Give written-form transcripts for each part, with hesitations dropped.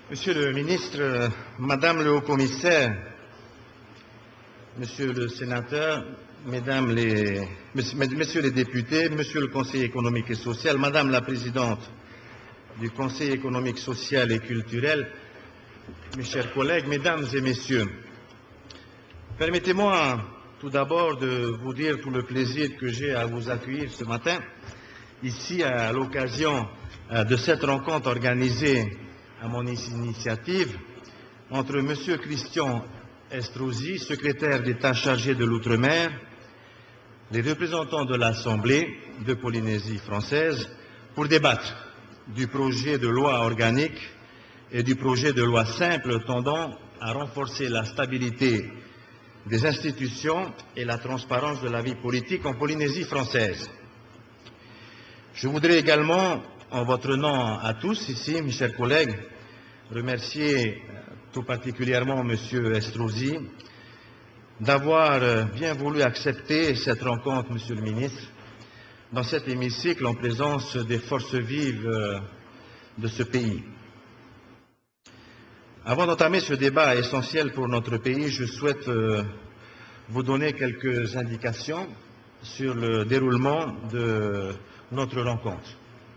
Monsieur le ministre, Madame le Haut-Commissaire, Monsieur le Sénateur, Messieurs les députés, Monsieur le Conseiller économique et social, Madame la Présidente du Conseil économique, social et culturel, mes chers collègues, Mesdames et Messieurs, permettez-moi tout d'abord de vous dire tout le plaisir que j'ai à vous accueillir ce matin, ici à l'occasion de cette rencontre organisée à mon initiative entre M. Christian Estrosi, secrétaire d'État chargé de l'Outre-mer, les représentants de l'Assemblée de Polynésie française pour débattre du projet de loi organique et du projet de loi simple tendant à renforcer la stabilité des institutions et la transparence de la vie politique en Polynésie française. Je voudrais également, en votre nom à tous ici, mes chers collègues, remercier tout particulièrement M. Estrosi d'avoir bien voulu accepter cette rencontre, Monsieur le ministre, dans cet hémicycle en présence des forces vives de ce pays. Avant d'entamer ce débat essentiel pour notre pays, je souhaite vous donner quelques indications sur le déroulement de notre rencontre.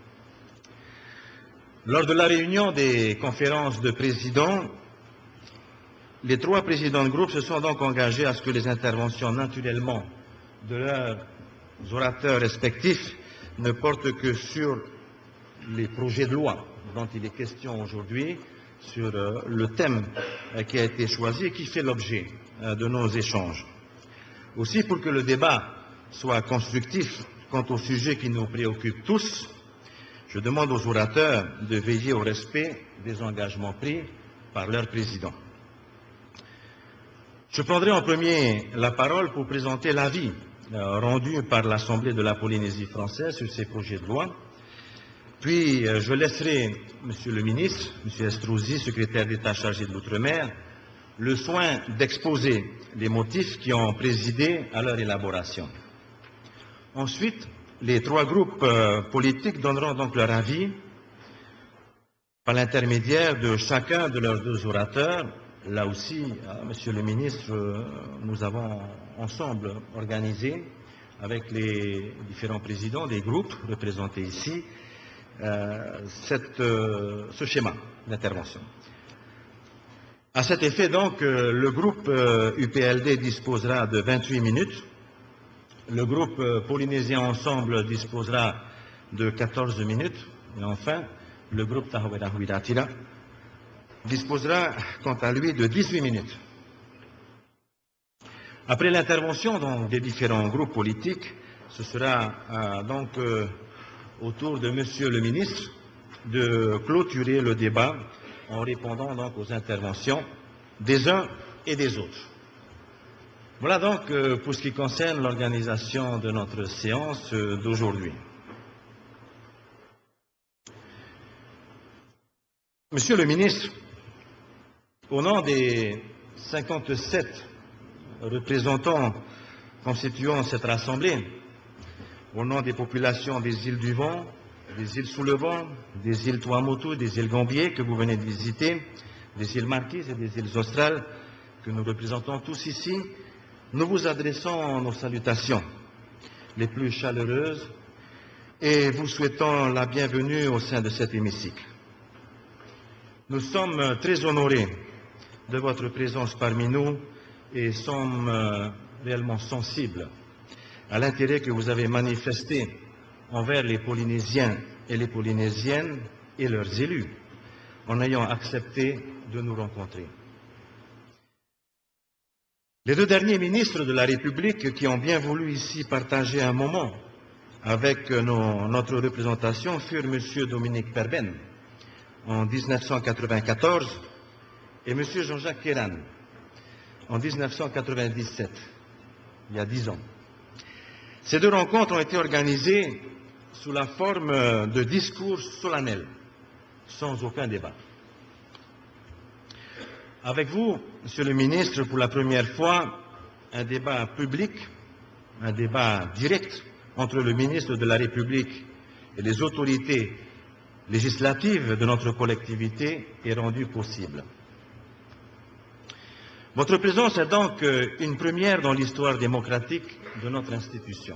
Lors de la réunion des conférences de présidents, les trois présidents de groupe se sont donc engagés à ce que les interventions naturellement de leurs orateurs respectifs ne portent que sur les projets de loi dont il est question aujourd'hui, sur le thème qui a été choisi et qui fait l'objet de nos échanges. Aussi, pour que le débat soit constructif quant au sujet qui nous préoccupe tous, je demande aux orateurs de veiller au respect des engagements pris par leur président. Je prendrai en premier la parole pour présenter l'avis rendu par l'Assemblée de la Polynésie française sur ces projets de loi. Puis, je laisserai Monsieur le ministre, M. Estrosi, secrétaire d'État chargé de l'Outre-mer, le soin d'exposer les motifs qui ont présidé à leur élaboration. Ensuite, les trois groupes politiques donneront donc leur avis par l'intermédiaire de chacun de leurs deux orateurs. Là aussi, Monsieur le ministre, nous avons ensemble organisé avec les différents présidents des groupes représentés ici ce schéma d'intervention. À cet effet, donc, le groupe UPLD disposera de 28 minutes. Le groupe Polynésien Ensemble disposera de 14 minutes. Et enfin, le groupe Tahawera Huiratira disposera, quant à lui, de 18 minutes. Après l'intervention des différents groupes politiques, ce sera donc au tour de Monsieur le ministre de clôturer le débat en répondant donc aux interventions des uns et des autres. Voilà donc pour ce qui concerne l'organisation de notre séance d'aujourd'hui. Monsieur le ministre, au nom des 57 représentants constituant cette Assemblée, au nom des populations des îles du Vent, des îles Sous le Vent, des îles Tuamotu, des îles Gambier que vous venez de visiter, des îles Marquises et des îles Australes que nous représentons tous ici, nous vous adressons nos salutations les plus chaleureuses et vous souhaitons la bienvenue au sein de cet hémicycle. Nous sommes très honorés de votre présence parmi nous et sommes réellement sensibles à l'intérêt que vous avez manifesté envers les Polynésiens et les Polynésiennes et leurs élus en ayant accepté de nous rencontrer. Les deux derniers ministres de la République qui ont bien voulu ici partager un moment avec notre représentation furent M. Dominique Perben en 1994 et M. Jean-Jacques Kéran en 1997, il y a 10 ans. Ces deux rencontres ont été organisées sous la forme de discours solennels, sans aucun débat. Avec vous, Monsieur le ministre, pour la première fois, un débat public, un débat direct entre le ministre de la République et les autorités législative de notre collectivité est rendue possible. Votre présence est donc une première dans l'histoire démocratique de notre institution.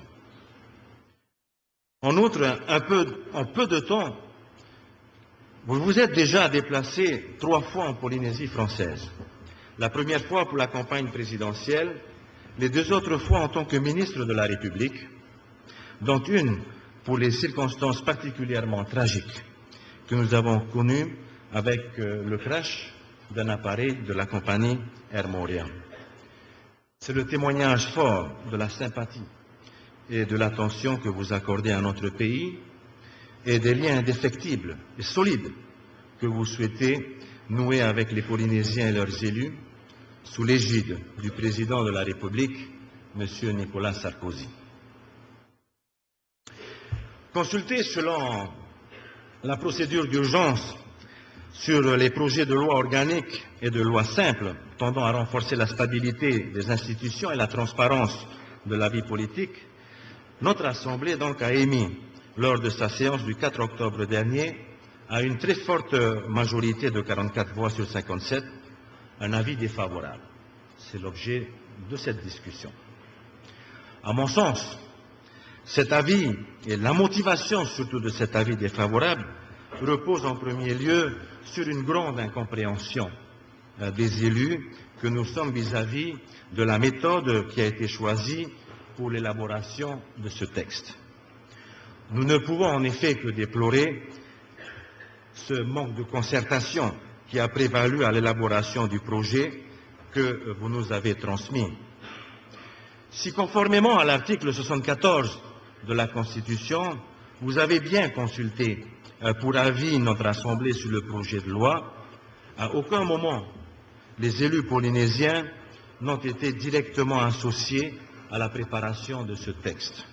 En outre, en peu de temps, vous vous êtes déjà déplacé 3 fois en Polynésie française. La première fois pour la campagne présidentielle, les 2 autres fois en tant que ministre de la République, dont une pour les circonstances particulièrement tragiques que nous avons connues avec le crash d'un appareil de la compagnie Air Moria. C'est le témoignage fort de la sympathie et de l'attention que vous accordez à notre pays et des liens indéfectibles et solides que vous souhaitez nouer avec les Polynésiens et leurs élus sous l'égide du président de la République, M. Nicolas Sarkozy. Consulté selon la procédure d'urgence sur les projets de loi organique et de loi simple tendant à renforcer la stabilité des institutions et la transparence de la vie politique, notre Assemblée donc a émis, lors de sa séance du 4 octobre dernier, à une très forte majorité de 44 voix sur 57, un avis défavorable. C'est l'objet de cette discussion. À mon sens, cet avis et la motivation surtout de cet avis défavorable repose en premier lieu sur une grande incompréhension des élus que nous sommes vis-à-vis de la méthode qui a été choisie pour l'élaboration de ce texte. Nous ne pouvons en effet que déplorer ce manque de concertation qui a prévalu à l'élaboration du projet que vous nous avez transmis. Si conformément à l'article 74 de la Constitution, vous avez bien consulté pour avis notre Assemblée sur le projet de loi, à aucun moment les élus polynésiens n'ont été directement associés à la préparation de ce texte.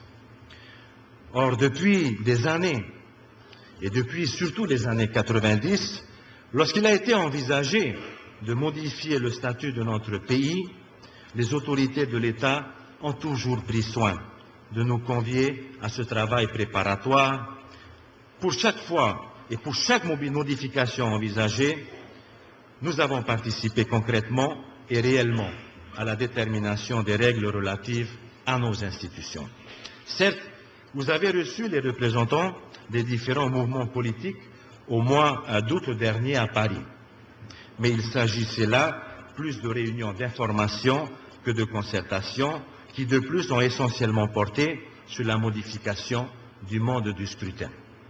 Or, depuis des années, et depuis surtout les années 90, lorsqu'il a été envisagé de modifier le statut de notre pays, les autorités de l'État ont toujours pris soin de nous convier à ce travail préparatoire. Pour chaque fois et pour chaque modification envisagée, nous avons participé concrètement et réellement à la détermination des règles relatives à nos institutions. Certes, vous avez reçu les représentants des différents mouvements politiques au mois d'août dernier à Paris. Mais il s'agissait là plus de réunions d'information que de concertation qui de plus ont essentiellement porté sur la modification du mode du scrutin.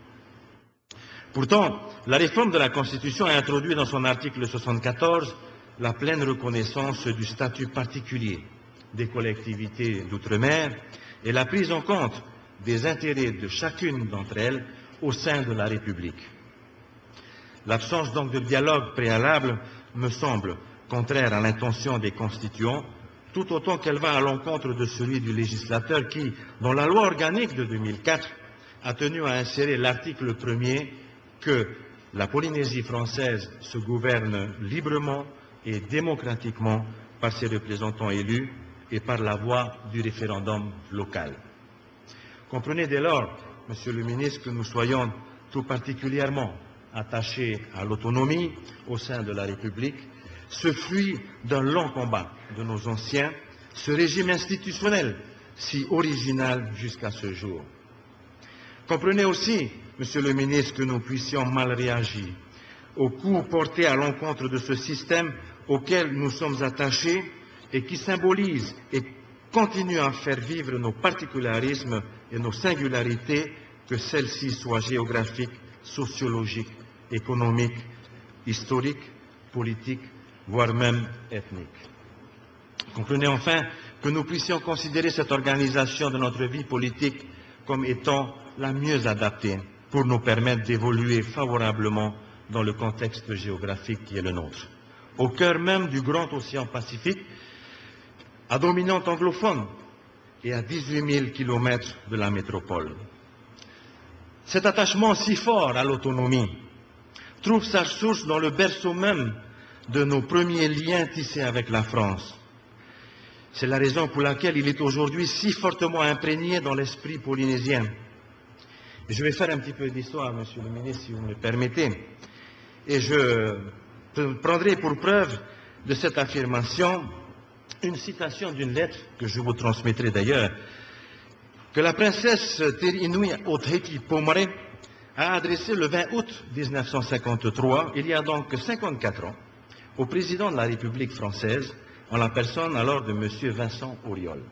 Pourtant, la réforme de la Constitution a introduit dans son article 74 la pleine reconnaissance du statut particulier des collectivités d'outre-mer et la prise en compte des intérêts de chacune d'entre elles au sein de la République. L'absence donc de dialogue préalable me semble contraire à l'intention des constituants, tout autant qu'elle va à l'encontre de celui du législateur qui, dans la loi organique de 2004, a tenu à insérer l'article 1er que la Polynésie française se gouverne librement et démocratiquement par ses représentants élus et par la voie du référendum local. Comprenez dès lors, Monsieur le ministre, que nous soyons tout particulièrement attachés à l'autonomie au sein de la République, ce fruit d'un long combat de nos anciens, ce régime institutionnel si original jusqu'à ce jour. Comprenez aussi, Monsieur le ministre, que nous puissions mal réagir aux coups portés à l'encontre de ce système auquel nous sommes attachés et qui symbolise et continue à faire vivre nos particularismes et nos singularités, que celles-ci soient géographiques, sociologiques, économiques, historiques, politiques, voire même ethniques. Comprenez enfin que nous puissions considérer cette organisation de notre vie politique comme étant la mieux adaptée pour nous permettre d'évoluer favorablement dans le contexte géographique qui est le nôtre. Au cœur même du grand océan Pacifique, à dominante anglophone et à 18 000 kilomètres de la métropole. Cet attachement si fort à l'autonomie trouve sa source dans le berceau même de nos premiers liens tissés avec la France. C'est la raison pour laquelle il est aujourd'hui si fortement imprégné dans l'esprit polynésien. Je vais faire un petit peu d'histoire, Monsieur le ministre, si vous me le permettez. Et je prendrai pour preuve de cette affirmation une citation d'une lettre que je vous transmettrai d'ailleurs, que la princesse Teri-Inui Otheti Pomare a adressée le 20 août 1953, il y a donc 54 ans, au président de la République française, en la personne alors de M. Vincent Auriol.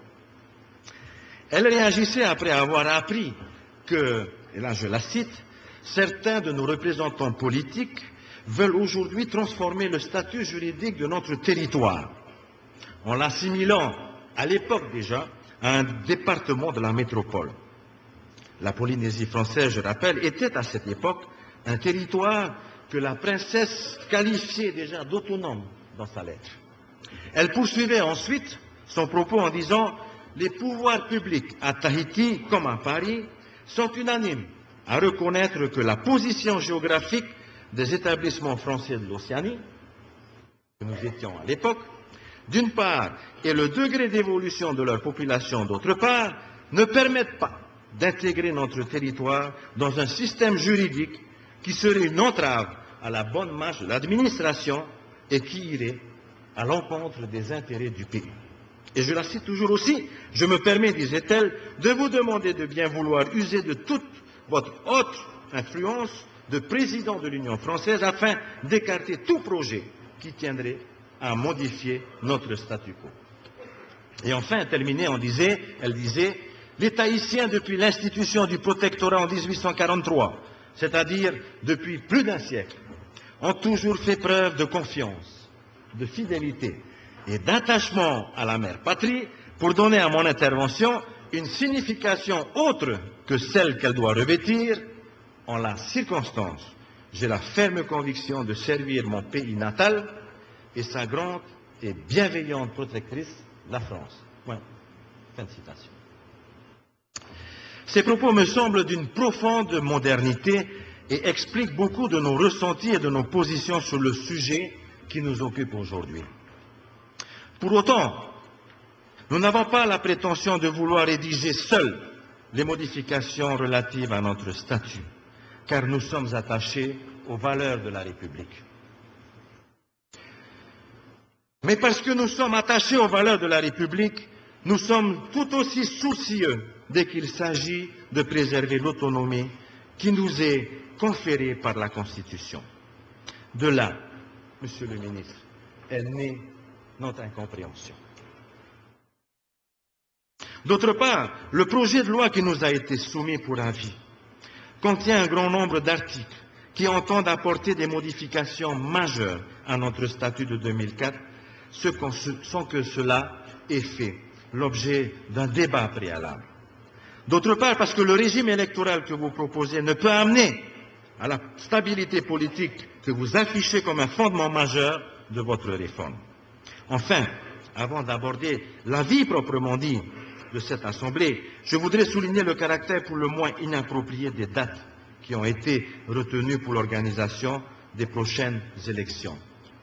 Elle réagissait après avoir appris que, et là je la cite, certains de nos représentants politiques veulent aujourd'hui transformer le statut juridique de notre territoire, en l'assimilant, à l'époque déjà, à un département de la métropole. La Polynésie française, je rappelle, était à cette époque un territoire que la princesse qualifiait déjà d'autonome dans sa lettre. Elle poursuivait ensuite son propos en disant « Les pouvoirs publics à Tahiti comme à Paris sont unanimes à reconnaître que la position géographique des établissements français de l'Océanie, que nous étions à l'époque, d'une part, et le degré d'évolution de leur population d'autre part, ne permettent pas d'intégrer notre territoire dans un système juridique qui serait une entrave à la bonne marche de l'administration et qui irait à l'encontre des intérêts du pays. Et je la cite toujours aussi, je me permets, disait-elle, de vous demander de bien vouloir user de toute votre haute influence de président de l'Union française afin d'écarter tout projet qui tiendrait à modifier notre statu quo. Et enfin, terminée, elle disait, les Tahitiens, depuis l'institution du protectorat en 1843, c'est-à-dire depuis plus d'un siècle, ont toujours fait preuve de confiance, de fidélité et d'attachement à la mère patrie pour donner à mon intervention une signification autre que celle qu'elle doit revêtir. En la circonstance, j'ai la ferme conviction de servir mon pays natal et sa grande et bienveillante protectrice, la France. Point. Fin de citation. Ces propos me semblent d'une profonde modernité et expliquent beaucoup de nos ressentis et de nos positions sur le sujet qui nous occupe aujourd'hui. Pour autant, nous n'avons pas la prétention de vouloir rédiger seuls les modifications relatives à notre statut, car nous sommes attachés aux valeurs de la République. Mais parce que nous sommes attachés aux valeurs de la République, nous sommes tout aussi soucieux dès qu'il s'agit de préserver l'autonomie qui nous est conférée par la Constitution. De là, Monsieur le ministre, est née notre incompréhension. D'autre part, le projet de loi qui nous a été soumis pour avis contient un grand nombre d'articles qui entendent apporter des modifications majeures à notre statut de 2004, sans que cela ait fait l'objet d'un débat préalable. D'autre part, parce que le régime électoral que vous proposez ne peut amener à la stabilité politique que vous affichez comme un fondement majeur de votre réforme. Enfin, avant d'aborder la vie proprement dit de cette Assemblée, je voudrais souligner le caractère pour le moins inapproprié des dates qui ont été retenues pour l'organisation des prochaines élections.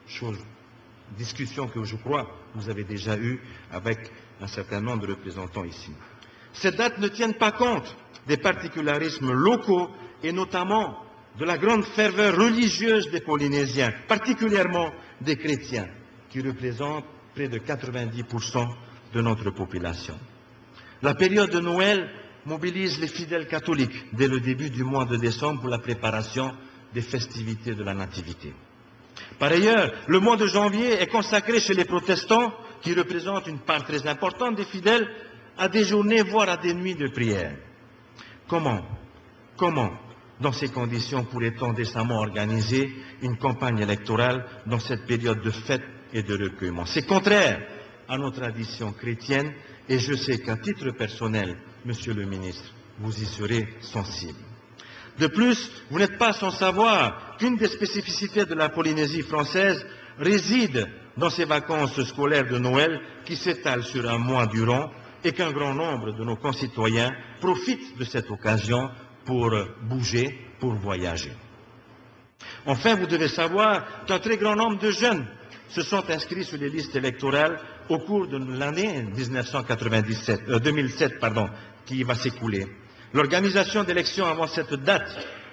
Discussion que je crois vous avez déjà eue avec un certain nombre de représentants ici. Ces dates ne tiennent pas compte des particularismes locaux et notamment de la grande ferveur religieuse des Polynésiens, particulièrement des chrétiens, qui représentent près de 90% de notre population. La période de Noël mobilise les fidèles catholiques dès le début du mois de décembre pour la préparation des festivités de la Nativité. Par ailleurs, le mois de janvier est consacré chez les protestants, qui représentent une part très importante des fidèles, à des journées, voire à des nuits de prière. Comment, dans ces conditions, pourrait-on décemment organiser une campagne électorale dans cette période de fête et de recueillement? C'est contraire à nos traditions chrétiennes et je sais qu'à titre personnel, Monsieur le ministre, vous y serez sensible. De plus, vous n'êtes pas sans savoir qu'une des spécificités de la Polynésie française réside dans ses vacances scolaires de Noël qui s'étalent sur un mois durant et qu'un grand nombre de nos concitoyens profitent de cette occasion pour bouger, pour voyager. Enfin, vous devez savoir qu'un très grand nombre de jeunes se sont inscrits sur les listes électorales au cours de l'année 2007 qui va s'écouler. L'organisation d'élections avant cette date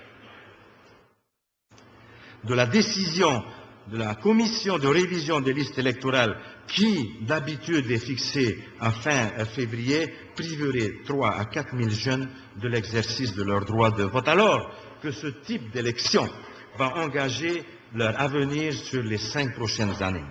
de la décision de la commission de révision des listes électorales qui, d'habitude, est fixée à fin février, priverait 3 à 4 000 jeunes de l'exercice de leur droit de vote, alors que ce type d'élection va engager leur avenir sur les 5 prochaines années.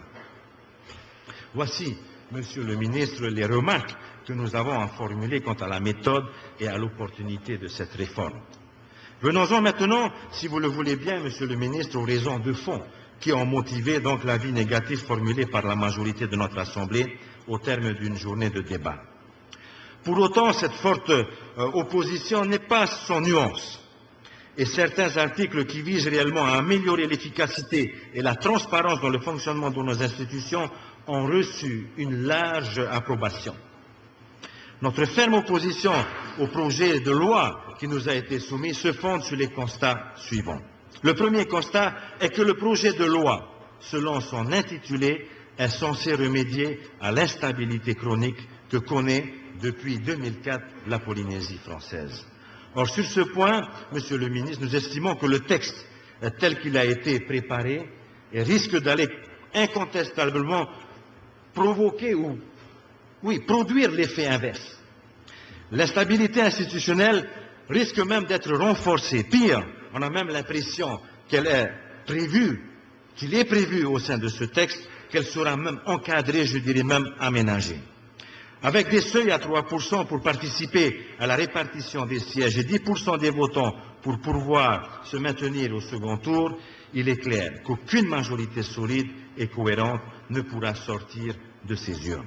Voici, Monsieur le ministre, les remarques que nous avons à formuler quant à la méthode et à l'opportunité de cette réforme. Venons-en maintenant, si vous le voulez bien, Monsieur le ministre, aux raisons de fond qui ont motivé donc l'avis négatif formulé par la majorité de notre Assemblée au terme d'une journée de débat. Pour autant, cette forte opposition n'est pas sans nuance. Et certains articles qui visent réellement à améliorer l'efficacité et la transparence dans le fonctionnement de nos institutions ont reçu une large approbation. Notre ferme opposition au projet de loi qui nous a été soumis se fonde sur les constats suivants. Le premier constat est que le projet de loi, selon son intitulé, est censé remédier à l'instabilité chronique que connaît depuis 2004 la Polynésie française. Or, sur ce point, Monsieur le ministre, nous estimons que le texte tel qu'il a été préparé risque d'aller incontestablement provoquer ou, produire l'effet inverse. L'instabilité institutionnelle risque même d'être renforcée. Pire, on a même l'impression qu'il est prévu au sein de ce texte, qu'elle sera même encadrée, je dirais même aménagée. Avec des seuils à 3% pour participer à la répartition des sièges et 10% des votants pour pouvoir se maintenir au second tour, il est clair qu'aucune majorité solide et cohérente ne pourra sortir de ces urnes.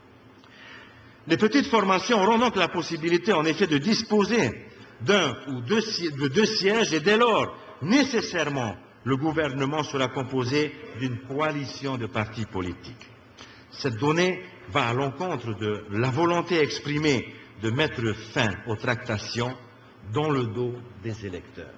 Les petites formations auront donc la possibilité, en effet, de disposer d'un ou de deux sièges et dès lors, nécessairement, le gouvernement sera composé d'une coalition de partis politiques. Cette donnée va à l'encontre de la volonté exprimée de mettre fin aux tractations dans le dos des électeurs.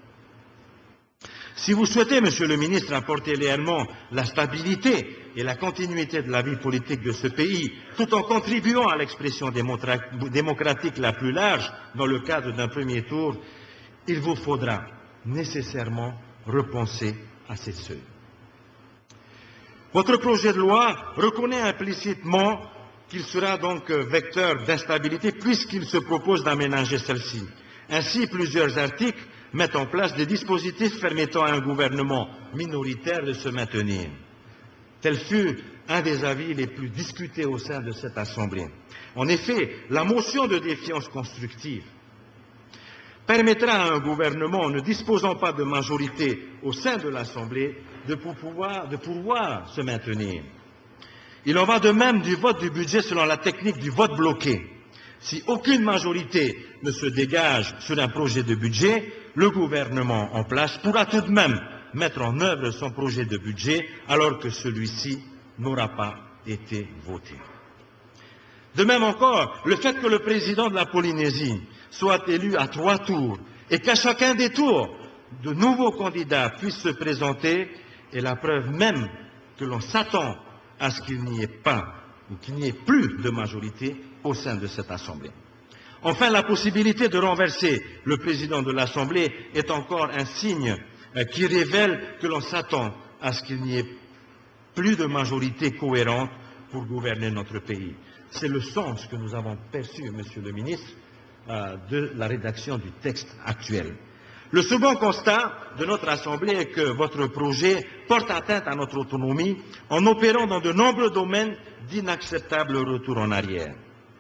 Si vous souhaitez, Monsieur le ministre, apporter réellement la stabilité et la continuité de la vie politique de ce pays, tout en contribuant à l'expression démocratique la plus large dans le cadre d'un premier tour, il vous faudra nécessairement repenser à ces seuils. Votre projet de loi reconnaît implicitement qu'il sera donc vecteur d'instabilité puisqu'il se propose d'aménager celle-ci. Ainsi, plusieurs articles mettent en place des dispositifs permettant à un gouvernement minoritaire de se maintenir. Tel fut un des avis les plus discutés au sein de cette Assemblée. En effet, la motion de défiance constructive permettra à un gouvernement ne disposant pas de majorité au sein de l'Assemblée de pouvoir se maintenir. Il en va de même du vote du budget selon la technique du vote bloqué. Si aucune majorité ne se dégage sur un projet de budget, le gouvernement en place pourra tout de même mettre en œuvre son projet de budget alors que celui-ci n'aura pas été voté. De même encore, le fait que le président de la Polynésie soit élu à 3 tours et qu'à chacun des tours, de nouveaux candidats puissent se présenter est la preuve même que l'on s'attend à ce qu'il n'y ait pas ou qu'il n'y ait plus de majorité au sein de cette Assemblée. Enfin, la possibilité de renverser le président de l'Assemblée est encore un signe qui révèle que l'on s'attend à ce qu'il n'y ait plus de majorité cohérente pour gouverner notre pays. C'est le sens que nous avons perçu, Monsieur le ministre, de la rédaction du texte actuel. Le second constat de notre Assemblée est que votre projet porte atteinte à notre autonomie en opérant dans de nombreux domaines d'inacceptables retours en arrière.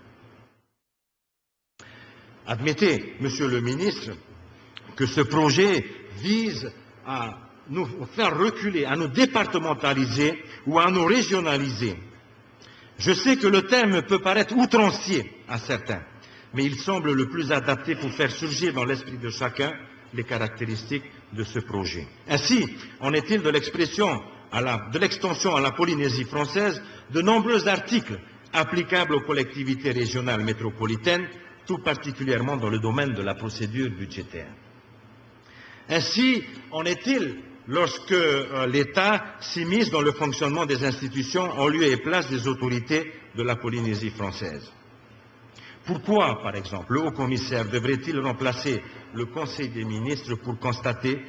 Admettez, Monsieur le ministre, que ce projet vise à nous faire reculer, à nous départementaliser ou à nous régionaliser. Je sais que le terme peut paraître outrancier à certains, mais il semble le plus adapté pour faire surgir dans l'esprit de chacun les caractéristiques de ce projet. Ainsi, en est-il de l'extension à la Polynésie française de nombreux articles applicables aux collectivités régionales métropolitaines, tout particulièrement dans le domaine de la procédure budgétaire. Ainsi, en est-il lorsque l'État s'immisce dans le fonctionnement des institutions en lieu et place des autorités de la Polynésie française. Pourquoi, par exemple, le haut-commissaire devrait-il remplacer le Conseil des ministres pour constater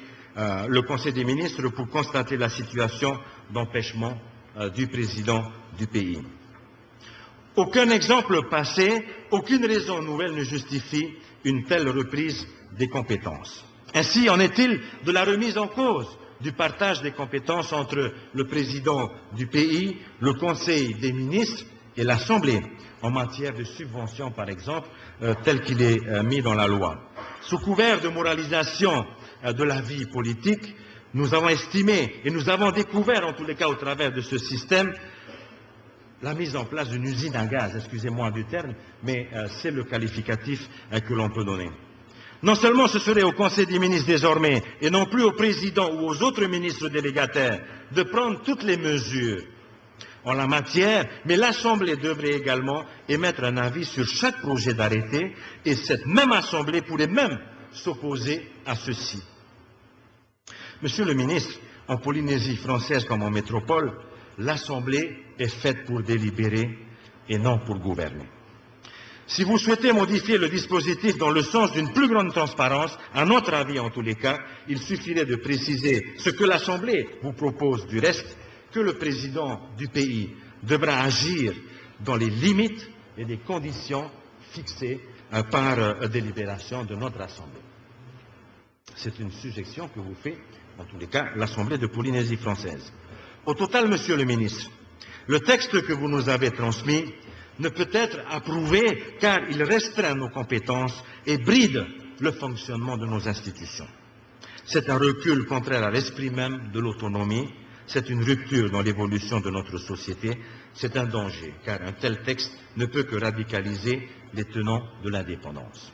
la situation d'empêchement du président du pays? Aucun exemple passé, aucune raison nouvelle ne justifie une telle reprise des compétences. Ainsi en est-il de la remise en cause du partage des compétences entre le président du pays, le Conseil des ministres et l'Assemblée, en matière de subventions, par exemple, tel qu'il est mis dans la loi. Sous couvert de moralisation de la vie politique, nous avons estimé et nous avons découvert, en tous les cas au travers de ce système, la mise en place d'une usine à gaz, excusez-moi du terme, mais c'est le qualificatif que l'on peut donner. Non seulement ce serait au Conseil des ministres désormais, et non plus au président ou aux autres ministres délégataires, de prendre toutes les mesures en la matière, mais l'Assemblée devrait également émettre un avis sur chaque projet d'arrêté, et cette même Assemblée pourrait même s'opposer à ceci. Monsieur le ministre, en Polynésie française comme en métropole, l'Assemblée est faite pour délibérer et non pour gouverner. Si vous souhaitez modifier le dispositif dans le sens d'une plus grande transparence, à notre avis en tous les cas, il suffirait de préciser ce que l'Assemblée vous propose du reste, que le président du pays devra agir dans les limites et les conditions fixées par délibération de notre Assemblée. C'est une suggestion que vous fait, en tous les cas, l'Assemblée de Polynésie française. Au total, Monsieur le ministre, le texte que vous nous avez transmis ne peut être approuvé car il restreint nos compétences et bride le fonctionnement de nos institutions. C'est un recul contraire à l'esprit même de l'autonomie, c'est une rupture dans l'évolution de notre société, c'est un danger car un tel texte ne peut que radicaliser les tenants de l'indépendance.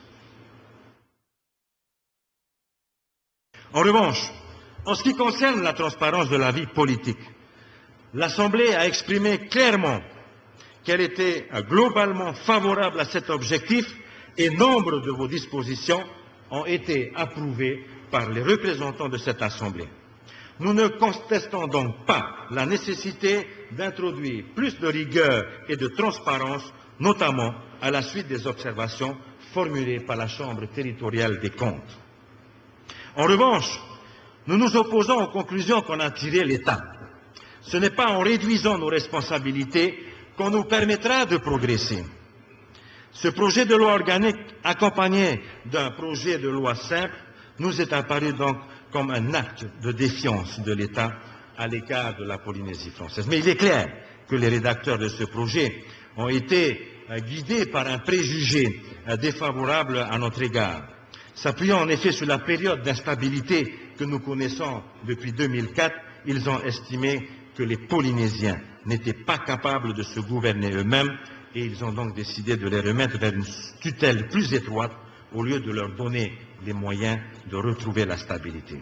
En revanche, en ce qui concerne la transparence de la vie politique, l'Assemblée a exprimé clairement qu'elle était globalement favorable à cet objectif et nombre de vos dispositions ont été approuvées par les représentants de cette Assemblée. Nous ne contestons donc pas la nécessité d'introduire plus de rigueur et de transparence, notamment à la suite des observations formulées par la Chambre territoriale des comptes. En revanche, nous nous opposons aux conclusions qu'en a tirées l'État. Ce n'est pas en réduisant nos responsabilités qu'on nous permettra de progresser. Ce projet de loi organique, accompagné d'un projet de loi simple, nous est apparu donc comme un acte de défiance de l'État à l'égard de la Polynésie française. Mais il est clair que les rédacteurs de ce projet ont été guidés par un préjugé défavorable à notre égard. S'appuyant en effet sur la période d'instabilité que nous connaissons depuis 2004, ils ont estimé que les Polynésiens n'étaient pas capables de se gouverner eux-mêmes et ils ont donc décidé de les remettre vers une tutelle plus étroite au lieu de leur donner les moyens de retrouver la stabilité.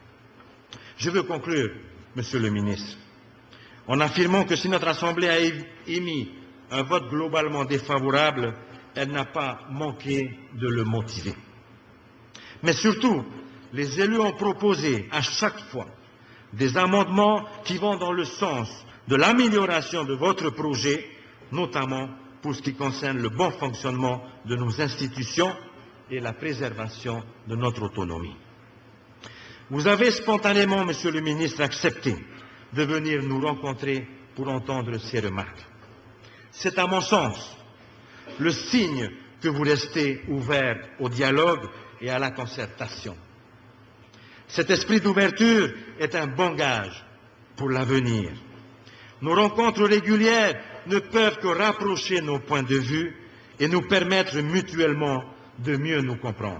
Je veux conclure, Monsieur le ministre, en affirmant que si notre Assemblée a émis un vote globalement défavorable, elle n'a pas manqué de le motiver. Mais surtout, les élus ont proposé à chaque fois des amendements qui vont dans le sens de l'amélioration de votre projet, notamment pour ce qui concerne le bon fonctionnement de nos institutions et la préservation de notre autonomie. Vous avez spontanément, Monsieur le ministre, accepté de venir nous rencontrer pour entendre ces remarques. C'est à mon sens le signe que vous restez ouvert au dialogue et à la concertation. Cet esprit d'ouverture est un bon gage pour l'avenir. Nos rencontres régulières ne peuvent que rapprocher nos points de vue et nous permettre mutuellement de mieux nous comprendre.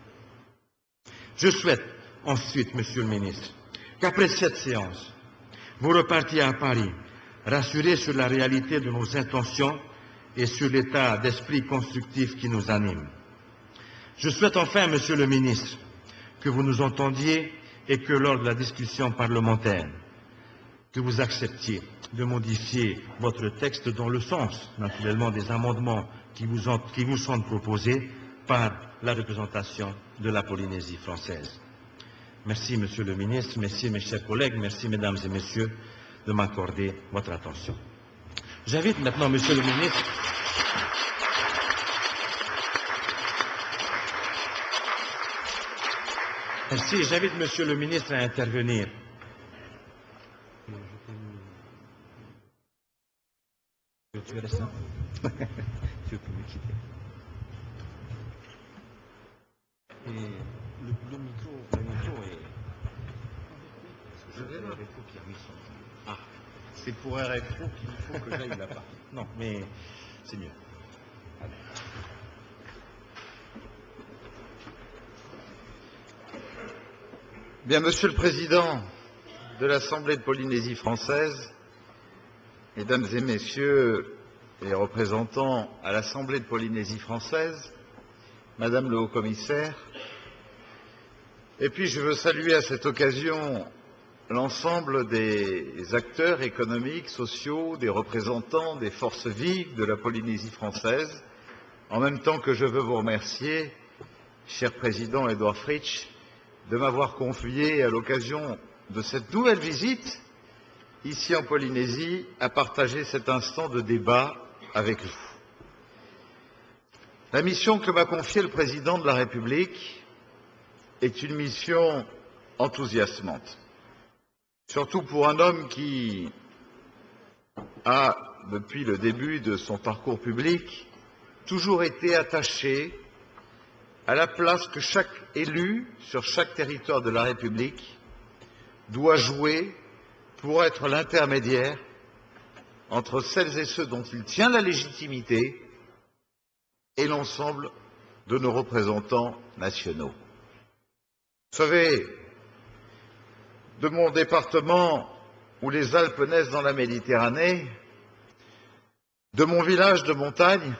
Je souhaite ensuite, Monsieur le ministre, qu'après cette séance, vous repartiez à Paris, rassurés sur la réalité de nos intentions et sur l'état d'esprit constructif qui nous anime. Je souhaite enfin, Monsieur le ministre, que vous nous entendiez et que lors de la discussion parlementaire, que vous acceptiez de modifier votre texte dans le sens, naturellement, des amendements qui vous sont proposés par la représentation de la Polynésie française. Merci, Monsieur le ministre, merci, mes chers collègues, merci, mesdames et messieurs, de m'accorder votre attention. J'invite maintenant, Monsieur le ministre, Merci. J'invite Monsieur le ministre à intervenir. Tu veux rester? Tu peux me quitter. Et le micro est... Je vais là. Ah, c'est pour RFO qu'il faut que j'aille là-bas. Non, mais c'est mieux. Allez. Bien, Monsieur le Président de l'Assemblée de Polynésie française, Mesdames et Messieurs les représentants à l'Assemblée de Polynésie française, Madame le Haut-Commissaire, et puis je veux saluer à cette occasion l'ensemble des acteurs économiques, sociaux, des représentants des forces vives de la Polynésie française, en même temps que je veux vous remercier, cher Président Édouard Fritsch, de m'avoir confié à l'occasion de cette nouvelle visite ici en Polynésie à partager cet instant de débat avec vous. La mission que m'a confiée le Président de la République est une mission enthousiasmante, surtout pour un homme qui a, depuis le début de son parcours public, toujours été attaché à la place que chaque élu sur chaque territoire de la République doit jouer pour être l'intermédiaire entre celles et ceux dont il tient la légitimité et l'ensemble de nos représentants nationaux. Vous savez, de mon département où les Alpes naissent dans la Méditerranée, de mon village de montagne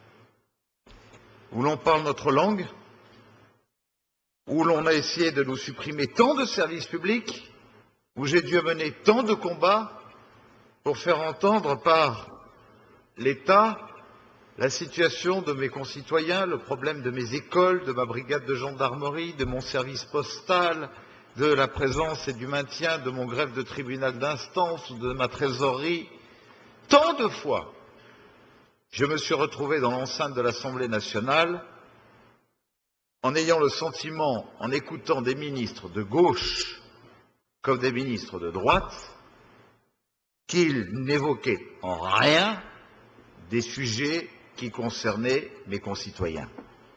où l'on parle notre langue, où l'on a essayé de nous supprimer tant de services publics, où j'ai dû mener tant de combats pour faire entendre par l'État la situation de mes concitoyens, le problème de mes écoles, de ma brigade de gendarmerie, de mon service postal, de la présence et du maintien de mon greffe de tribunal d'instance ou de ma trésorerie. Tant de fois, je me suis retrouvé dans l'enceinte de l'Assemblée nationale en ayant le sentiment, en écoutant des ministres de gauche comme des ministres de droite, qu'ils n'évoquaient en rien des sujets qui concernaient mes concitoyens.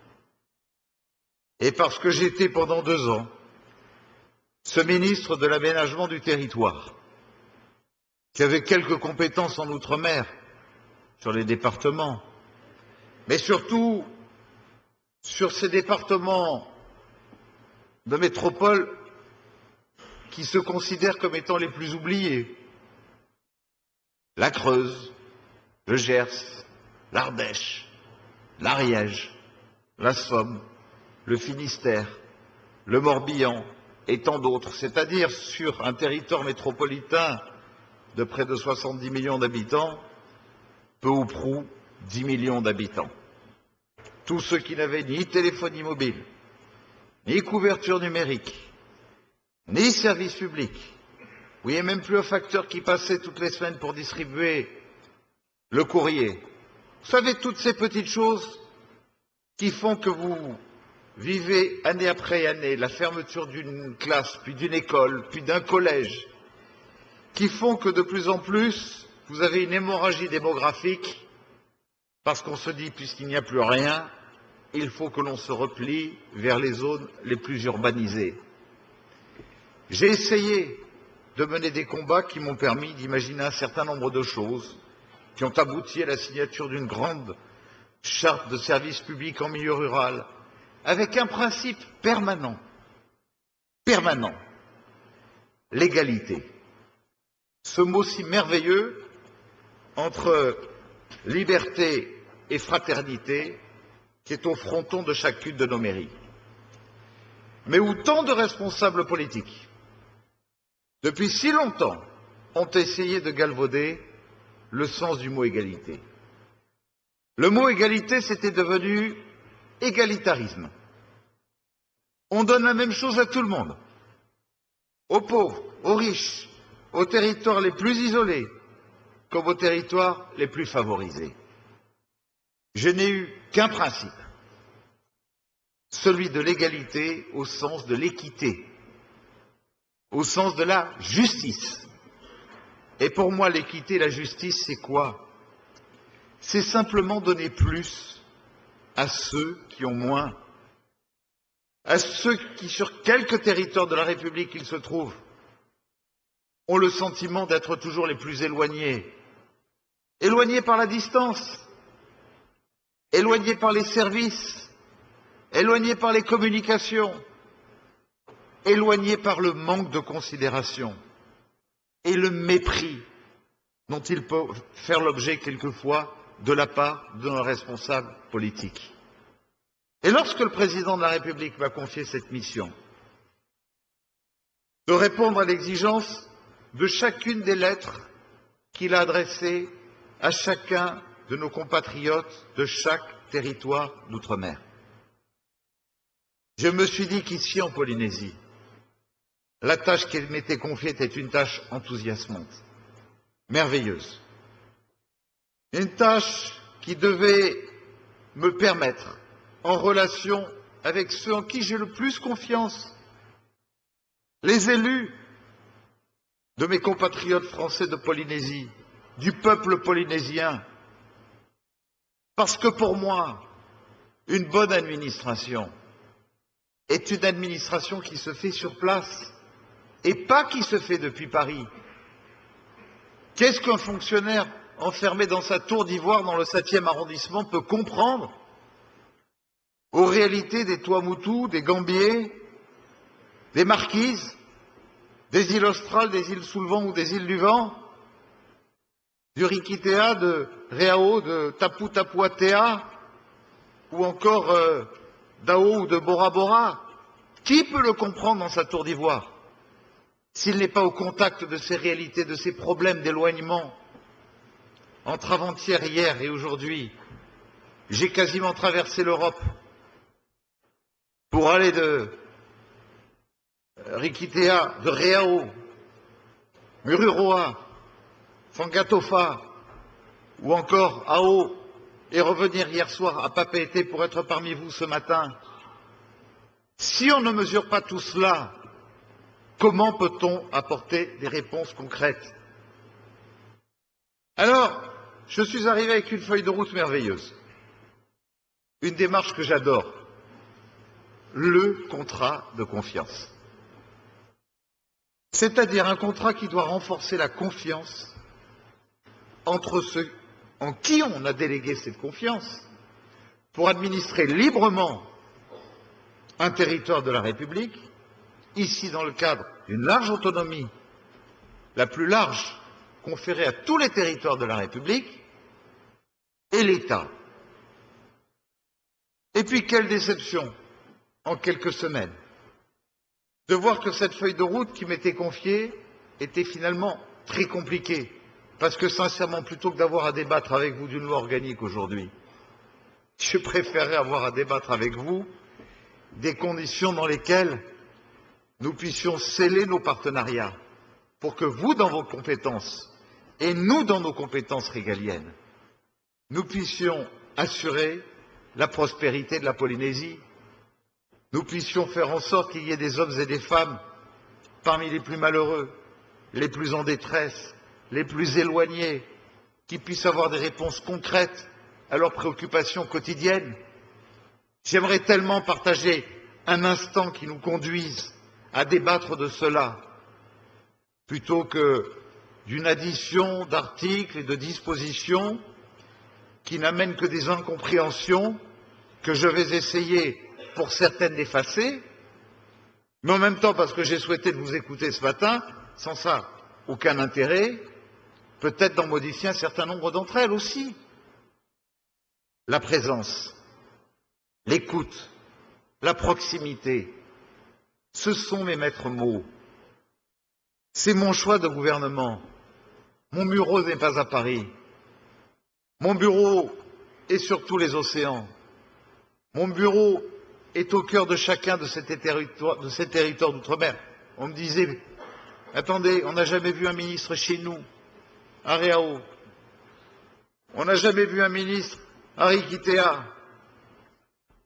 Et parce que j'étais pendant 2 ans ce ministre de l'aménagement du territoire, qui avait quelques compétences en Outre-mer sur les départements, mais surtout sur ces départements de métropole qui se considèrent comme étant les plus oubliés. La Creuse, le Gers, l'Ardèche, l'Ariège, la Somme, le Finistère, le Morbihan et tant d'autres, c'est-à-dire sur un territoire métropolitain de près de 70 millions d'habitants, peu ou prou 10 millions d'habitants. Tous ceux qui n'avaient ni téléphonie mobile, ni couverture numérique, ni service public. Vous voyez même plus un facteur qui passait toutes les semaines pour distribuer le courrier. Vous savez, toutes ces petites choses qui font que vous vivez année après année la fermeture d'une classe, puis d'une école, puis d'un collège, qui font que de plus en plus, vous avez une hémorragie démographique, parce qu'on se dit, puisqu'il n'y a plus rien, il faut que l'on se replie vers les zones les plus urbanisées. J'ai essayé de mener des combats qui m'ont permis d'imaginer un certain nombre de choses, qui ont abouti à la signature d'une grande charte de services publics en milieu rural, avec un principe permanent, l'égalité. Ce mot si merveilleux entre liberté et fraternité qui est au fronton de chacune de nos mairies. Mais où tant de responsables politiques, depuis si longtemps, ont essayé de galvauder le sens du mot égalité. Le mot égalité, c'était devenu égalitarisme. On donne la même chose à tout le monde, aux pauvres, aux riches, aux territoires les plus isolés, comme aux territoires les plus favorisés. Je n'ai eu qu'un principe, celui de l'égalité au sens de l'équité, au sens de la justice. Et pour moi, l'équité et la justice, c'est quoi? C'est simplement donner plus à ceux qui ont moins, à ceux qui, sur quelque territoire de la République ils se trouvent, ont le sentiment d'être toujours les plus éloignés. Éloignés par la distance, éloignés par les services, éloignés par les communications, éloignés par le manque de considération et le mépris dont ils peuvent faire l'objet quelquefois de la part de nos responsables politiques. Et lorsque le président de la République m'a confié cette mission, de répondre à l'exigence de chacune des lettres qu'il a adressées à chacun de nos compatriotes de chaque territoire d'outre-mer, je me suis dit qu'ici en Polynésie, la tâche qui m'était confiée était une tâche enthousiasmante, merveilleuse. Une tâche qui devait me permettre, en relation avec ceux en qui j'ai le plus confiance, les élus de mes compatriotes français de Polynésie, du peuple polynésien, parce que pour moi, une bonne administration est une administration qui se fait sur place et pas qui se fait depuis Paris. Qu'est-ce qu'un fonctionnaire enfermé dans sa tour d'ivoire dans le 7e arrondissement peut comprendre aux réalités des Tuamotu, des Gambiers, des Marquises, des îles Australes, des îles Sous-le-Vent ou des îles du Vent, du Rikitea, de Reao, de Tapu Tapuatea, ou encore d'Ao ou de Bora Bora? Qui peut le comprendre dans sa tour d'ivoire s'il n'est pas au contact de ces réalités, de ces problèmes d'éloignement? Entre avant-hier, hier et aujourd'hui, j'ai quasiment traversé l'Europe pour aller de Rikitea, de Reao, Mururoa, Fangatofa, ou encore Ao, et revenir hier soir à Papeete pour être parmi vous ce matin. Si on ne mesure pas tout cela, comment peut-on apporter des réponses concrètes? Alors, je suis arrivé avec une feuille de route merveilleuse, une démarche que j'adore, le contrat de confiance. C'est-à-dire un contrat qui doit renforcer la confiance entre ceux en qui on a délégué cette confiance pour administrer librement un territoire de la République, ici dans le cadre d'une large autonomie, la plus large conférée à tous les territoires de la République, et l'État. Et puis quelle déception, en quelques semaines, de voir que cette feuille de route qui m'était confiée était finalement très compliquée. Parce que sincèrement, plutôt que d'avoir à débattre avec vous d'une loi organique aujourd'hui, je préférerais avoir à débattre avec vous des conditions dans lesquelles nous puissions sceller nos partenariats pour que vous, dans vos compétences, et nous, dans nos compétences régaliennes, nous puissions assurer la prospérité de la Polynésie. Nous puissions faire en sorte qu'il y ait des hommes et des femmes parmi les plus malheureux, les plus en détresse, les plus éloignés, qui puissent avoir des réponses concrètes à leurs préoccupations quotidiennes. J'aimerais tellement partager un instant qui nous conduise à débattre de cela, plutôt que d'une addition d'articles et de dispositions qui n'amènent que des incompréhensions que je vais essayer pour certaines d'effacer, mais en même temps, parce que j'ai souhaité vous écouter ce matin, sans ça, aucun intérêt, peut-être d'en modifier un certain nombre d'entre elles aussi. La présence, l'écoute, la proximité, ce sont mes maîtres mots. C'est mon choix de gouvernement. Mon bureau n'est pas à Paris. Mon bureau est sur tous les océans. Mon bureau est au cœur de chacun de ces territoires d'outre-mer. On me disait, attendez, on n'a jamais vu un ministre chez nous, à Reao. On n'a jamais vu un ministre à Rikitea.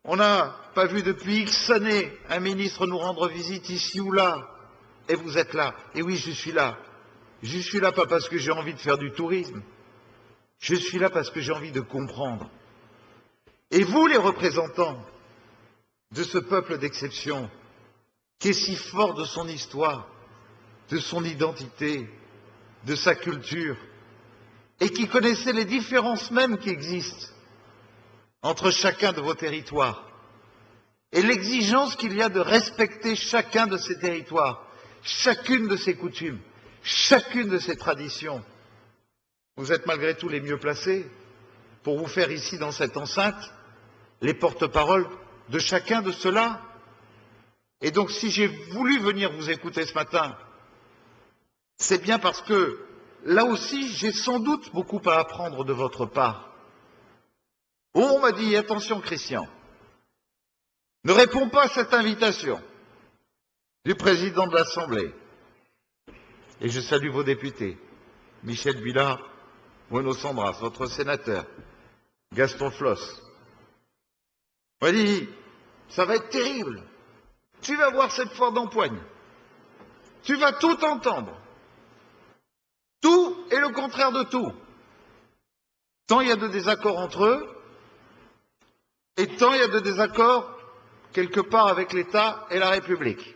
On n'a pas vu depuis X années un ministre nous rendre visite ici ou là. Et vous êtes là. Et oui, je suis là. Je suis là pas parce que j'ai envie de faire du tourisme. Je suis là parce que j'ai envie de comprendre. Et vous, les représentants de ce peuple d'exception, qui est si fort de son histoire, de son identité, de sa culture, et qui connaissait les différences mêmes qui existent entre chacun de vos territoires, et l'exigence qu'il y a de respecter chacun de ces territoires, chacune de ses coutumes, chacune de ses traditions. Vous êtes malgré tout les mieux placés pour vous faire ici dans cette enceinte les porte-paroles de chacun de ceux-là. Et donc si j'ai voulu venir vous écouter ce matin, c'est bien parce que là aussi j'ai sans doute beaucoup à apprendre de votre part. Oh, on m'a dit, attention Christian, ne réponds pas à cette invitation du président de l'Assemblée. Et je salue vos députés, Michel Villard, Bruno Sandras, votre sénateur, Gaston Floss. On m'a dit, ça va être terrible. Tu vas voir cette foire d'empoigne. Tu vas tout entendre. Tout et le contraire de tout. Tant il y a de désaccords entre eux, et tant il y a de désaccords quelque part avec l'État et la République.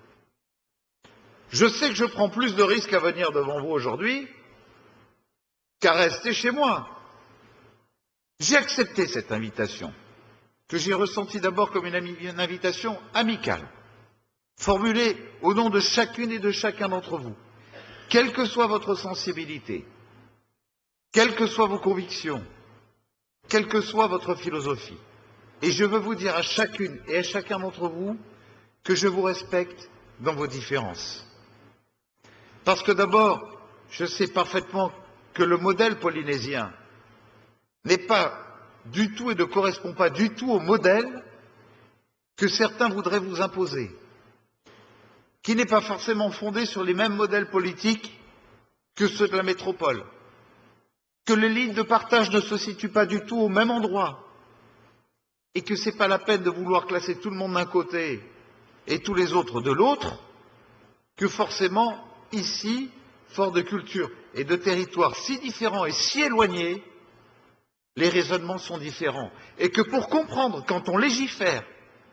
Je sais que je prends plus de risques à venir devant vous aujourd'hui qu'à rester chez moi. J'ai accepté cette invitation, que j'ai ressentie d'abord comme une invitation amicale, formulée au nom de chacune et de chacun d'entre vous, quelle que soit votre sensibilité, quelles que soient vos convictions, quelle que soit votre philosophie. Et je veux vous dire à chacune et à chacun d'entre vous que je vous respecte dans vos différences. Parce que d'abord, je sais parfaitement que le modèle polynésien n'est pas du tout et ne correspond pas du tout au modèle que certains voudraient vous imposer, qui n'est pas forcément fondé sur les mêmes modèles politiques que ceux de la métropole, que les lignes de partage ne se situent pas du tout au même endroit, et que ce n'est pas la peine de vouloir classer tout le monde d'un côté et tous les autres de l'autre, que forcément, ici, fort de culture et de territoires si différents et si éloignés, les raisonnements sont différents. Et que pour comprendre, quand on légifère,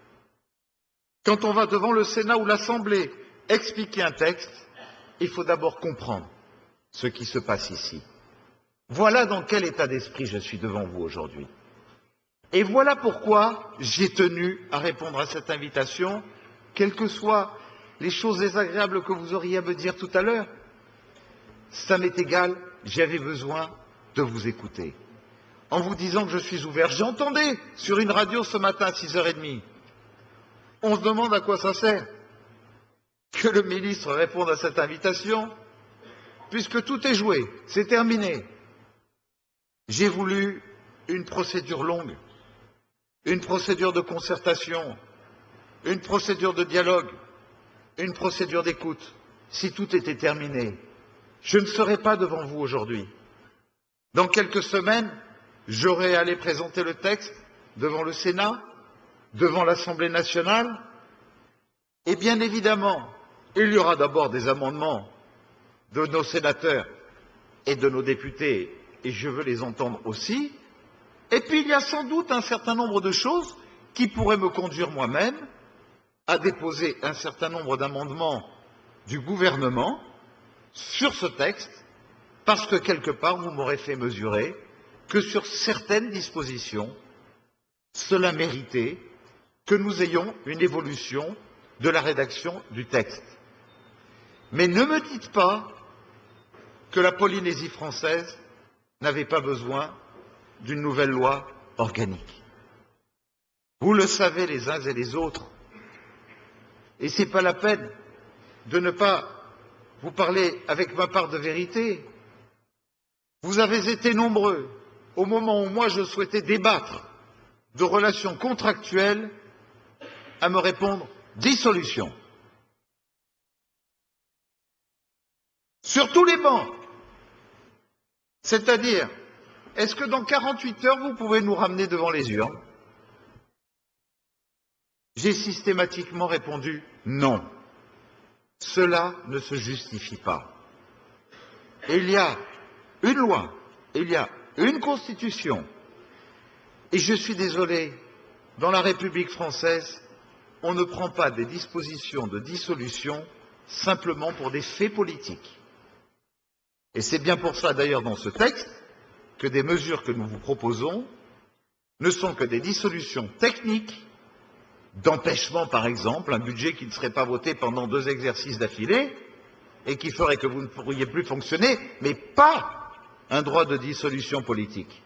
quand on va devant le Sénat ou l'Assemblée expliquer un texte, il faut d'abord comprendre ce qui se passe ici. Voilà dans quel état d'esprit je suis devant vous aujourd'hui. Et voilà pourquoi j'ai tenu à répondre à cette invitation, quelles que soient les choses désagréables que vous auriez à me dire tout à l'heure. Ça m'est égal, j'avais besoin de vous écouter. En vous disant que je suis ouvert. J'entendais sur une radio ce matin à 6h30. On se demande à quoi ça sert que le ministre réponde à cette invitation, puisque tout est joué, c'est terminé. J'ai voulu une procédure longue, une procédure de concertation, une procédure de dialogue, une procédure d'écoute. Si tout était terminé, je ne serais pas devant vous aujourd'hui. Dans quelques semaines, j'aurai à aller présenter le texte devant le Sénat, devant l'Assemblée nationale, et bien évidemment, il y aura d'abord des amendements de nos sénateurs et de nos députés, et je veux les entendre aussi. Et puis il y a sans doute un certain nombre de choses qui pourraient me conduire moi-même à déposer un certain nombre d'amendements du gouvernement sur ce texte, parce que quelque part vous m'aurez fait mesurer que sur certaines dispositions, cela méritait que nous ayons une évolution de la rédaction du texte. Mais ne me dites pas que la Polynésie française n'avait pas besoin d'une nouvelle loi organique. Vous le savez les uns et les autres. Et ce n'est pas la peine de ne pas vous parler avec ma part de vérité. Vous avez été nombreux, au moment où moi je souhaitais débattre de relations contractuelles, à me répondre dissolution. Sur tous les bancs. C'est-à-dire, est-ce que dans 48 heures, vous pouvez nous ramener devant les urnes? J'ai systématiquement répondu non. Cela ne se justifie pas. Et il y a une loi, il y a une constitution. Et je suis désolé, dans la République française, on ne prend pas des dispositions de dissolution simplement pour des faits politiques. Et c'est bien pour ça, d'ailleurs, dans ce texte, que des mesures que nous vous proposons ne sont que des dissolutions techniques, d'empêchement, par exemple, un budget qui ne serait pas voté pendant 2 exercices d'affilée et qui ferait que vous ne pourriez plus fonctionner, mais pas un droit de dissolution politique.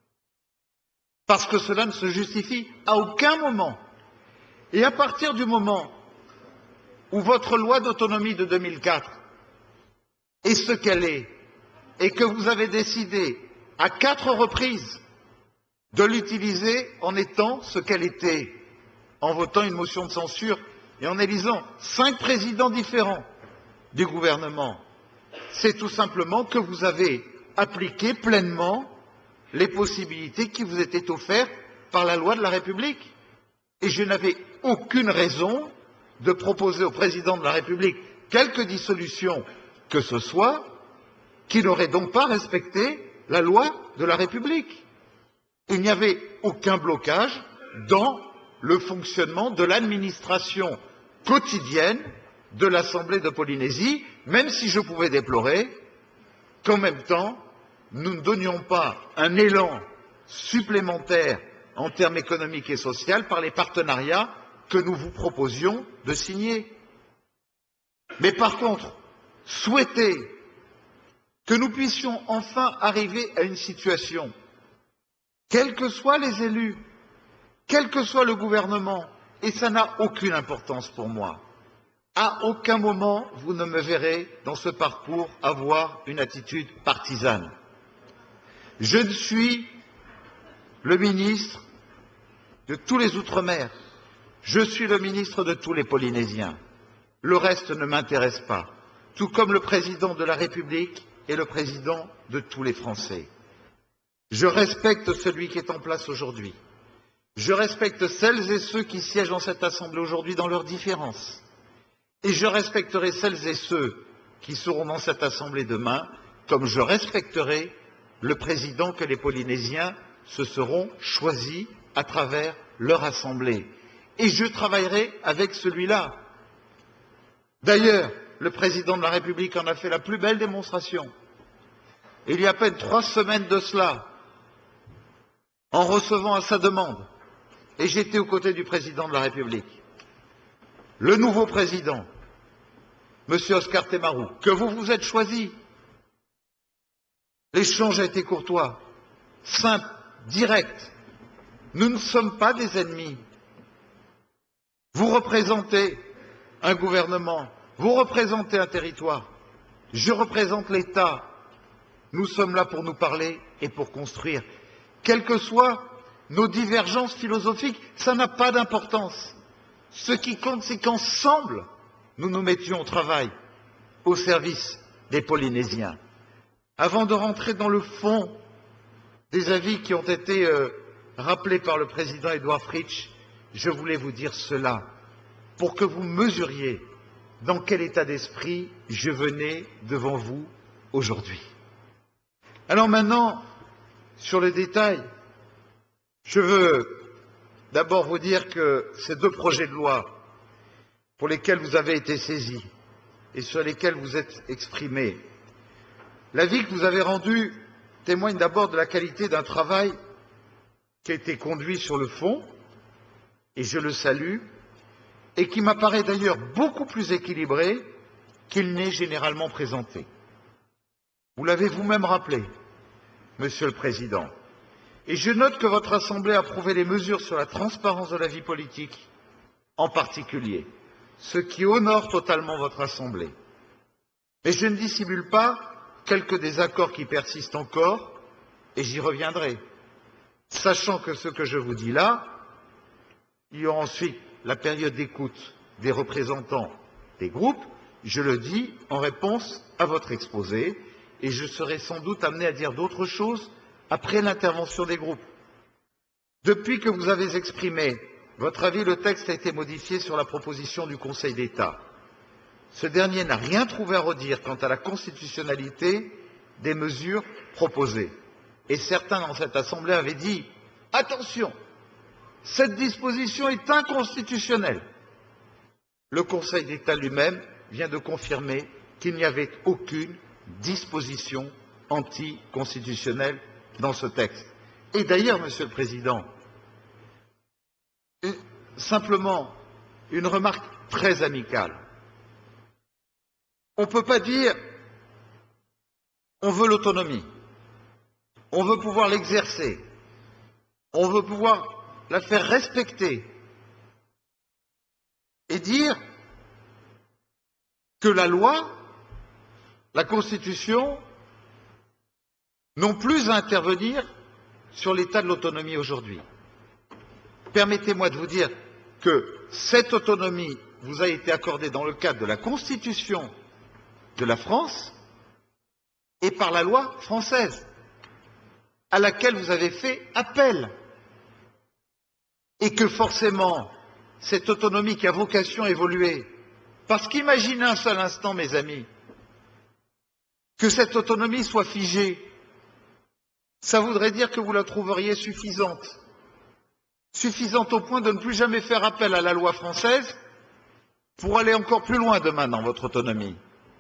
Parce que cela ne se justifie à aucun moment. Et à partir du moment où votre loi d'autonomie de 2004 est ce qu'elle est, et que vous avez décidé à 4 reprises de l'utiliser en étant ce qu'elle était, en votant une motion de censure et en élisant 5 présidents différents du gouvernement, c'est tout simplement que vous avez appliqué pleinement les possibilités qui vous étaient offertes par la loi de la République. Et je n'avais aucune raison de proposer au président de la République quelque dissolution que ce soit qui n'aurait donc pas respecté la loi de la République. Il n'y avait aucun blocage dans le fonctionnement de l'administration quotidienne de l'Assemblée de Polynésie, même si je pouvais déplorer qu'en même temps, nous ne donnions pas un élan supplémentaire en termes économiques et sociaux par les partenariats que nous vous proposions de signer. Mais par contre, souhaiter que nous puissions enfin arriver à une situation, quels que soient les élus, quel que soit le gouvernement, et ça n'a aucune importance pour moi, à aucun moment vous ne me verrez dans ce parcours avoir une attitude partisane. Je suis le ministre de tous les Outre-mer, je suis le ministre de tous les Polynésiens. Le reste ne m'intéresse pas, tout comme le président de la République et le président de tous les Français. Je respecte celui qui est en place aujourd'hui. Je respecte celles et ceux qui siègent dans cette Assemblée aujourd'hui dans leurs différences. Et je respecterai celles et ceux qui seront dans cette Assemblée demain, comme je respecterai le président que les Polynésiens se seront choisis à travers leur Assemblée. Et je travaillerai avec celui-là. D'ailleurs, le président de la République en a fait la plus belle démonstration. Il y a à peine 3 semaines de cela, en recevant à sa demande, et j'étais aux côtés du président de la République, le nouveau président, M. Oscar Temaru, que vous vous êtes choisi. L'échange a été courtois, simple, direct. Nous ne sommes pas des ennemis. Vous représentez un gouvernement, vous représentez un territoire, je représente l'État. Nous sommes là pour nous parler et pour construire. Quelles que soient nos divergences philosophiques, ça n'a pas d'importance. Ce qui compte, c'est qu'ensemble, nous nous mettions au travail, au service des Polynésiens. Avant de rentrer dans le fond des avis qui ont été rappelés par le président Édouard Fritsch, je voulais vous dire cela, pour que vous mesuriez dans quel état d'esprit je venais devant vous aujourd'hui. Alors maintenant, sur le détail, je veux d'abord vous dire que ces 2 projets de loi pour lesquels vous avez été saisis et sur lesquels vous êtes exprimés, l'avis que vous avez rendu témoigne d'abord de la qualité d'un travail qui a été conduit sur le fond, et je le salue, et qui m'apparaît d'ailleurs beaucoup plus équilibré qu'il n'est généralement présenté. Vous l'avez vous-même rappelé, Monsieur le Président, et je note que votre Assemblée a approuvé les mesures sur la transparence de la vie politique, en particulier, ce qui honore totalement votre Assemblée. Mais je ne dissimule pas quelques désaccords qui persistent encore, et j'y reviendrai, sachant que ce que je vous dis là, il y aura ensuite la période d'écoute des représentants des groupes, je le dis en réponse à votre exposé, et je serai sans doute amené à dire d'autres choses après l'intervention des groupes. Depuis que vous avez exprimé votre avis, le texte a été modifié sur la proposition du Conseil d'État. Ce dernier n'a rien trouvé à redire quant à la constitutionnalité des mesures proposées. Et certains dans cette Assemblée avaient dit « Attention, cette disposition est inconstitutionnelle ». Le Conseil d'État lui-même vient de confirmer qu'il n'y avait aucune disposition anticonstitutionnelle dans ce texte. Et d'ailleurs, Monsieur le Président, simplement une remarque très amicale. On ne peut pas dire on veut l'autonomie, on veut pouvoir l'exercer, on veut pouvoir la faire respecter et dire que la loi, la Constitution, n'ont plus à intervenir sur l'état de l'autonomie aujourd'hui. Permettez-moi de vous dire que cette autonomie vous a été accordée dans le cadre de la Constitution de la France et par la loi française, à laquelle vous avez fait appel. Et que forcément, cette autonomie qui a vocation à évoluer, parce qu'imaginez un seul instant, mes amis, que cette autonomie soit figée, ça voudrait dire que vous la trouveriez suffisante. Suffisante au point de ne plus jamais faire appel à la loi française pour aller encore plus loin demain dans votre autonomie.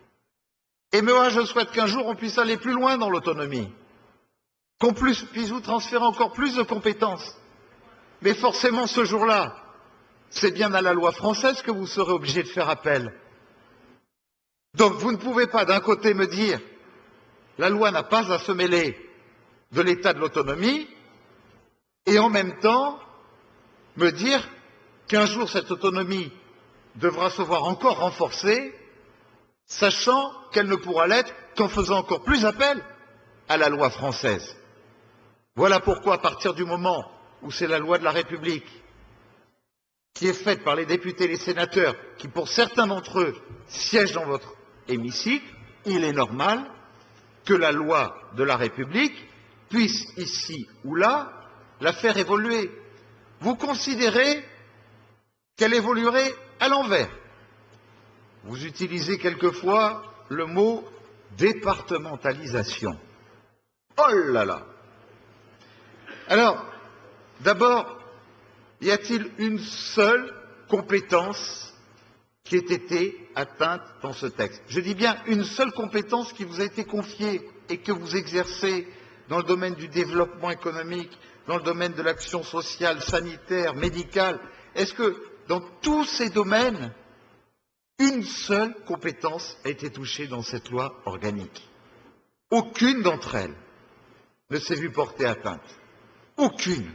Et moi, je souhaite qu'un jour on puisse aller plus loin dans l'autonomie, qu'on puisse vous transférer encore plus de compétences. Mais forcément, ce jour-là, c'est bien à la loi française que vous serez obligé de faire appel. Donc vous ne pouvez pas d'un côté me dire la loi n'a pas à se mêler de l'état de l'autonomie et en même temps me dire qu'un jour cette autonomie devra se voir encore renforcée, sachant qu'elle ne pourra l'être qu'en faisant encore plus appel à la loi française. Voilà pourquoi, à partir du moment où c'est la loi de la République qui est faite par les députés et les sénateurs, qui pour certains d'entre eux siègent dans votre hémicycle, il est normal que la loi de la République puisse, ici ou là, la faire évoluer. Vous considérez qu'elle évoluerait à l'envers. Vous utilisez quelquefois le mot départementalisation. Oh là là! Alors, d'abord, y a-t-il une seule compétence qui ait été atteinte dans ce texte? Je dis bien une seule compétence qui vous a été confiée et que vous exercez dans le domaine du développement économique, dans le domaine de l'action sociale, sanitaire, médicale. Est-ce que dans tous ces domaines, une seule compétence a été touchée dans cette loi organique? Aucune d'entre elles ne s'est vue porter atteinte. Aucune.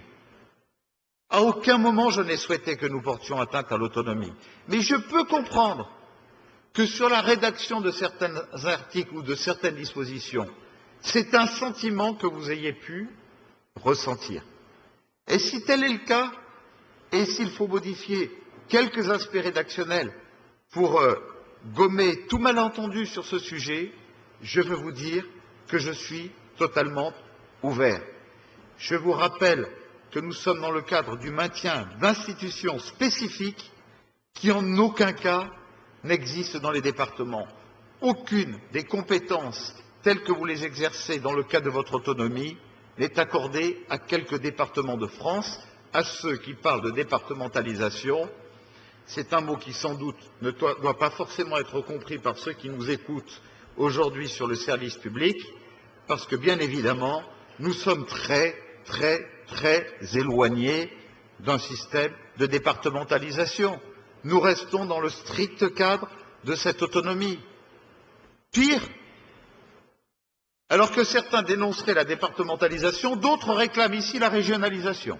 À aucun moment je n'ai souhaité que nous portions atteinte à l'autonomie. Mais je peux comprendre que sur la rédaction de certains articles ou de certaines dispositions, c'est un sentiment que vous ayez pu ressentir. Et si tel est le cas, et s'il faut modifier quelques aspects rédactionnels pour gommer tout malentendu sur ce sujet, je veux vous dire que je suis totalement ouvert. Je vous rappelle que nous sommes dans le cadre du maintien d'institutions spécifiques qui en aucun cas n'existent dans les départements. Aucune des compétences telles que vous les exercez dans le cadre de votre autonomie n'est accordée à quelques départements de France. À ceux qui parlent de départementalisation, c'est un mot qui sans doute ne doit pas forcément être compris par ceux qui nous écoutent aujourd'hui sur le service public, parce que bien évidemment, nous sommes très éloignés d'un système de départementalisation. Nous restons dans le strict cadre de cette autonomie. Pire, alors que certains dénonceraient la départementalisation, d'autres réclament ici la régionalisation.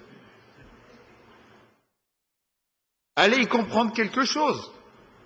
Allez y comprendre quelque chose.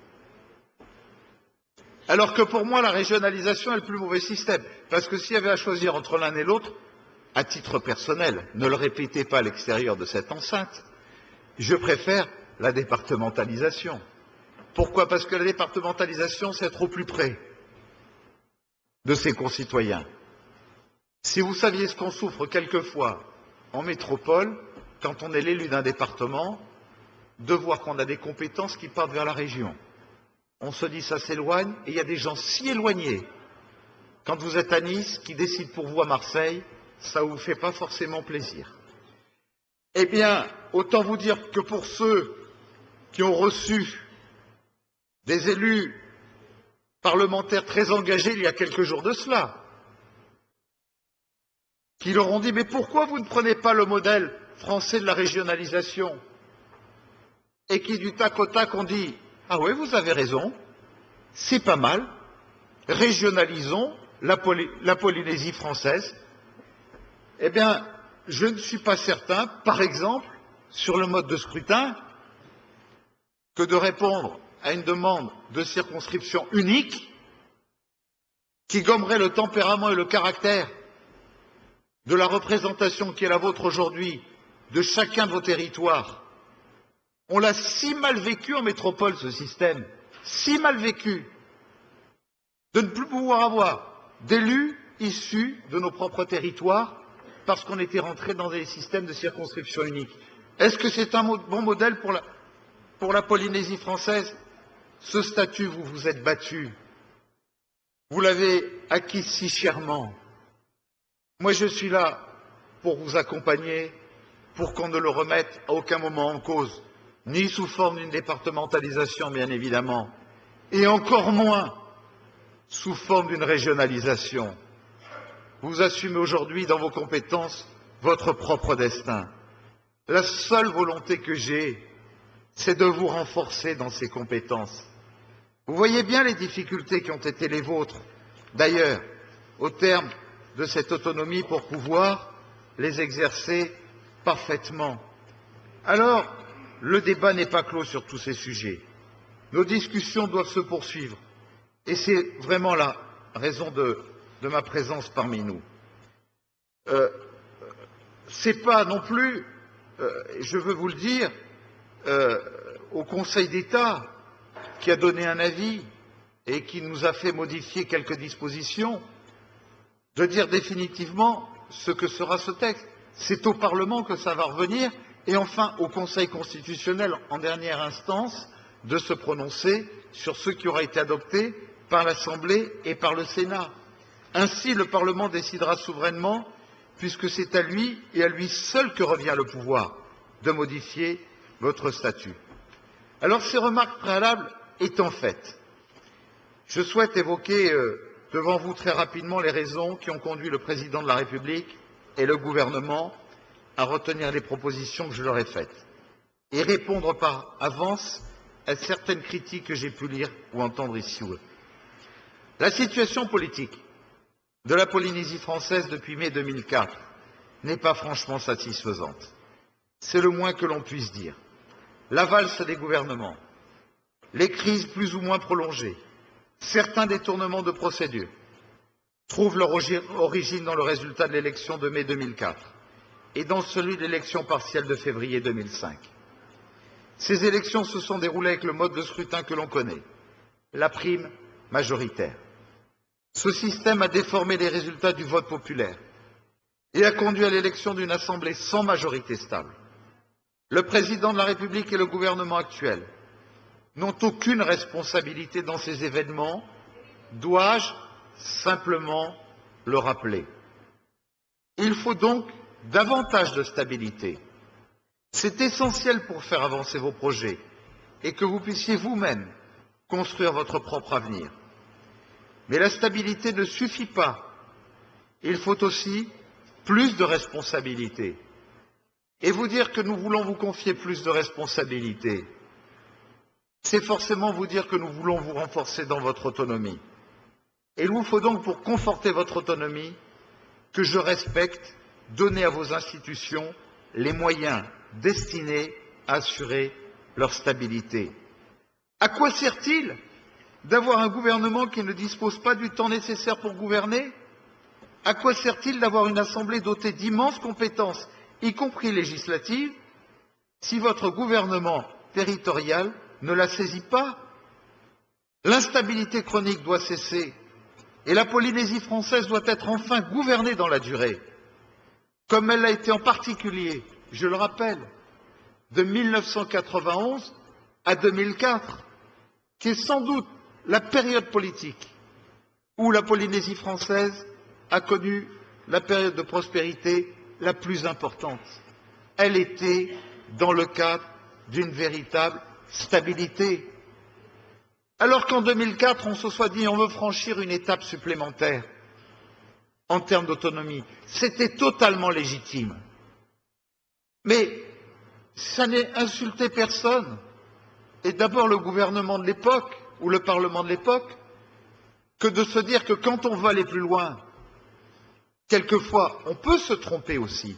Alors que pour moi, la régionalisation est le plus mauvais système. Parce que s'il y avait à choisir entre l'un et l'autre, à titre personnel, ne le répétez pas à l'extérieur de cette enceinte, je préfère la départementalisation. Pourquoi? Parce que la départementalisation, c'est être au plus près de ses concitoyens. Si vous saviez ce qu'on souffre quelquefois en métropole, quand on est l'élu d'un département, de voir qu'on a des compétences qui partent vers la région. On se dit ça s'éloigne, et il y a des gens si éloignés. Quand vous êtes à Nice, qui décident pour vous à Marseille, ça ne vous fait pas forcément plaisir. Eh bien, autant vous dire que pour ceux qui ont reçu des élus parlementaires très engagés il y a quelques jours de cela, qui leur ont dit « Mais pourquoi vous ne prenez pas le modèle français de la régionalisation ?» et qui du tac au tac ont dit « Ah oui, vous avez raison, c'est pas mal, régionalisons la Polynésie française. » Eh bien, je ne suis pas certain, par exemple, sur le mode de scrutin, que de répondre à une demande de circonscription unique qui gommerait le tempérament et le caractère de la représentation qui est la vôtre aujourd'hui de chacun de vos territoires. On l'a si mal vécu en métropole, ce système, si mal vécu, de ne plus pouvoir avoir d'élus issus de nos propres territoires parce qu'on était rentré dans des systèmes de circonscription unique. Est-ce que c'est un bon modèle pour la Polynésie française? Ce statut, vous vous êtes battu. Vous l'avez acquis si chèrement. Moi, je suis là pour vous accompagner, pour qu'on ne le remette à aucun moment en cause, ni sous forme d'une départementalisation, bien évidemment, et encore moins sous forme d'une régionalisation. Vous assumez aujourd'hui dans vos compétences votre propre destin. La seule volonté que j'ai, c'est de vous renforcer dans ces compétences. Vous voyez bien les difficultés qui ont été les vôtres, d'ailleurs, au terme de cette autonomie pour pouvoir les exercer parfaitement. Alors, le débat n'est pas clos sur tous ces sujets. Nos discussions doivent se poursuivre. Et c'est vraiment la raison de ma présence parmi nous. C'est pas non plus, je veux vous le dire, au Conseil d'État qui a donné un avis et qui nous a fait modifier quelques dispositions, de dire définitivement ce que sera ce texte. C'est au Parlement que ça va revenir et enfin au Conseil constitutionnel en dernière instance de se prononcer sur ce qui aura été adopté par l'Assemblée et par le Sénat. Ainsi, le Parlement décidera souverainement, puisque c'est à lui et à lui seul que revient le pouvoir de modifier votre statut. Alors, ces remarques préalables étant faites, je souhaite évoquer devant vous très rapidement les raisons qui ont conduit le Président de la République et le gouvernement à retenir les propositions que je leur ai faites et répondre par avance à certaines critiques que j'ai pu lire ou entendre ici ou là. La situation politique de la Polynésie française depuis mai 2004 n'est pas franchement satisfaisante. C'est le moins que l'on puisse dire. La valse des gouvernements, les crises plus ou moins prolongées, certains détournements de procédures trouvent leur origine dans le résultat de l'élection de mai 2004 et dans celui de l'élection partielle de février 2005. Ces élections se sont déroulées avec le mode de scrutin que l'on connaît, la prime majoritaire. Ce système a déformé les résultats du vote populaire et a conduit à l'élection d'une assemblée sans majorité stable. Le président de la République et le gouvernement actuel n'ont aucune responsabilité dans ces événements, dois-je simplement le rappeler. Il faut donc davantage de stabilité. C'est essentiel pour faire avancer vos projets et que vous puissiez vous-même construire votre propre avenir. Mais la stabilité ne suffit pas. Il faut aussi plus de responsabilités. Et vous dire que nous voulons vous confier plus de responsabilités, c'est forcément vous dire que nous voulons vous renforcer dans votre autonomie. Et il vous faut donc, pour conforter votre autonomie, que je respecte, donner à vos institutions les moyens destinés à assurer leur stabilité. À quoi sert-il d'avoir un gouvernement qui ne dispose pas du temps nécessaire pour gouverner? À quoi sert-il d'avoir une assemblée dotée d'immenses compétences, y compris législatives, si votre gouvernement territorial ne la saisit pas? L'instabilité chronique doit cesser et la Polynésie française doit être enfin gouvernée dans la durée, comme elle l'a été en particulier, je le rappelle, de 1991 à 2004, qui est sans doute la période politique où la Polynésie française a connu la période de prospérité la plus importante. Elle était dans le cadre d'une véritable stabilité. Alors qu'en 2004, on se soit dit on veut franchir une étape supplémentaire en termes d'autonomie, c'était totalement légitime. Mais ça n'est insulté personne, et d'abord le gouvernement de l'époque, ou le Parlement de l'époque, que de se dire que quand on veut aller plus loin, quelquefois, on peut se tromper aussi.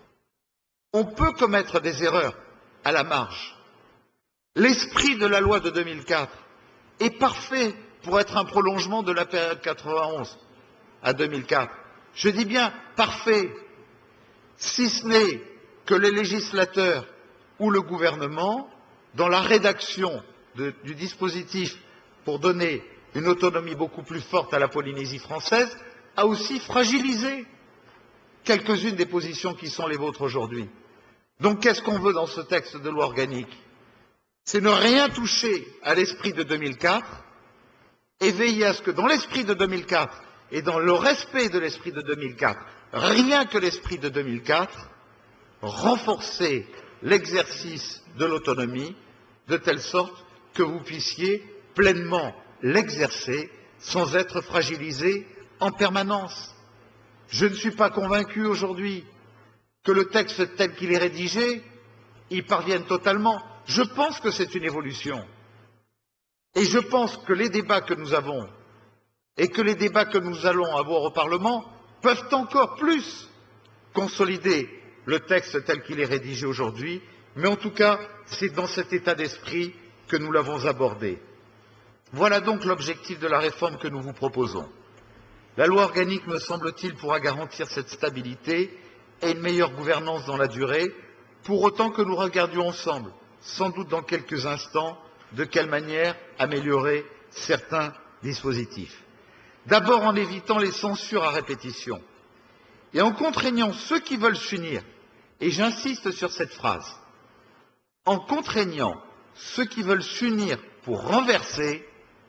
On peut commettre des erreurs à la marge. L'esprit de la loi de 2004 est parfait pour être un prolongement de la période 91 à 2004. Je dis bien parfait, si ce n'est que les législateurs ou le gouvernement, dans la rédaction du dispositif pour donner une autonomie beaucoup plus forte à la Polynésie française, a aussi fragilisé quelques-unes des positions qui sont les vôtres aujourd'hui. Donc qu'est-ce qu'on veut dans ce texte de loi organique? C'est ne rien toucher à l'esprit de 2004 et veiller à ce que dans l'esprit de 2004 et dans le respect de l'esprit de 2004, rien que l'esprit de 2004, renforcer l'exercice de l'autonomie de telle sorte que vous puissiez pleinement l'exercer sans être fragilisé en permanence. Je ne suis pas convaincu aujourd'hui que le texte tel qu'il est rédigé y parvienne totalement. Je pense que c'est une évolution. Et je pense que les débats que nous avons et que les débats que nous allons avoir au Parlement peuvent encore plus consolider le texte tel qu'il est rédigé aujourd'hui, mais en tout cas, c'est dans cet état d'esprit que nous l'avons abordé. Voilà donc l'objectif de la réforme que nous vous proposons. La loi organique, me semble-t-il, pourra garantir cette stabilité et une meilleure gouvernance dans la durée, pour autant que nous regardions ensemble, sans doute dans quelques instants, de quelle manière améliorer certains dispositifs. D'abord en évitant les censures à répétition et en contraignant ceux qui veulent s'unir, et j'insiste sur cette phrase, en contraignant ceux qui veulent s'unir pour renverser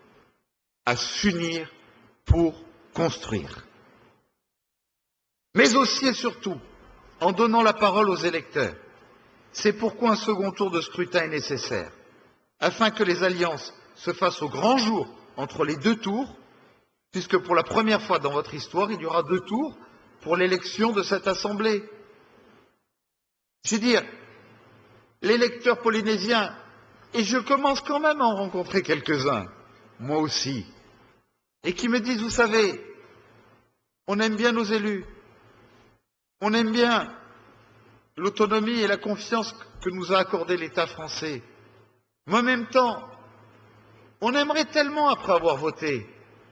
à s'unir pour construire. Mais aussi et surtout en donnant la parole aux électeurs. C'est pourquoi un second tour de scrutin est nécessaire, afin que les alliances se fassent au grand jour entre les deux tours, puisque pour la première fois dans votre histoire, il y aura deux tours pour l'élection de cette Assemblée. Je veux dire, l'électeur polynésien, et je commence quand même à en rencontrer quelques-uns, moi aussi, et qui me disent, vous savez, on aime bien nos élus, on aime bien l'autonomie et la confiance que nous a accordé l'État français, mais en même temps, on aimerait tellement, après avoir voté,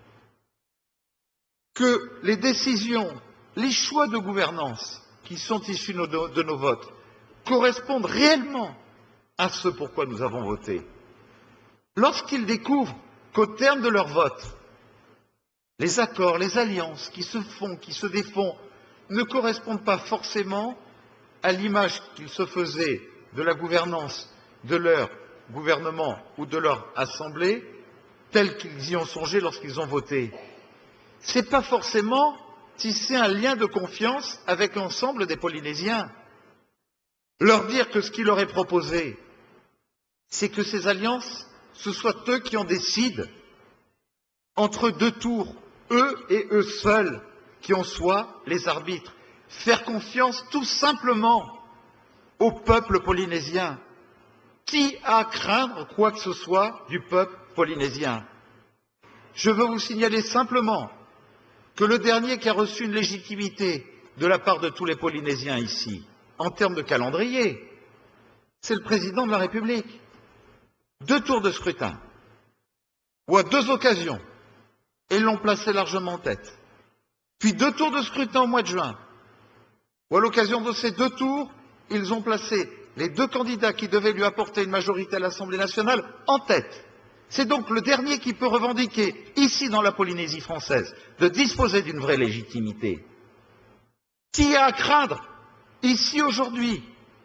que les décisions, les choix de gouvernance qui sont issus de nos votes correspondent réellement à ce pourquoi nous avons voté. Lorsqu'ils découvrent qu'au terme de leur vote, les accords, les alliances qui se font, qui se défont, ne correspondent pas forcément à l'image qu'ils se faisaient de la gouvernance de leur gouvernement ou de leur assemblée, telle qu'ils y ont songé lorsqu'ils ont voté. Ce n'est pas forcément tisser un lien de confiance avec l'ensemble des Polynésiens. Leur dire que ce qui leur est proposé, c'est que ces alliances, ce soit eux qui en décident, entre deux tours, eux et eux seuls, qui en soient les arbitres. Faire confiance tout simplement au peuple polynésien. Qui a à craindre quoi que ce soit du peuple polynésien? Je veux vous signaler simplement que le dernier qui a reçu une légitimité de la part de tous les Polynésiens ici, en termes de calendrier, c'est le président de la République. 2 tours de scrutin, ou à 2 occasions, et ils l'ont placé largement en tête. Puis 2 tours de scrutin au mois de juin, où à l'occasion de ces 2 tours, ils ont placé les 2 candidats qui devaient lui apporter une majorité à l'Assemblée nationale en tête. C'est donc le dernier qui peut revendiquer, ici dans la Polynésie française, de disposer d'une vraie légitimité. Qui a à craindre, ici aujourd'hui,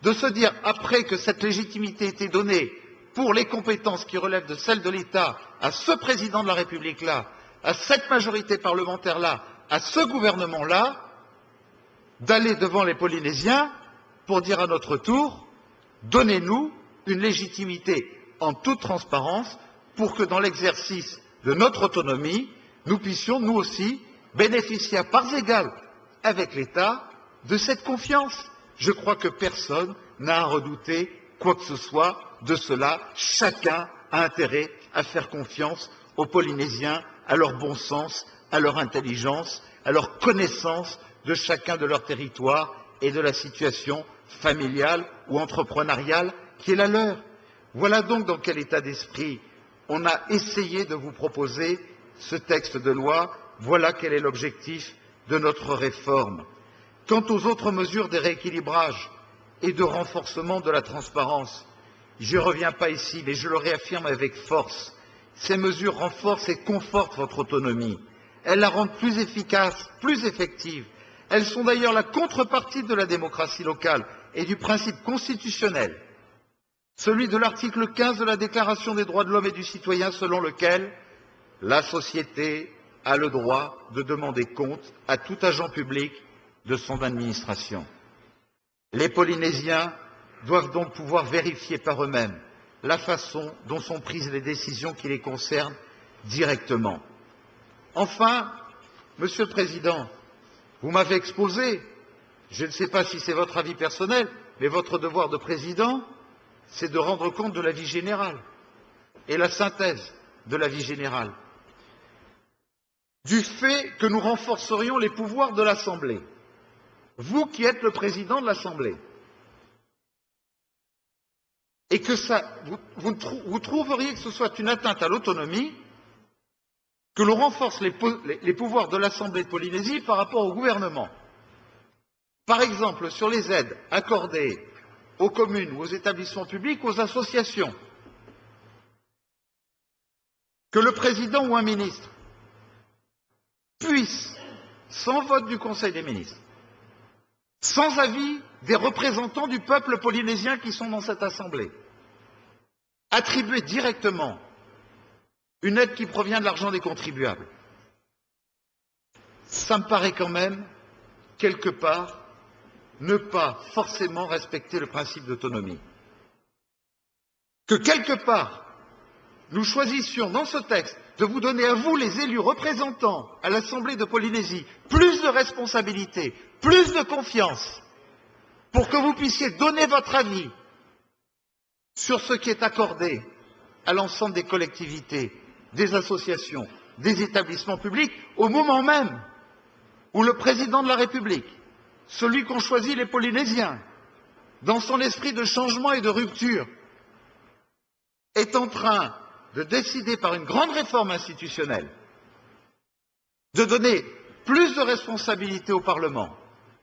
de se dire, après que cette légitimité était donnée pour les compétences qui relèvent de celles de l'État à ce président de la République-là, à cette majorité parlementaire-là, à ce gouvernement-là, d'aller devant les Polynésiens pour dire à notre tour, donnez-nous une légitimité en toute transparence pour que dans l'exercice de notre autonomie, nous puissions, nous aussi, bénéficier à parts égales avec l'État de cette confiance. Je crois que personne n'a à redouter quoi que ce soit de cela. Chacun a intérêt à faire confiance aux Polynésiens, à leur bon sens, à leur intelligence, à leur connaissance de chacun de leur territoire et de la situation familiale ou entrepreneuriale qui est la leur. Voilà donc dans quel état d'esprit on a essayé de vous proposer ce texte de loi. Voilà quel est l'objectif de notre réforme. Quant aux autres mesures de rééquilibrage et de renforcement de la transparence, je ne reviens pas ici, mais je le réaffirme avec force. Ces mesures renforcent et confortent votre autonomie. Elles la rendent plus efficace, plus effective. Elles sont d'ailleurs la contrepartie de la démocratie locale et du principe constitutionnel, celui de l'article 15 de la Déclaration des droits de l'homme et du citoyen, selon lequel la société a le droit de demander compte à tout agent public de son administration. Les Polynésiens doivent donc pouvoir vérifier par eux-mêmes la façon dont sont prises les décisions qui les concernent directement. Enfin, Monsieur le Président, vous m'avez exposé, je ne sais pas si c'est votre avis personnel, mais votre devoir de président, c'est de rendre compte de la vie générale et la synthèse de la vie générale. Du fait que nous renforcerions les pouvoirs de l'Assemblée, vous qui êtes le président de l'Assemblée, et que vous trouveriez que ce soit une atteinte à l'autonomie, que l'on renforce les pouvoirs de l'Assemblée de Polynésie par rapport au gouvernement. Par exemple, sur les aides accordées aux communes ou aux établissements publics, aux associations, que le président ou un ministre puisse, sans vote du Conseil des ministres, sans avis des représentants du peuple polynésien qui sont dans cette Assemblée, attribuer directement une aide qui provient de l'argent des contribuables. Ça me paraît quand même, quelque part, ne pas forcément respecter le principe d'autonomie. Que quelque part, nous choisissions dans ce texte de vous donner à vous, les élus représentants à l'Assemblée de Polynésie, plus de responsabilités, plus de confiance, pour que vous puissiez donner votre avis sur ce qui est accordé à l'ensemble des collectivités, des associations, des établissements publics, au moment même où le président de la République, celui qu'ont choisi les Polynésiens, dans son esprit de changement et de rupture, est en train de décider par une grande réforme institutionnelle de donner plus de responsabilités au Parlement,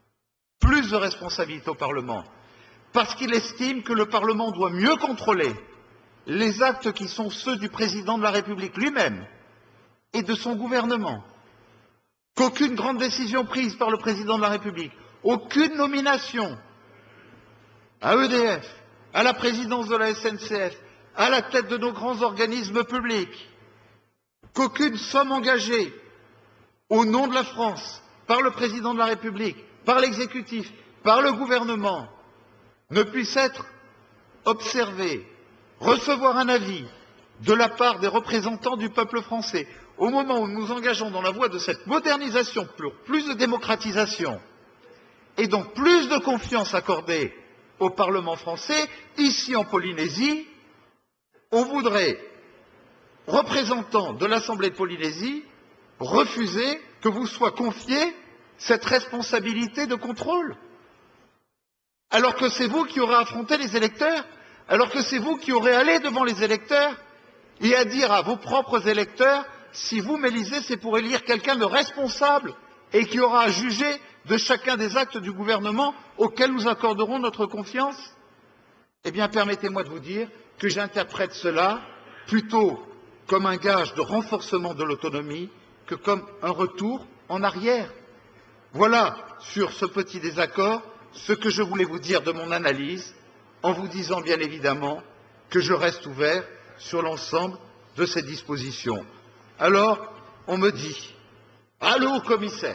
parce qu'il estime que le Parlement doit mieux contrôler les actes qui sont ceux du président de la République lui-même et de son gouvernement, qu'aucune grande décision prise par le président de la République, aucune nomination à EDF, à la présidence de la SNCF, à la tête de nos grands organismes publics, qu'aucune somme engagée au nom de la France par le président de la République, par l'exécutif, par le gouvernement, ne puisse être observée, recevoir un avis de la part des représentants du peuple français, au moment où nous nous engageons dans la voie de cette modernisation, pour plus de démocratisation, et donc plus de confiance accordée au Parlement français, ici en Polynésie, on voudrait, représentants de l'Assemblée de Polynésie, refuser que vous soit confiée cette responsabilité de contrôle. Alors que c'est vous qui aurez affronté les électeurs, alors que c'est vous qui aurez allé devant les électeurs et à dire à vos propres électeurs, si vous m'élisez, c'est pour élire quelqu'un de responsable et qui aura à juger de chacun des actes du gouvernement auxquels nous accorderons notre confiance. Eh bien, permettez-moi de vous dire que j'interprète cela plutôt comme un gage de renforcement de l'autonomie que comme un retour en arrière. Voilà, sur ce petit désaccord, ce que je voulais vous dire de mon analyse, en vous disant bien évidemment que je reste ouvert sur l'ensemble de ces dispositions. Alors, on me dit, ah, le haut-commissaire.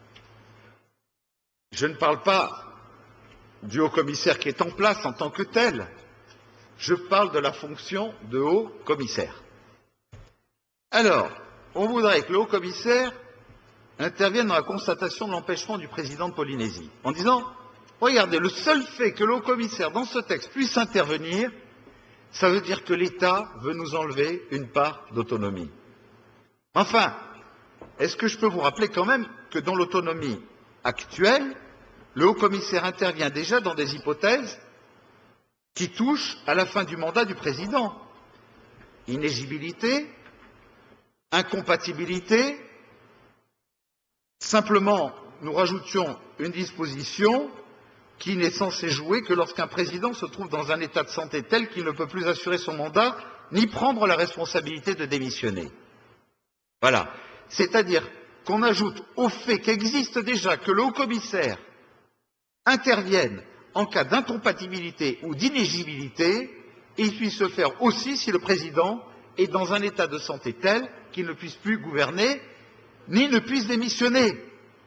Je ne parle pas du haut-commissaire qui est en place en tant que tel, je parle de la fonction de haut-commissaire. Alors, on voudrait que le haut-commissaire intervienne dans la constatation de l'empêchement du président de Polynésie, en disant, regardez, le seul fait que le haut-commissaire, dans ce texte, puisse intervenir, ça veut dire que l'État veut nous enlever une part d'autonomie. Enfin, est-ce que je peux vous rappeler quand même que dans l'autonomie actuelle, le haut-commissaire intervient déjà dans des hypothèses qui touchent à la fin du mandat du président. Inéligibilité, incompatibilité. Simplement, nous rajoutions une disposition qui n'est censée jouer que lorsqu'un président se trouve dans un état de santé tel qu'il ne peut plus assurer son mandat, ni prendre la responsabilité de démissionner. Voilà. C'est-à-dire qu'on ajoute au fait qu'existe déjà que le haut-commissaire intervienne en cas d'incompatibilité ou d'inéligibilité, et il puisse se faire aussi si le président est dans un état de santé tel qu'il ne puisse plus gouverner, ni ne puisse démissionner.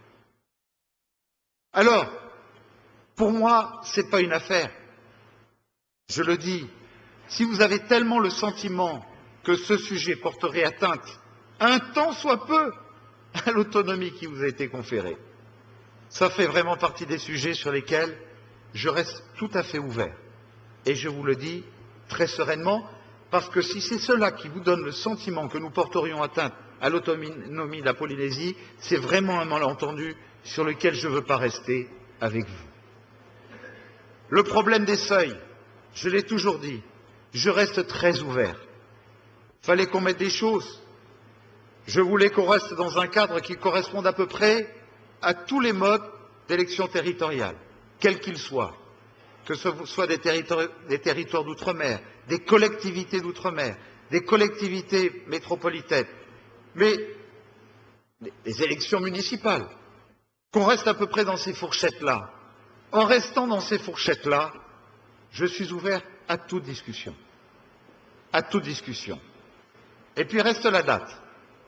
Alors, pour moi, ce n'est pas une affaire. Je le dis, si vous avez tellement le sentiment que ce sujet porterait atteinte, un tant soit peu, à l'autonomie qui vous a été conférée, ça fait vraiment partie des sujets sur lesquels je reste tout à fait ouvert. Et je vous le dis très sereinement, parce que si c'est cela qui vous donne le sentiment que nous porterions atteinte à l'autonomie de la Polynésie, c'est vraiment un malentendu sur lequel je ne veux pas rester avec vous. Le problème des seuils, je l'ai toujours dit, je reste très ouvert. Il fallait qu'on mette des choses. Je voulais qu'on reste dans un cadre qui corresponde à peu près à tous les modes d'élection territoriale, quels qu'ils soient, que ce soit des territoires d'outre-mer, des collectivités d'outre-mer, des collectivités métropolitaines, mais des élections municipales, qu'on reste à peu près dans ces fourchettes-là. En restant dans ces fourchettes-là, je suis ouvert à toute discussion. À toute discussion. Et puis reste la date.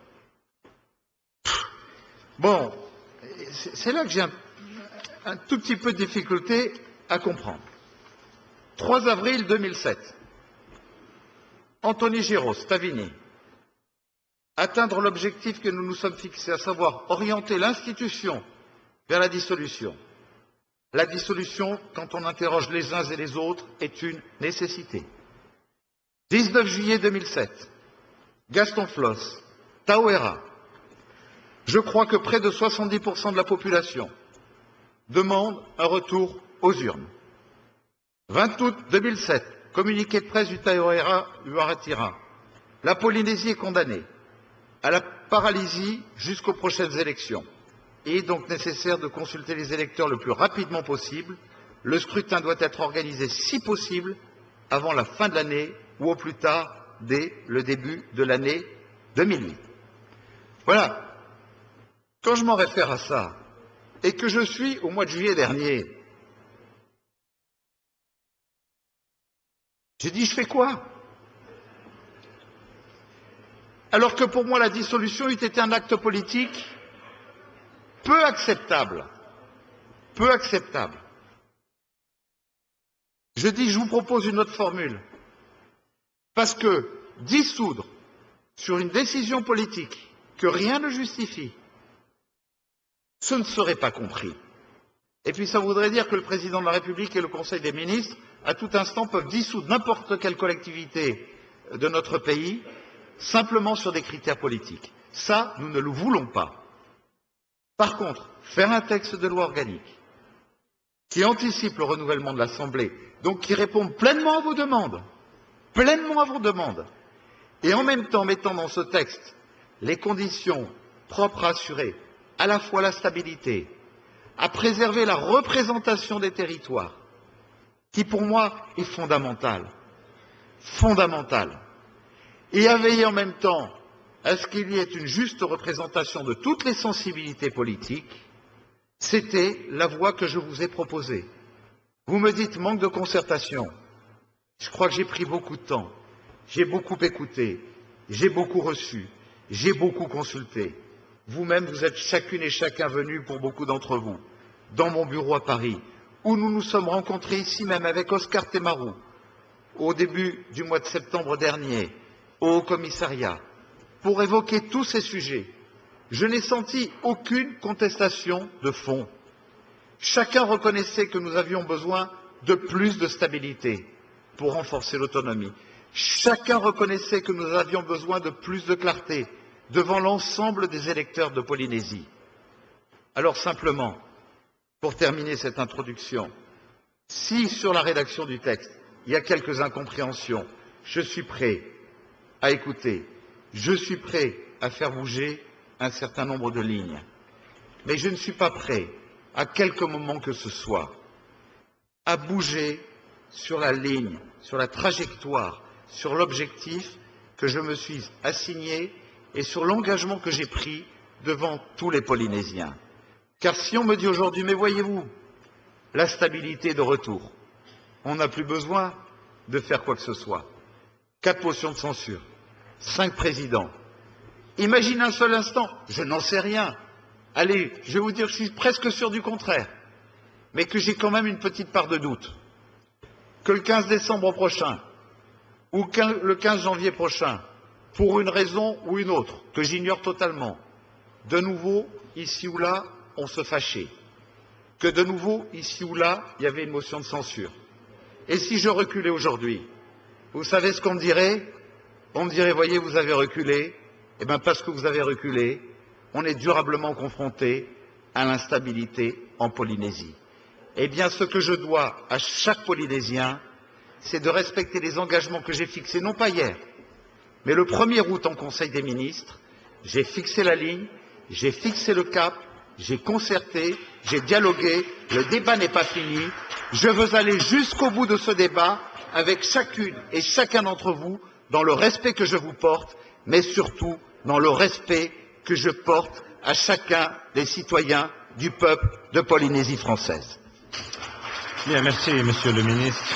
Bon, c'est là que j'ai un tout petit peu de difficulté à comprendre. 3 avril 2007. Anthony Géraud, Tavini. Atteindre l'objectif que nous nous sommes fixés, à savoir orienter l'institution vers la dissolution. La dissolution, quand on interroge les uns et les autres, est une nécessité. 19 juillet 2007. Gaston Floss, Taoera. Je crois que près de 70% de la population demande un retour aux urnes. 20 août 2007, communiqué de presse du Taoera Uaratira. La Polynésie est condamnée à la paralysie jusqu'aux prochaines élections. Il est donc nécessaire de consulter les électeurs le plus rapidement possible. Le scrutin doit être organisé, si possible, avant la fin de l'année ou au plus tard dès le début de l'année 2008. Voilà. Quand je m'en réfère à ça, et que je suis au mois de juillet dernier, j'ai dit, je fais quoi? Alors que pour moi, la dissolution eût été un acte politique peu acceptable. Peu acceptable. Je dis, je vous propose une autre formule. Parce que dissoudre sur une décision politique que rien ne justifie, ce ne serait pas compris. Et puis ça voudrait dire que le président de la République et le Conseil des ministres, à tout instant, peuvent dissoudre n'importe quelle collectivité de notre pays, simplement sur des critères politiques. Ça, nous ne le voulons pas. Par contre, faire un texte de loi organique qui anticipe le renouvellement de l'Assemblée, donc qui répond pleinement à vos demandes, et en même temps mettant dans ce texte les conditions propres à assurer à la fois la stabilité, à préserver la représentation des territoires, qui pour moi est fondamentale, et à veiller en même temps à ce qu'il y ait une juste représentation de toutes les sensibilités politiques, C'était la voie que je vous ai proposée. Vous me dites manque de concertation. Je crois que j'ai pris beaucoup de temps. J'ai beaucoup écouté. J'ai beaucoup reçu. J'ai beaucoup consulté. Vous-même, vous êtes chacune et chacun venus, pour beaucoup d'entre vous, dans mon bureau à Paris, où nous nous sommes rencontrés ici même avec Oscar Temarou, au début du mois de septembre dernier, au Haut-Commissariat, pour évoquer tous ces sujets. Je n'ai senti aucune contestation de fond. Chacun reconnaissait que nous avions besoin de plus de stabilité pour renforcer l'autonomie. Chacun reconnaissait que nous avions besoin de plus de clarté devant l'ensemble des électeurs de Polynésie. Alors simplement, pour terminer cette introduction, si sur la rédaction du texte, il y a quelques incompréhensions, je suis prêt à écouter, je suis prêt à faire bouger un certain nombre de lignes. Mais je ne suis pas prêt, à quelque moment que ce soit, à bouger sur la ligne, sur la trajectoire, sur l'objectif que je me suis assigné et sur l'engagement que j'ai pris devant tous les Polynésiens. Car si on me dit aujourd'hui, mais voyez-vous, la stabilité est de retour, on n'a plus besoin de faire quoi que ce soit. 4 motions de censure, 5 présidents. Imagine un seul instant, je n'en sais rien. Allez, je vais vous dire, je suis presque sûr du contraire, mais que j'ai quand même une petite part de doute. Que le 15 décembre prochain, ou le 15 janvier prochain, pour une raison ou une autre, que j'ignore totalement, de nouveau, ici ou là, on se fâchait. Que de nouveau, ici ou là, il y avait une motion de censure. Et si je reculais aujourd'hui, vous savez ce qu'on me dirait? On me dirait, voyez, vous avez reculé. Eh bien, parce que vous avez reculé, on est durablement confronté à l'instabilité en Polynésie. Eh bien, ce que je dois à chaque Polynésien, c'est de respecter les engagements que j'ai fixés, non pas hier, mais le 1er août en Conseil des ministres. J'ai fixé la ligne, j'ai fixé le cap, j'ai concerté, j'ai dialogué, le débat n'est pas fini. Je veux aller jusqu'au bout de ce débat avec chacune et chacun d'entre vous, dans le respect que je vous porte, mais surtout dans le respect que je porte à chacun des citoyens du peuple de Polynésie française. Bien, merci, Monsieur le ministre.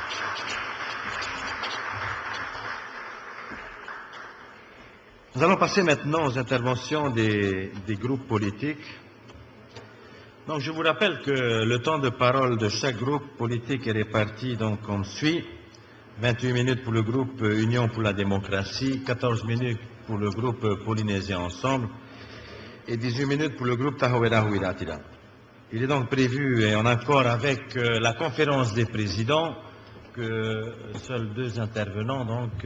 Nous allons passer maintenant aux interventions des groupes politiques. Donc, je vous rappelle que le temps de parole de chaque groupe politique est réparti donc comme suit. 28 minutes pour le groupe Union pour la démocratie, 14 minutes pour le groupe Polynésien Ensemble et 18 minutes pour le groupe Tahawera Huiratira. Il est donc prévu, et en accord avec la conférence des présidents, que seuls 2 intervenants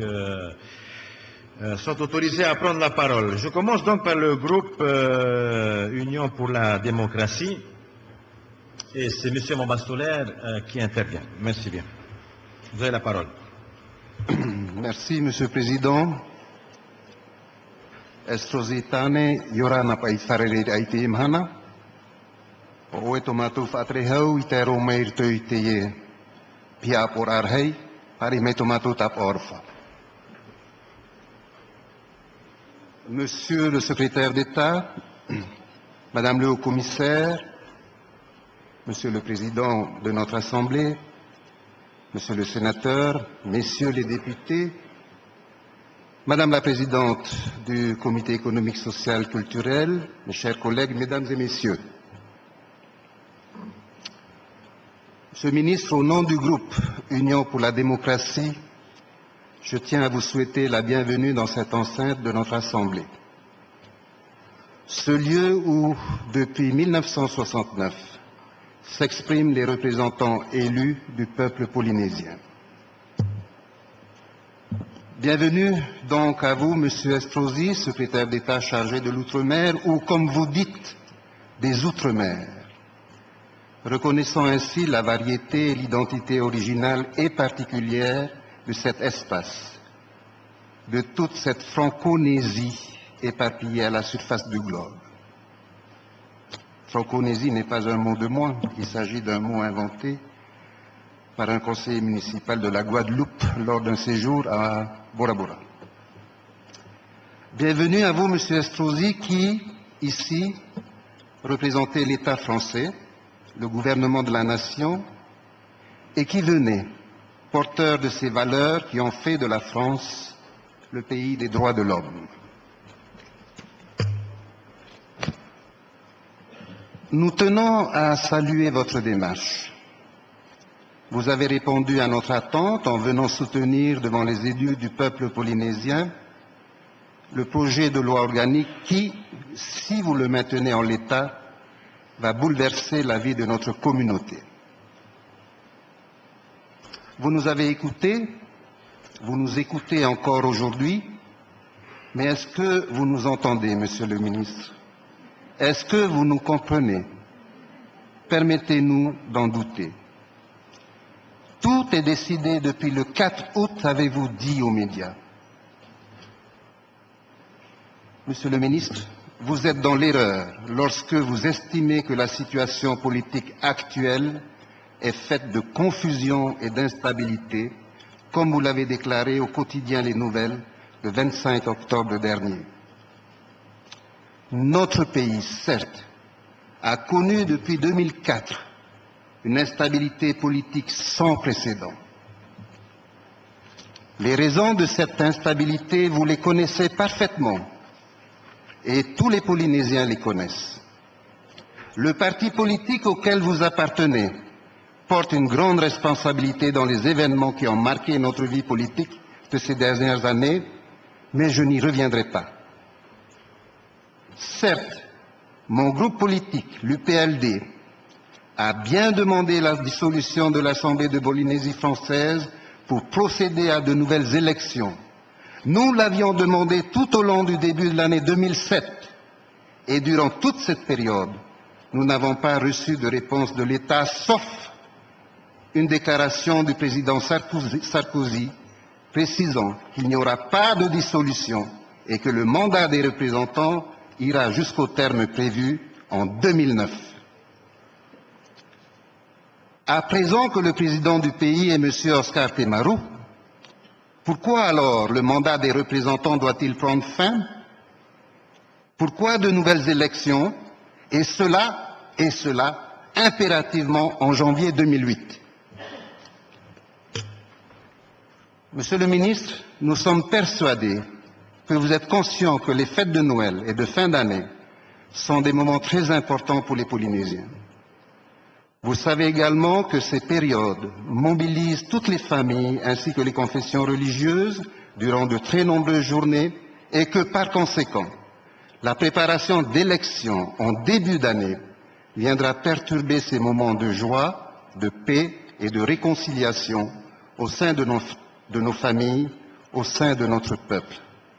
sont autorisés à prendre la parole. Je commence donc par le groupe Union pour la démocratie et c'est M. Mombastoulaire qui intervient. Merci bien. Vous avez la parole. Merci, Monsieur le Président. Estrozitane, Yorana Paitharere Aite Imhana. Oetomatu Fatrehau, Itero Meirto Iteye, Pia por Arhei, Parimetomatu Tap Orfa. Monsieur le Secrétaire d'État, Madame le Haut-Commissaire, Monsieur le Président de notre Assemblée, Monsieur le Sénateur, Messieurs les députés, Madame la Présidente du Comité économique, social, culturel, mes chers collègues, Mesdames et Messieurs. Monsieur le Ministre, au nom du groupe Union pour la démocratie, je tiens à vous souhaiter la bienvenue dans cette enceinte de notre Assemblée. Ce lieu où, depuis 1969, s'expriment les représentants élus du peuple polynésien. Bienvenue donc à vous, Monsieur Estrosi, secrétaire d'État chargé de l'Outre-mer, ou comme vous dites, des Outre-mer, reconnaissant ainsi la variété et l'identité originale et particulière de cet espace, de toute cette Franconésie éparpillée à la surface du globe. Franconésie n'est pas un mot de moi, il s'agit d'un mot inventé par un conseiller municipal de la Guadeloupe lors d'un séjour à Bora Bora. Bienvenue à vous, Monsieur Estrosi, qui, ici, représentait l'État français, le gouvernement de la nation, et qui venait, porteur de ces valeurs qui ont fait de la France le pays des droits de l'homme. Nous tenons à saluer votre démarche. Vous avez répondu à notre attente en venant soutenir devant les élus du peuple polynésien le projet de loi organique qui, si vous le maintenez en l'état, va bouleverser la vie de notre communauté. Vous nous avez écoutés, vous nous écoutez encore aujourd'hui, mais est-ce que vous nous entendez, Monsieur le ministre? Est-ce que vous nous comprenez? Permettez-nous d'en douter. Tout est décidé depuis le 4 août, avez-vous dit aux médias. Monsieur le ministre, vous êtes dans l'erreur lorsque vous estimez que la situation politique actuelle est faite de confusion et d'instabilité, comme vous l'avez déclaré au quotidien Les Nouvelles le 25 octobre dernier. Notre pays, certes, a connu depuis 2004 une instabilité politique sans précédent. Les raisons de cette instabilité, vous les connaissez parfaitement et tous les Polynésiens les connaissent. Le parti politique auquel vous appartenez porte une grande responsabilité dans les événements qui ont marqué notre vie politique de ces dernières années, mais je n'y reviendrai pas. Certes, mon groupe politique, l'UPLD, a bien demandé la dissolution de l'Assemblée de Polynésie française pour procéder à de nouvelles élections. Nous l'avions demandé tout au long du début de l'année 2007 et durant toute cette période, nous n'avons pas reçu de réponse de l'État, sauf une déclaration du président Sarkozy précisant qu'il n'y aura pas de dissolution et que le mandat des représentants ira jusqu'au terme prévu en 2009. À présent que le président du pays est M. Oscar Temaru, pourquoi alors le mandat des représentants doit-il prendre fin? Pourquoi de nouvelles élections? Et cela impérativement en janvier 2008. Monsieur le ministre, nous sommes persuadés que vous êtes conscient que les fêtes de Noël et de fin d'année sont des moments très importants pour les Polynésiens. Vous savez également que ces périodes mobilisent toutes les familles ainsi que les confessions religieuses durant de très nombreuses journées et que par conséquent, la préparation d'élections en début d'année viendra perturber ces moments de joie, de paix et de réconciliation au sein de nos familles, au sein de notre peuple.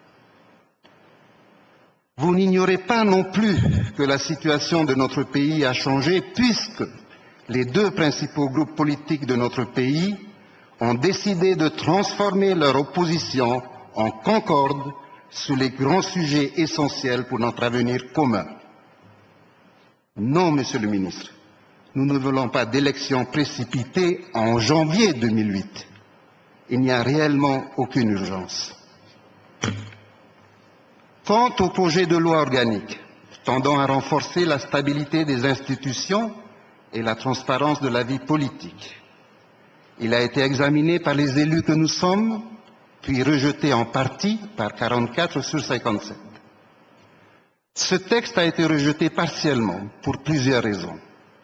Vous n'ignorez pas non plus que la situation de notre pays a changé puisque les deux principaux groupes politiques de notre pays ont décidé de transformer leur opposition en concorde sur les grands sujets essentiels pour notre avenir commun. Non, Monsieur le ministre, nous ne voulons pas d'élections précipitées en janvier 2008. Il n'y a réellement aucune urgence. Quant au projet de loi organique tendant à renforcer la stabilité des institutions et la transparence de la vie politique, il a été examiné par les élus que nous sommes, puis rejeté en partie par 44 sur 57. Ce texte a été rejeté partiellement pour plusieurs raisons.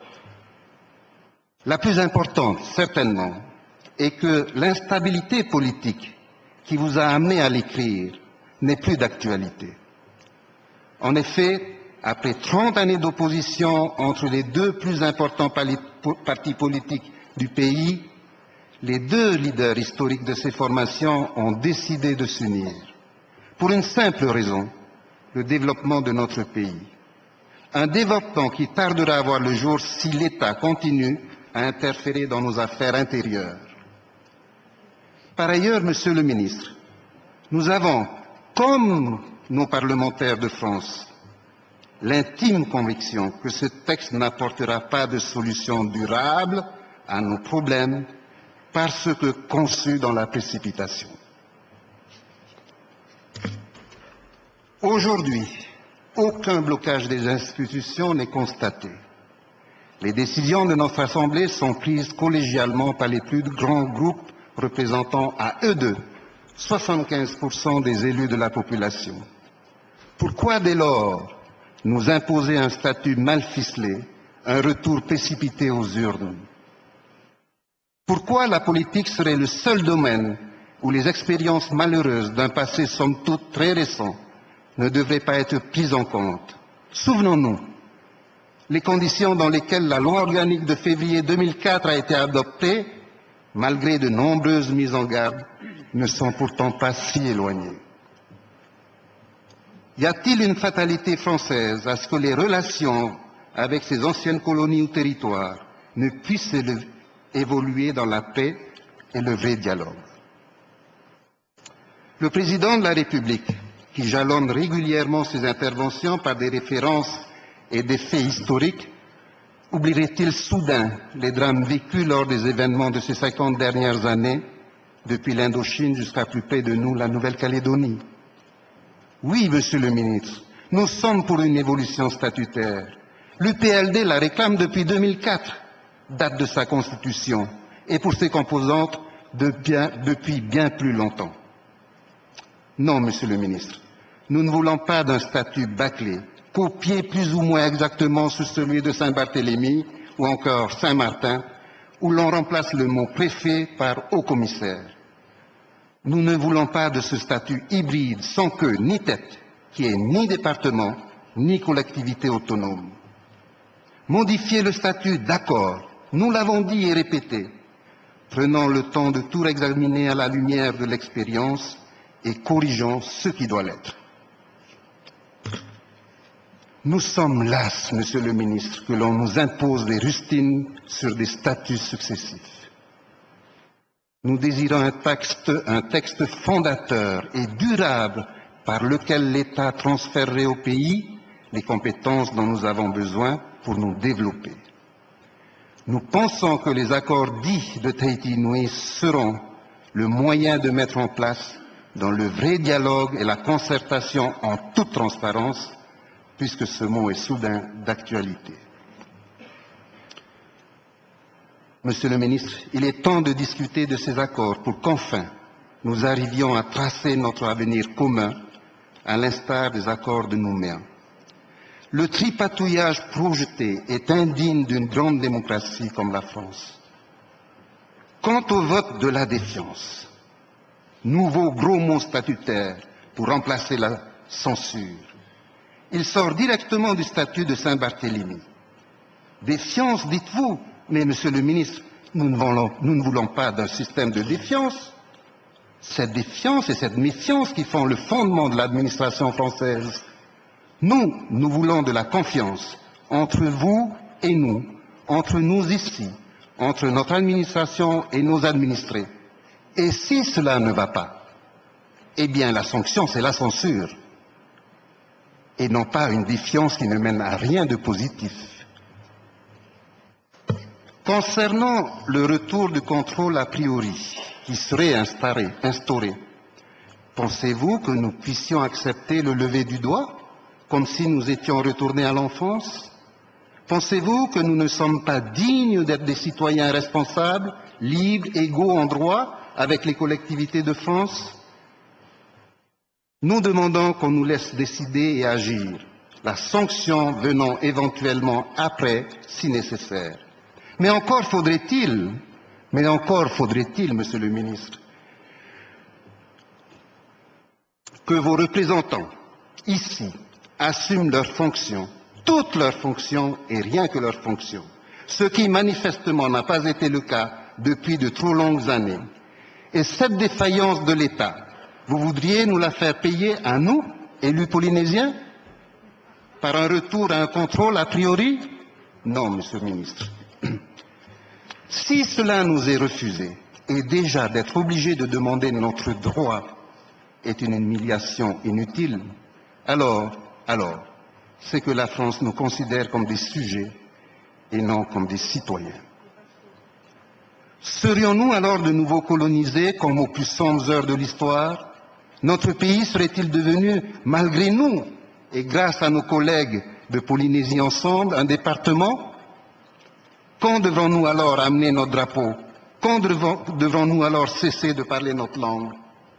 La plus importante, certainement, est que l'instabilité politique qui vous a amené à l'écrire n'est plus d'actualité. En effet, après 30 années d'opposition entre les deux plus importants partis politiques du pays, les deux leaders historiques de ces formations ont décidé de s'unir. Pour une simple raison, le développement de notre pays. Un développement qui tardera à voir le jour si l'État continue à interférer dans nos affaires intérieures. Par ailleurs, Monsieur le ministre, nous avons, comme nos parlementaires de France, l'intime conviction que ce texte n'apportera pas de solution durable à nos problèmes parce que conçu dans la précipitation. Aujourd'hui, aucun blocage des institutions n'est constaté. Les décisions de notre Assemblée sont prises collégialement par les plus grands groupes représentant à eux deux 75% des élus de la population. Pourquoi dès lors nous imposer un statut mal ficelé, un retour précipité aux urnes? Pourquoi la politique serait le seul domaine où les expériences malheureuses d'un passé somme toute très récent ne devraient pas être prises en compte? Souvenons-nous, les conditions dans lesquelles la loi organique de février 2004 a été adoptée, malgré de nombreuses mises en garde, ne sont pourtant pas si éloignées. Y a-t-il une fatalité française à ce que les relations avec ces anciennes colonies ou territoires ne puissent évoluer dans la paix et le vrai dialogue? Le président de la République, qui jalonne régulièrement ses interventions par des références et des faits historiques, oublierait-il soudain les drames vécus lors des événements de ces 50 dernières années, depuis l'Indochine jusqu'à plus près de nous, la Nouvelle-Calédonie? Oui, Monsieur le ministre, nous sommes pour une évolution statutaire. L'UPLD la réclame depuis 2004, date de sa constitution, et pour ses composantes depuis bien plus longtemps. Non, Monsieur le ministre, nous ne voulons pas d'un statut bâclé, copié plus ou moins exactement sur celui de Saint-Barthélemy ou encore Saint-Martin, où l'on remplace le mot préfet par haut-commissaire. Nous ne voulons pas de ce statut hybride sans queue ni tête, qui est ni département ni collectivité autonome. Modifier le statut, d'accord, nous l'avons dit et répété. Prenons le temps de tout examiner à la lumière de l'expérience et corrigeons ce qui doit l'être. Nous sommes las, Monsieur le ministre, que l'on nous impose des rustines sur des statuts successifs. Nous désirons un texte fondateur et durable par lequel l'État transférerait au pays les compétences dont nous avons besoin pour nous développer. Nous pensons que les accords dits de Tahiti-Nui seront le moyen de mettre en place dans le vrai dialogue et la concertation en toute transparence, puisque ce mot est soudain d'actualité. Monsieur le ministre, il est temps de discuter de ces accords pour qu'enfin nous arrivions à tracer notre avenir commun, à l'instar des accords de Nouméa. Le tripatouillage projeté est indigne d'une grande démocratie comme la France. Quant au vote de la défiance, nouveau gros mot statutaire pour remplacer la censure, il sort directement du statut de Saint-Barthélemy. Défiance, dites-vous, mais Monsieur le ministre, nous ne voulons pas d'un système de défiance. Cette défiance et cette méfiance qui font le fondement de l'administration française. Nous voulons de la confiance entre vous et nous, entre nous ici, entre notre administration et nos administrés. Et si cela ne va pas, eh bien la sanction, c'est la censure, et non pas une défiance qui ne mène à rien de positif. Concernant le retour du contrôle a priori qui serait instauré, pensez-vous que nous puissions accepter le lever du doigt, comme si nous étions retournés à l'enfance? Pensez-vous que nous ne sommes pas dignes d'être des citoyens responsables, libres, égaux en droit avec les collectivités de France? Nous demandons qu'on nous laisse décider et agir, la sanction venant éventuellement après, si nécessaire. Mais encore faudrait-il, Monsieur le ministre, que vos représentants, ici, assument leurs fonctions, toutes leurs fonctions et rien que leurs fonctions, ce qui manifestement n'a pas été le cas depuis de trop longues années. Et cette défaillance de l'État, vous voudriez nous la faire payer à nous, élus polynésiens, par un retour à un contrôle a priori? Non, Monsieur le ministre. Si cela nous est refusé, et déjà d'être obligé de demander notre droit est une humiliation inutile, alors, c'est que la France nous considère comme des sujets et non comme des citoyens. Serions-nous alors de nouveau colonisés comme aux plus sombres heures de l'histoire? Notre pays serait-il devenu, malgré nous, et grâce à nos collègues de Polynésie Ensemble, un département? Quand devrons-nous alors amener notre drapeau? Quand devrons-nous alors cesser de parler notre langue?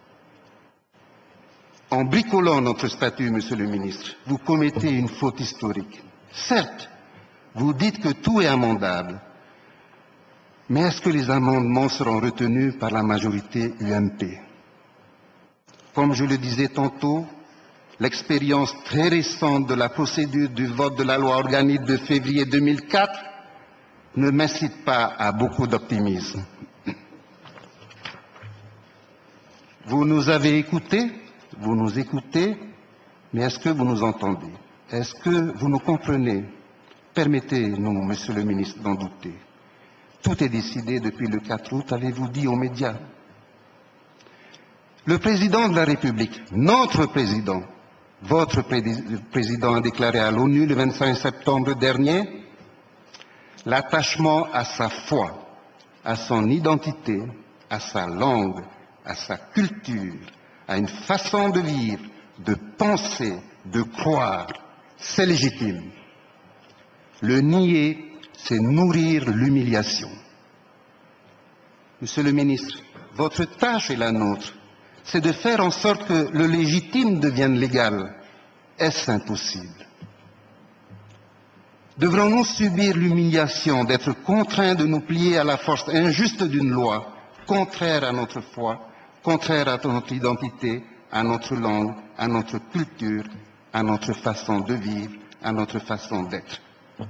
En bricolant notre statut, Monsieur le ministre, vous commettez une faute historique. Certes, vous dites que tout est amendable, mais est-ce que les amendements seront retenus par la majorité UMP? Comme je le disais tantôt, l'expérience très récente de la procédure du vote de la loi organique de février 2004 ne m'incite pas à beaucoup d'optimisme. Vous nous avez écoutés, vous nous écoutez, mais est-ce que vous nous entendez? Est-ce que vous nous comprenez? Permettez-nous, Monsieur le ministre, d'en douter. Tout est décidé depuis le 4 août, avez-vous dit aux médias. Le président de la République, notre président, votre président a déclaré à l'ONU le 25 septembre dernier l'attachement à sa foi, à son identité, à sa langue, à sa culture, à une façon de vivre, de penser, de croire, c'est légitime. Le nier, c'est nourrir l'humiliation. Monsieur le ministre, votre tâche et la nôtre, c'est de faire en sorte que le légitime devienne légal. Est-ce impossible? Devrons-nous subir l'humiliation d'être contraints de nous plier à la force injuste d'une loi, contraire à notre foi, contraire à notre identité, à notre langue, à notre culture, à notre façon de vivre, à notre façon d'être?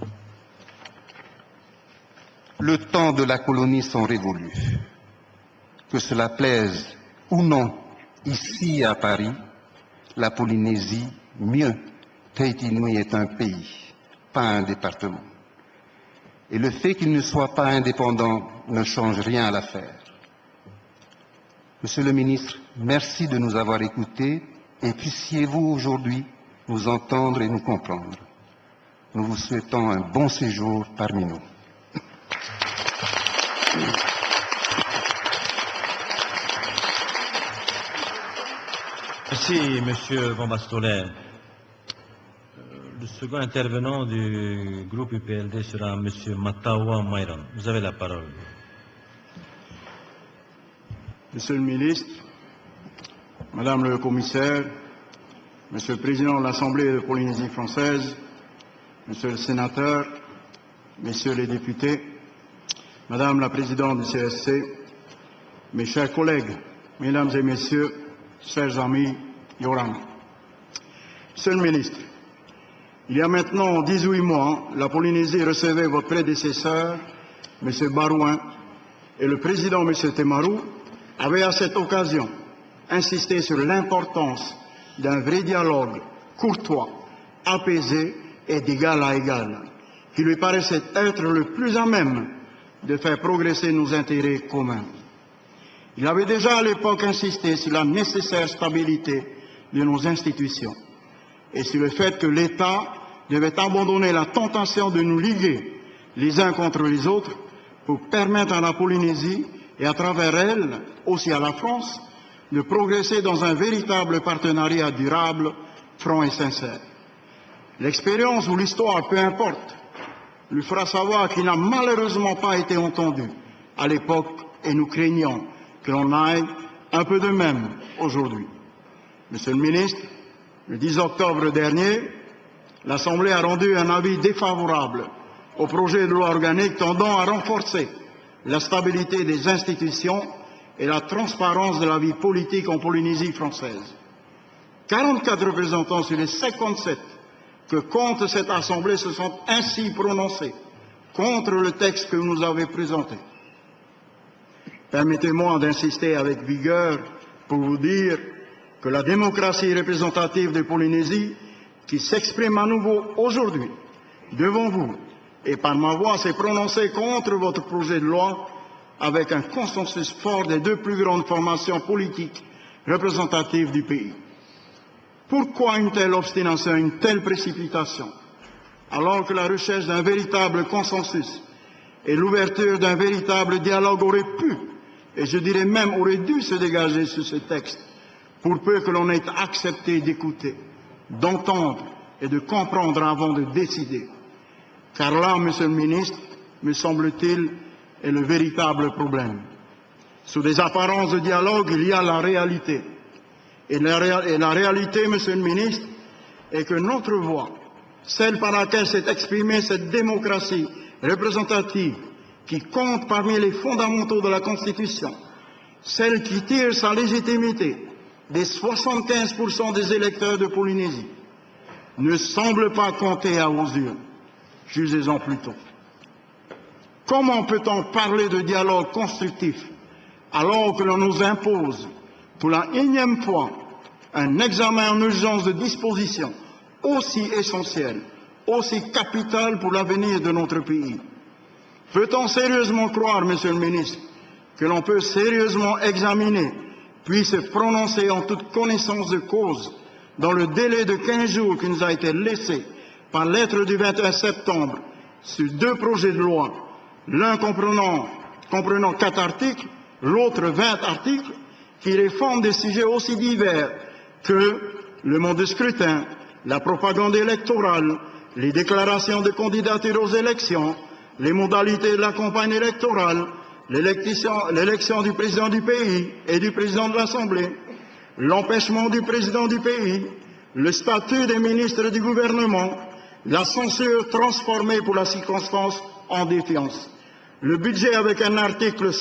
Le temps de la colonie sont révolus. Que cela plaise ou non, ici à Paris, la Polynésie, mieux, Tahiti Nui est un pays, pas un département. Et le fait qu'il ne soit pas indépendant ne change rien à l'affaire. Monsieur le ministre, merci de nous avoir écoutés et puissiez-vous aujourd'hui nous entendre et nous comprendre. Nous vous souhaitons un bon séjour parmi nous. Merci, Monsieur Van Bastolet. Le second intervenant du groupe UPLD sera Monsieur Matawa Mairan. Vous avez la parole. Monsieur le ministre, Madame le commissaire, Monsieur le président de l'Assemblée de Polynésie française, Monsieur le sénateur, Messieurs les députés, Madame la présidente du CSC, mes chers collègues, Mesdames et Messieurs, chers amis Yoram. Monsieur le ministre, il y a maintenant 18 mois, la Polynésie recevait votre prédécesseur, M. Barouin, et le président, M. Temaru, avait à cette occasion insisté sur l'importance d'un vrai dialogue courtois, apaisé et d'égal à égal, qui lui paraissait être le plus à même de faire progresser nos intérêts communs. Il avait déjà à l'époque insisté sur la nécessaire stabilité de nos institutions et sur le fait que l'État devait abandonner la tentation de nous liguer les uns contre les autres pour permettre à la Polynésie et à travers elle, aussi à la France, de progresser dans un véritable partenariat durable, franc et sincère. L'expérience ou l'histoire, peu importe, lui fera savoir qu'il n'a malheureusement pas été entendu à l'époque et nous craignons que l'on aille un peu de même aujourd'hui. Monsieur le ministre, le 10 octobre dernier, l'Assemblée a rendu un avis défavorable au projet de loi organique tendant à renforcer la stabilité des institutions et la transparence de la vie politique en Polynésie française. 44 représentants sur les 57 que compte cette Assemblée se sont ainsi prononcés contre le texte que vous nous avez présenté. Permettez-moi d'insister avec vigueur pour vous dire que la démocratie représentative de Polynésie, qui s'exprime à nouveau aujourd'hui devant vous et par ma voix s'est prononcée contre votre projet de loi avec un consensus fort des deux plus grandes formations politiques représentatives du pays. Pourquoi une telle obstination, une telle précipitation, alors que la recherche d'un véritable consensus et l'ouverture d'un véritable dialogue auraient pu, et je dirais même auraient dû se dégager sur ce texte, pour peu que l'on ait accepté d'écouter d'entendre et de comprendre avant de décider. Car là, Monsieur le ministre, me semble-t-il, est le véritable problème. Sous des apparences de dialogue, il y a la réalité. Et la réalité, Monsieur le ministre, est que notre voix, celle par laquelle s'est exprimée cette démocratie représentative, qui compte parmi les fondamentaux de la Constitution, celle qui tire sa légitimité des 75% des électeurs de Polynésie, ne semble pas compter à vos yeux. Jugez-en plutôt. Comment peut-on parler de dialogue constructif alors que l'on nous impose pour la énième fois un examen en urgence de dispositions aussi essentielles, aussi capitales pour l'avenir de notre pays? Peut-on sérieusement croire, Monsieur le ministre, que l'on peut sérieusement examiner puis se prononcer en toute connaissance de cause dans le délai de 15 jours qui nous a été laissé par lettre du 21 septembre sur 2 projets de loi, l'un comprenant 4 articles, l'autre 20 articles, qui réforment des sujets aussi divers que le mode de scrutin, la propagande électorale, les déclarations de candidature aux élections, les modalités de la campagne électorale, l'élection du président du pays et du président de l'Assemblée, l'empêchement du président du pays, le statut des ministres du gouvernement, la censure transformée pour la circonstance en défiance, le budget avec un article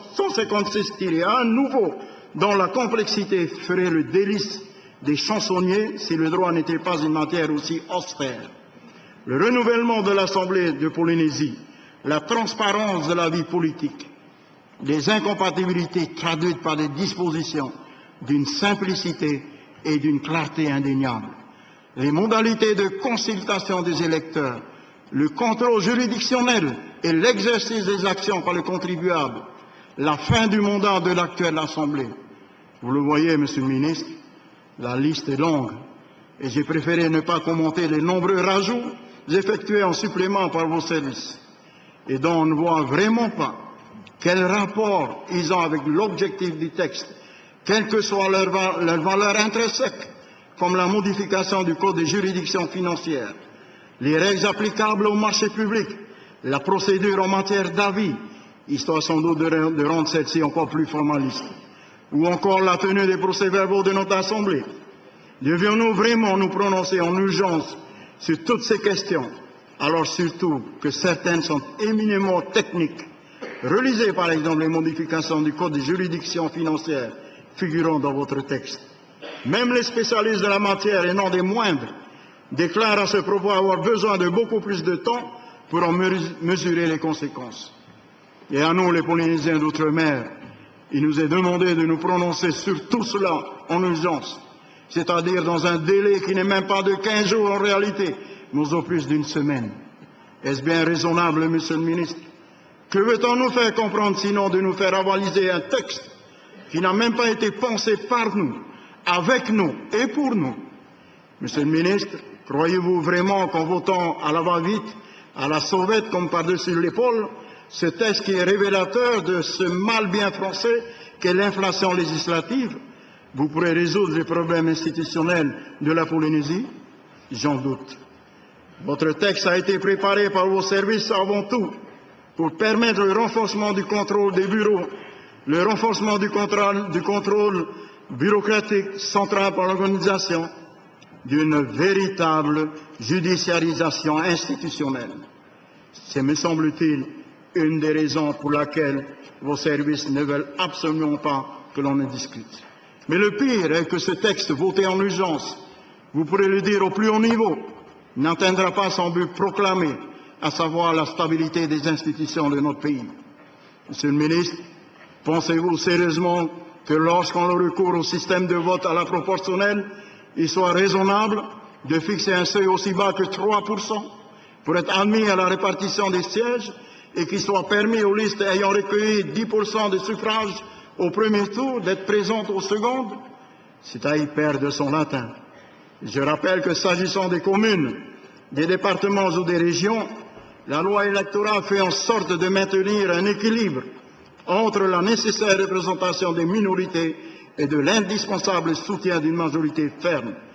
156-1 nouveau dont la complexité ferait le délice des chansonniers si le droit n'était pas une matière aussi austère, le renouvellement de l'Assemblée de Polynésie, la transparence de la vie politique, les incompatibilités traduites par des dispositions d'une simplicité et d'une clarté indéniable, les modalités de consultation des électeurs, le contrôle juridictionnel et l'exercice des actions par les contribuables, la fin du mandat de l'actuelle Assemblée. Vous le voyez, Monsieur le ministre, la liste est longue et j'ai préféré ne pas commenter les nombreux rajouts effectués en supplément par vos services et dont on ne voit vraiment pas quel rapport ils ont avec l'objectif du texte, quelle que soit leur valeur intrinsèque, comme la modification du Code des juridictions financières, les règles applicables au marché public, la procédure en matière d'avis, histoire sans doute de rendre celle-ci encore plus formaliste, ou encore la tenue des procès-verbaux de notre Assemblée. Devions-nous vraiment nous prononcer en urgence sur toutes ces questions, alors surtout que certaines sont éminemment techniques? Relisez par exemple les modifications du Code des juridictions financières figurant dans votre texte. Même les spécialistes de la matière, et non des moindres, déclarent à ce propos avoir besoin de beaucoup plus de temps pour en mesurer les conséquences. Et à nous, les Polynésiens d'outre-mer, il nous est demandé de nous prononcer sur tout cela en urgence, c'est-à-dire dans un délai qui n'est même pas de 15 jours en réalité, mais au plus d'une semaine. Est-ce bien raisonnable, Monsieur le ministre? Que veut-on nous faire comprendre sinon de nous faire avaliser un texte qui n'a même pas été pensé par nous, avec nous et pour nous? Monsieur le ministre, croyez-vous vraiment qu'en votant à la va-vite, à la sauvette comme par-dessus l'épaule, ce texte qui est révélateur de ce mal bien français qu'est l'inflation législative, vous pourrez résoudre les problèmes institutionnels de la Polynésie? J'en doute. Votre texte a été préparé par vos services avant tout pour permettre le renforcement du contrôle des bureaux, le renforcement du contrôle bureaucratique central par l'organisation d'une véritable judiciarisation institutionnelle. C'est, me semble-t-il, une des raisons pour laquelle vos services ne veulent absolument pas que l'on en discute. Mais le pire est que ce texte voté en urgence, vous pourrez le dire au plus haut niveau, n'atteindra pas son but proclamé, à savoir la stabilité des institutions de notre pays. Monsieur le ministre, pensez-vous sérieusement que lorsqu'on recourt au système de vote à la proportionnelle, il soit raisonnable de fixer un seuil aussi bas que 3% pour être admis à la répartition des sièges et qu'il soit permis aux listes ayant recueilli 10% des suffrages au premier tour d'être présentes au second? C'est à y perdre son latin. Je rappelle que s'agissant des communes, des départements ou des régions, la loi électorale fait en sorte de maintenir un équilibre entre la nécessaire représentation des minorités et de l'indispensable soutien d'une majorité ferme.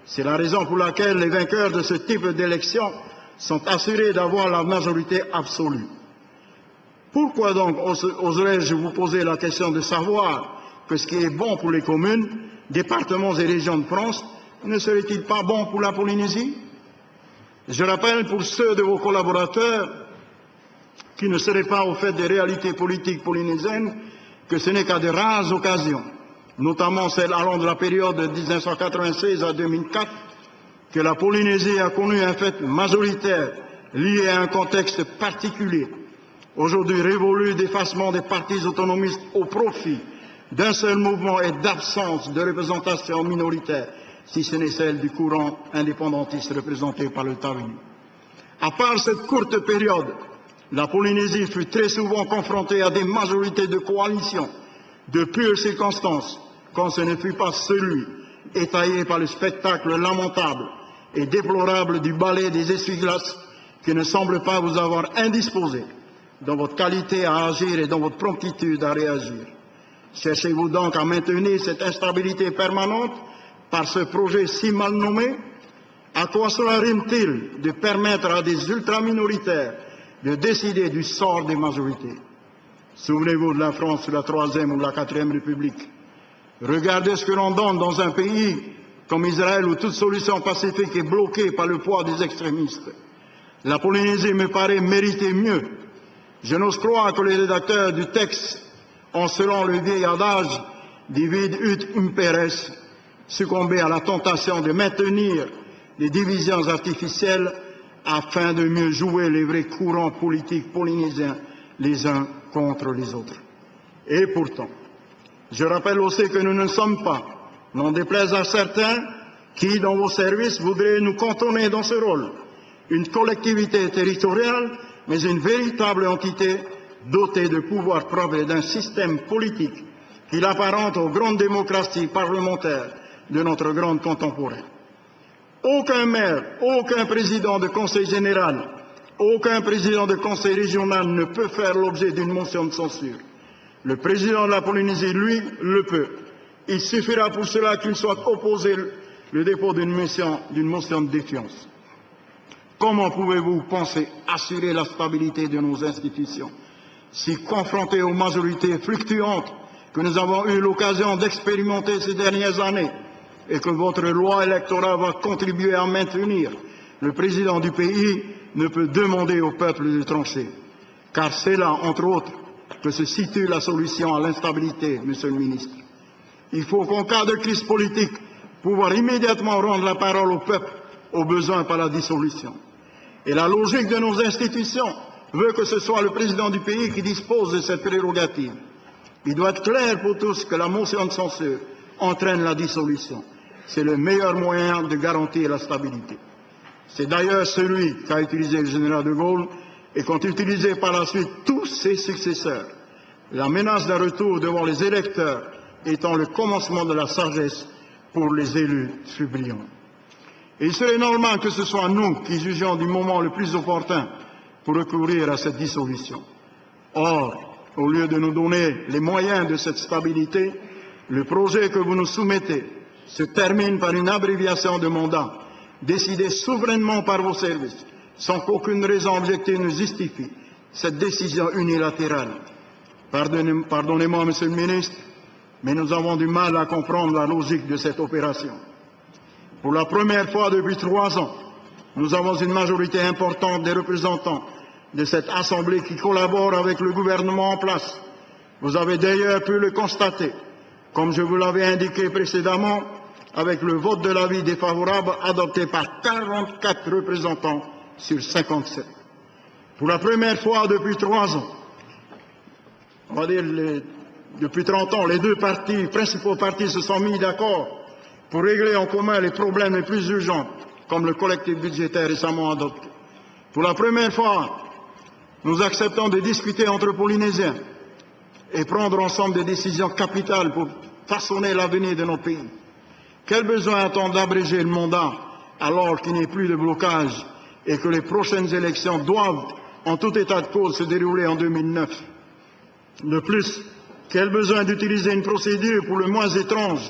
C'est la raison pour laquelle les vainqueurs de ce type d'élection sont assurés d'avoir la majorité absolue. Pourquoi donc oserais-je vous poser la question de savoir que ce qui est bon pour les communes, départements et régions de France ne serait-il pas bon pour la Polynésie? Je rappelle pour ceux de vos collaborateurs qui ne seraient pas au fait des réalités politiques polynésiennes que ce n'est qu'à de rares occasions, notamment celles allant de la période de 1996 à 2004, que la Polynésie a connu un fait majoritaire lié à un contexte particulier, aujourd'hui révolu d'effacement des partis autonomistes au profit d'un seul mouvement et d'absence de représentation minoritaire, si ce n'est celle du courant indépendantiste représenté par le TAVU. À part cette courte période, la Polynésie fut très souvent confrontée à des majorités de coalition, de pures circonstances, quand ce ne fut pas celui étayé par le spectacle lamentable et déplorable du ballet des essuie-glaces qui ne semble pas vous avoir indisposé dans votre qualité à agir et dans votre promptitude à réagir. Cherchez-vous donc à maintenir cette instabilité permanente par ce projet si mal nommé? À quoi cela rime-t-il de permettre à des ultra-minoritaires de décider du sort des majorités? Souvenez-vous de la France sous la Troisième ou la Quatrième République. Regardez ce que l'on donne dans un pays comme Israël où toute solution pacifique est bloquée par le poids des extrémistes. La Polynésie me paraît mériter mieux. Je n'ose croire que les rédacteurs du texte ont, selon le vieil adage divide ut imperes, succombé à la tentation de maintenir les divisions artificielles afin de mieux jouer les vrais courants politiques polynésiens les uns contre les autres. Et pourtant, je rappelle aussi que nous ne sommes pas, n'en déplaise à certains, qui, dans vos services, voudraient nous cantonner dans ce rôle, une collectivité territoriale, mais une véritable entité dotée de pouvoirs propres et d'un système politique qui l'apparente aux grandes démocraties parlementaires de notre grande contemporaine. Aucun maire, aucun président de conseil général, aucun président de conseil régional ne peut faire l'objet d'une motion de censure. Le président de la Polynésie, lui, le peut. Il suffira pour cela qu'il soit opposé le dépôt d'une motion de défiance. Comment pouvez-vous penser assurer la stabilité de nos institutions si, confrontés aux majorités fluctuantes que nous avons eu l'occasion d'expérimenter ces dernières années et que votre loi électorale va contribuer à maintenir, le président du pays ne peut demander au peuple de trancher? Car c'est là, entre autres, que se situe la solution à l'instabilité, Monsieur le ministre. Il faut qu'en cas de crise politique, pouvoir immédiatement rendre la parole au peuple, au besoin par la dissolution. Et la logique de nos institutions veut que ce soit le président du pays qui dispose de cette prérogative. Il doit être clair pour tous que la motion de censure entraîne la dissolution. C'est le meilleur moyen de garantir la stabilité. C'est d'ailleurs celui qu'a utilisé le général de Gaulle et qu'ont utilisé par la suite tous ses successeurs. La menace d'un retour devant les électeurs étant le commencement de la sagesse pour les élus suppliants. Et il serait normal que ce soit nous qui jugions du moment le plus opportun pour recourir à cette dissolution. Or, au lieu de nous donner les moyens de cette stabilité, le projet que vous nous soumettez se termine par une abréviation de mandat décidée souverainement par vos services, sans qu'aucune raison objective ne justifie cette décision unilatérale. Pardonnez-moi, Monsieur le Ministre, mais nous avons du mal à comprendre la logique de cette opération. Pour la première fois depuis 3 ans, nous avons une majorité importante des représentants de cette Assemblée qui collaborent avec le gouvernement en place. Vous avez d'ailleurs pu le constater, comme je vous l'avais indiqué précédemment, avec le vote de l'avis défavorable adopté par 44 représentants sur 57. Pour la première fois depuis 3 ans, on va dire depuis 30 ans, les deux principaux partis se sont mis d'accord pour régler en commun les problèmes les plus urgents, comme le collectif budgétaire récemment adopté. Pour la première fois, nous acceptons de discuter entre Polynésiens et prendre ensemble des décisions capitales pour façonner l'avenir de notre pays. Quel besoin a-t-on d'abréger le mandat alors qu'il n'y ait plus de blocage et que les prochaines élections doivent, en tout état de cause, se dérouler en 2009? De plus, quel besoin d'utiliser une procédure pour le moins étrange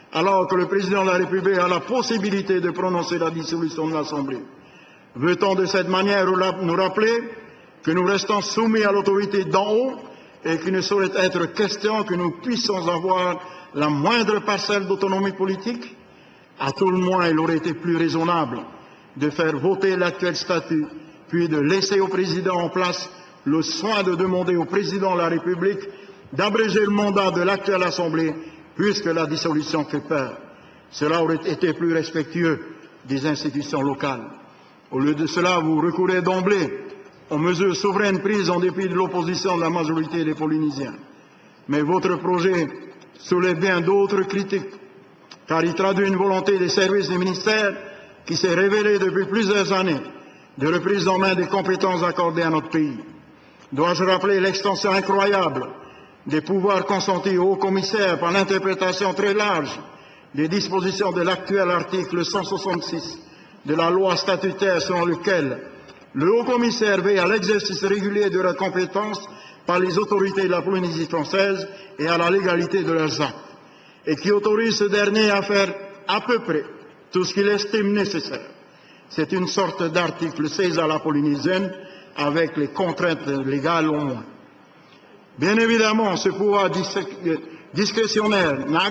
alors que le président de la République a la possibilité de prononcer la dissolution de l'Assemblée? Veut-on de cette manière nous rappeler que nous restons soumis à l'autorité d'en haut et qu'il ne saurait être question que nous puissions avoir la moindre parcelle d'autonomie politique? À tout le moins, il aurait été plus raisonnable de faire voter l'actuel statut, puis de laisser au président en place le soin de demander au président de la République d'abréger le mandat de l'actuelle Assemblée, puisque la dissolution fait peur. Cela aurait été plus respectueux des institutions locales. Au lieu de cela, vous recourez d'emblée aux mesures souveraines prises en dépit de l'opposition de la majorité des Polynésiens. Mais votre projet soulève bien d'autres critiques, car il traduit une volonté des services du ministère qui s'est révélée depuis plusieurs années de reprise en main des compétences accordées à notre pays. Dois-je rappeler l'extension incroyable des pouvoirs consentis au haut-commissaire par l'interprétation très large des dispositions de l'actuel article 166 de la loi statutaire selon lequel le haut-commissaire veille à l'exercice régulier de leurs compétences par les autorités de la Polynésie française et à la légalité de leurs actes, et qui autorise ce dernier à faire à peu près tout ce qu'il estime nécessaire. C'est une sorte d'article 16 à la polynésienne, avec les contraintes légales au moins. Bien évidemment, ce pouvoir discrétionnaire n'a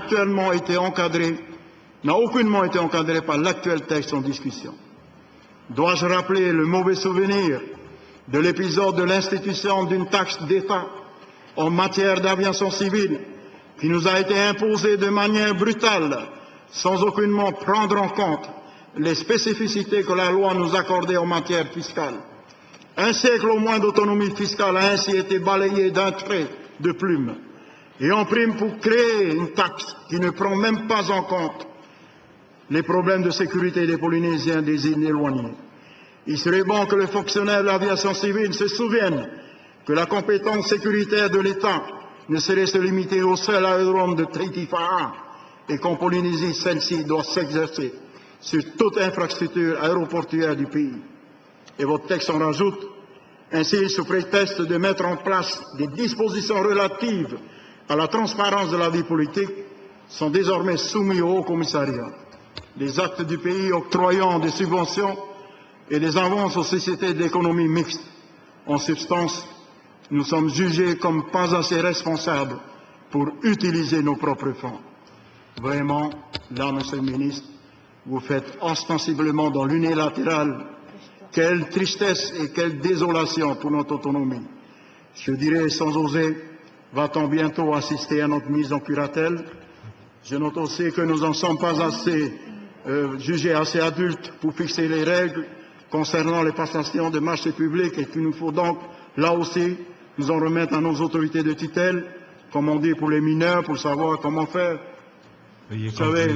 aucunement été encadré par l'actuel texte en discussion. Dois-je rappeler le mauvais souvenir de l'épisode de l'institution d'une taxe d'État en matière d'aviation civile qui nous a été imposée de manière brutale, sans aucunement prendre en compte les spécificités que la loi nous accordait en matière fiscale? Un siècle au moins d'autonomie fiscale a ainsi été balayé d'un trait de plume, et en prime pour créer une taxe qui ne prend même pas en compte les problèmes de sécurité des Polynésiens des îles éloignées. Il serait bon que les fonctionnaires de l'aviation civile se souviennent que la compétence sécuritaire de l'État ne saurait se limiter au seul aérodrome de Tahiti-Fa'a, et qu'en Polynésie, celle-ci doit s'exercer sur toute infrastructure aéroportuaire du pays. Et votre texte en rajoute. Ainsi, sous prétexte de mettre en place des dispositions relatives à la transparence de la vie politique, sont désormais soumis au Haut-Commissariat. Les actes du pays octroyant des subventions et des avances aux sociétés d'économie mixte. En substance, nous sommes jugés comme pas assez responsables pour utiliser nos propres fonds. Vraiment, là, Monsieur le Ministre, vous faites ostensiblement dans l'unilatéral. Quelle tristesse et quelle désolation pour notre autonomie. Je dirais sans oser, va-t-on bientôt assister à notre mise en curatelle? Je note aussi que nous n'en sommes pas assez jugés assez adultes pour fixer les règles concernant les passations de marchés publics et qu'il nous faut donc, là aussi, nous en remettre à nos autorités de tutelle, comme on dit pour les mineurs, pour savoir comment faire. Vous savez,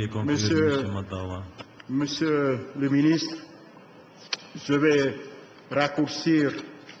monsieur le ministre, je vais raccourcir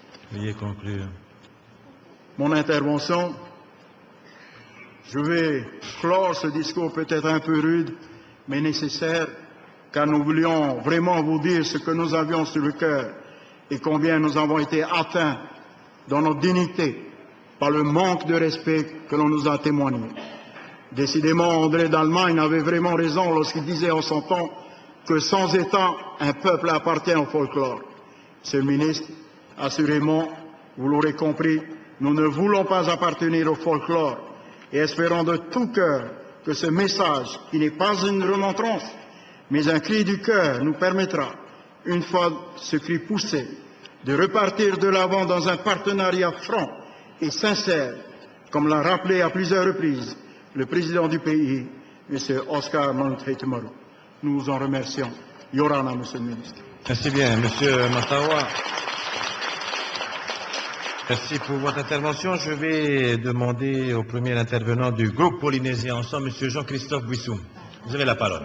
mon intervention. Je vais clore ce discours peut-être un peu rude, mais nécessaire, car nous voulions vraiment vous dire ce que nous avions sur le cœur et combien nous avons été atteints dans notre dignité par le manque de respect que l'on nous a témoigné. Décidément, André d'Allemagne avait vraiment raison lorsqu'il disait en son temps que sans État, un peuple appartient au folklore. Monsieur le ministre, assurément, vous l'aurez compris, nous ne voulons pas appartenir au folklore et espérons de tout cœur que ce message, qui n'est pas une remontrance, mais un cri du cœur, nous permettra, une fois ce cri poussé, de repartir de l'avant dans un partenariat franc et sincère, comme l'a rappelé à plusieurs reprises le président du pays, M. Oscar Mantfeitemaru. Nous vous en remercions. Yorana, Monsieur le ministre. Merci bien, Monsieur Matawa. Merci pour votre intervention. Je vais demander au premier intervenant du groupe Polynésien Ensemble, Monsieur Jean-Christophe Buissou. Vous avez la parole.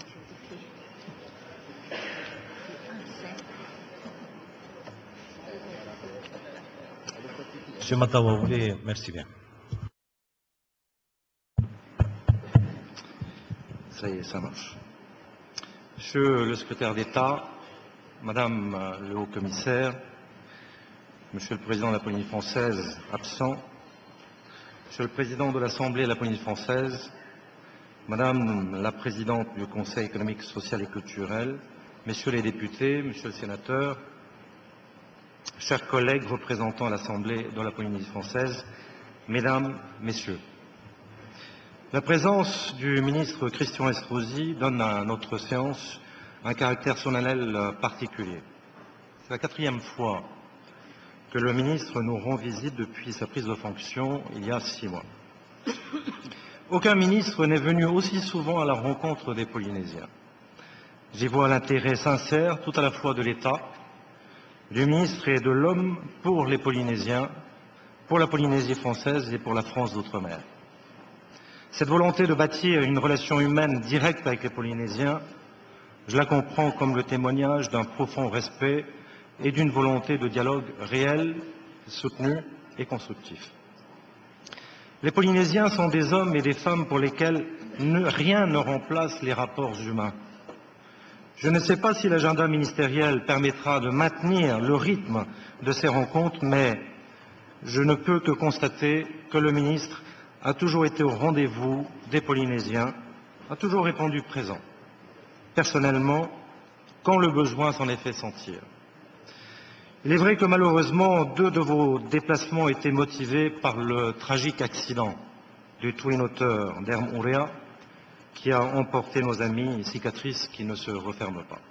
Monsieur Matawa, vous voulez... Merci bien. Ça y est, ça marche. Monsieur le secrétaire d'État, Madame le haut-commissaire, Monsieur le président de la Polynésie française absent, Monsieur le président de l'Assemblée de la Polynésie française, Madame la Présidente du Conseil économique, social et culturel, Messieurs les députés, Monsieur le Sénateur, chers collègues représentants à l'Assemblée de la Polynésie française, Mesdames, Messieurs, la présence du ministre Christian Estrosi donne à notre séance un caractère solennel particulier. C'est la 4e fois que le ministre nous rend visite depuis sa prise de fonction il y a 6 mois. Aucun ministre n'est venu aussi souvent à la rencontre des Polynésiens. J'y vois l'intérêt sincère tout à la fois de l'État, du ministre et de l'homme pour les Polynésiens, pour la Polynésie française et pour la France d'outre-mer. Cette volonté de bâtir une relation humaine directe avec les Polynésiens, je la comprends comme le témoignage d'un profond respect et d'une volonté de dialogue réel, soutenu et constructif. Les Polynésiens sont des hommes et des femmes pour lesquels rien ne remplace les rapports humains. Je ne sais pas si l'agenda ministériel permettra de maintenir le rythme de ces rencontres, mais je ne peux que constater que le ministre a toujours été au rendez-vous des Polynésiens, a toujours répondu présent, personnellement, quand le besoin s'en est fait sentir. Il est vrai que malheureusement, 2 de vos déplacements étaient motivés par le tragique accident du Twin Otter d'Ermourea qui a emporté nos amis, cicatrices qui ne se referment pas.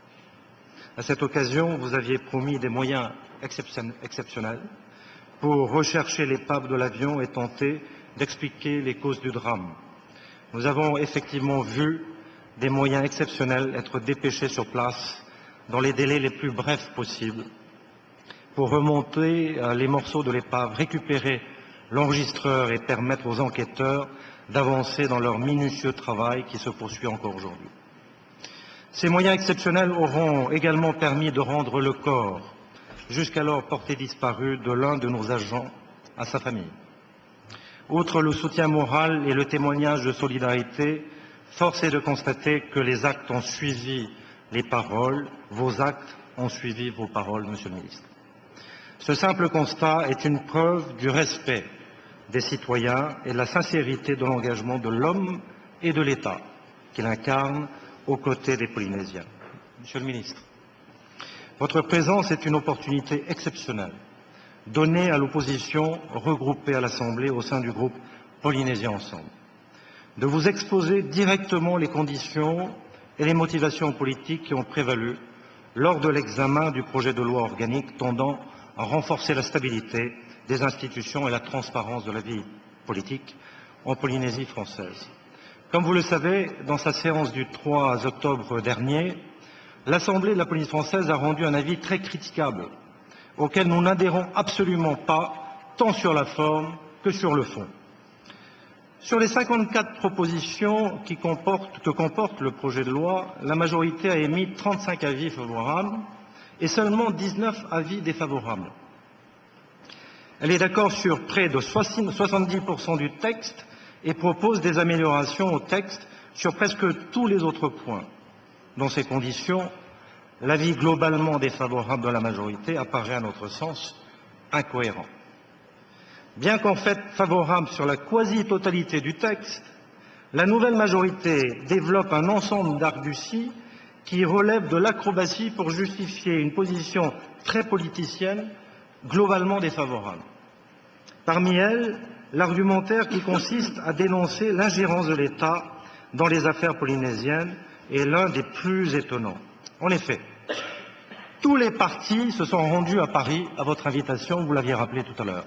À cette occasion, vous aviez promis des moyens exceptionnels pour rechercher l'épave de l'avion et tenter d'expliquer les causes du drame. Nous avons effectivement vu des moyens exceptionnels être dépêchés sur place dans les délais les plus brefs possibles pour remonter les morceaux de l'épave, récupérer l'enregistreur et permettre aux enquêteurs d'avancer dans leur minutieux travail qui se poursuit encore aujourd'hui. Ces moyens exceptionnels auront également permis de rendre le corps, jusqu'alors porté disparu, de l'un de nos agents à sa famille. Outre le soutien moral et le témoignage de solidarité, force est de constater que les actes ont suivi les paroles, vos actes ont suivi vos paroles, Monsieur le ministre. Ce simple constat est une preuve du respect des citoyens et de la sincérité de l'engagement de l'homme et de l'État qu'il incarne aux côtés des Polynésiens. Monsieur le ministre, votre présence est une opportunité exceptionnelle donnée à l'opposition regroupée à l'Assemblée au sein du groupe Polynésien Ensemble, de vous exposer directement les conditions et les motivations politiques qui ont prévalu lors de l'examen du projet de loi organique tendant à renforcer la stabilité des institutions et la transparence de la vie politique en Polynésie française. Comme vous le savez, dans sa séance du 3 octobre dernier, l'Assemblée de la Polynésie française a rendu un avis très critiquable, auquel nous n'adhérons absolument pas, tant sur la forme que sur le fond. Sur les 54 propositions que comporte le projet de loi, la majorité a émis 35 avis favorables et seulement 19 avis défavorables. Elle est d'accord sur près de 70% du texte et propose des améliorations au texte sur presque tous les autres points. Dans ces conditions, l'avis globalement défavorable de la majorité apparaît à notre sens incohérent. Bien qu'en fait favorable sur la quasi-totalité du texte, la nouvelle majorité développe un ensemble d'arguties qui relèvent de l'acrobatie pour justifier une position très politicienne, globalement défavorable. Parmi elles, l'argumentaire qui consiste à dénoncer l'ingérence de l'État dans les affaires polynésiennes est l'un des plus étonnants. En effet, tous les partis se sont rendus à Paris à votre invitation, vous l'aviez rappelé tout à l'heure,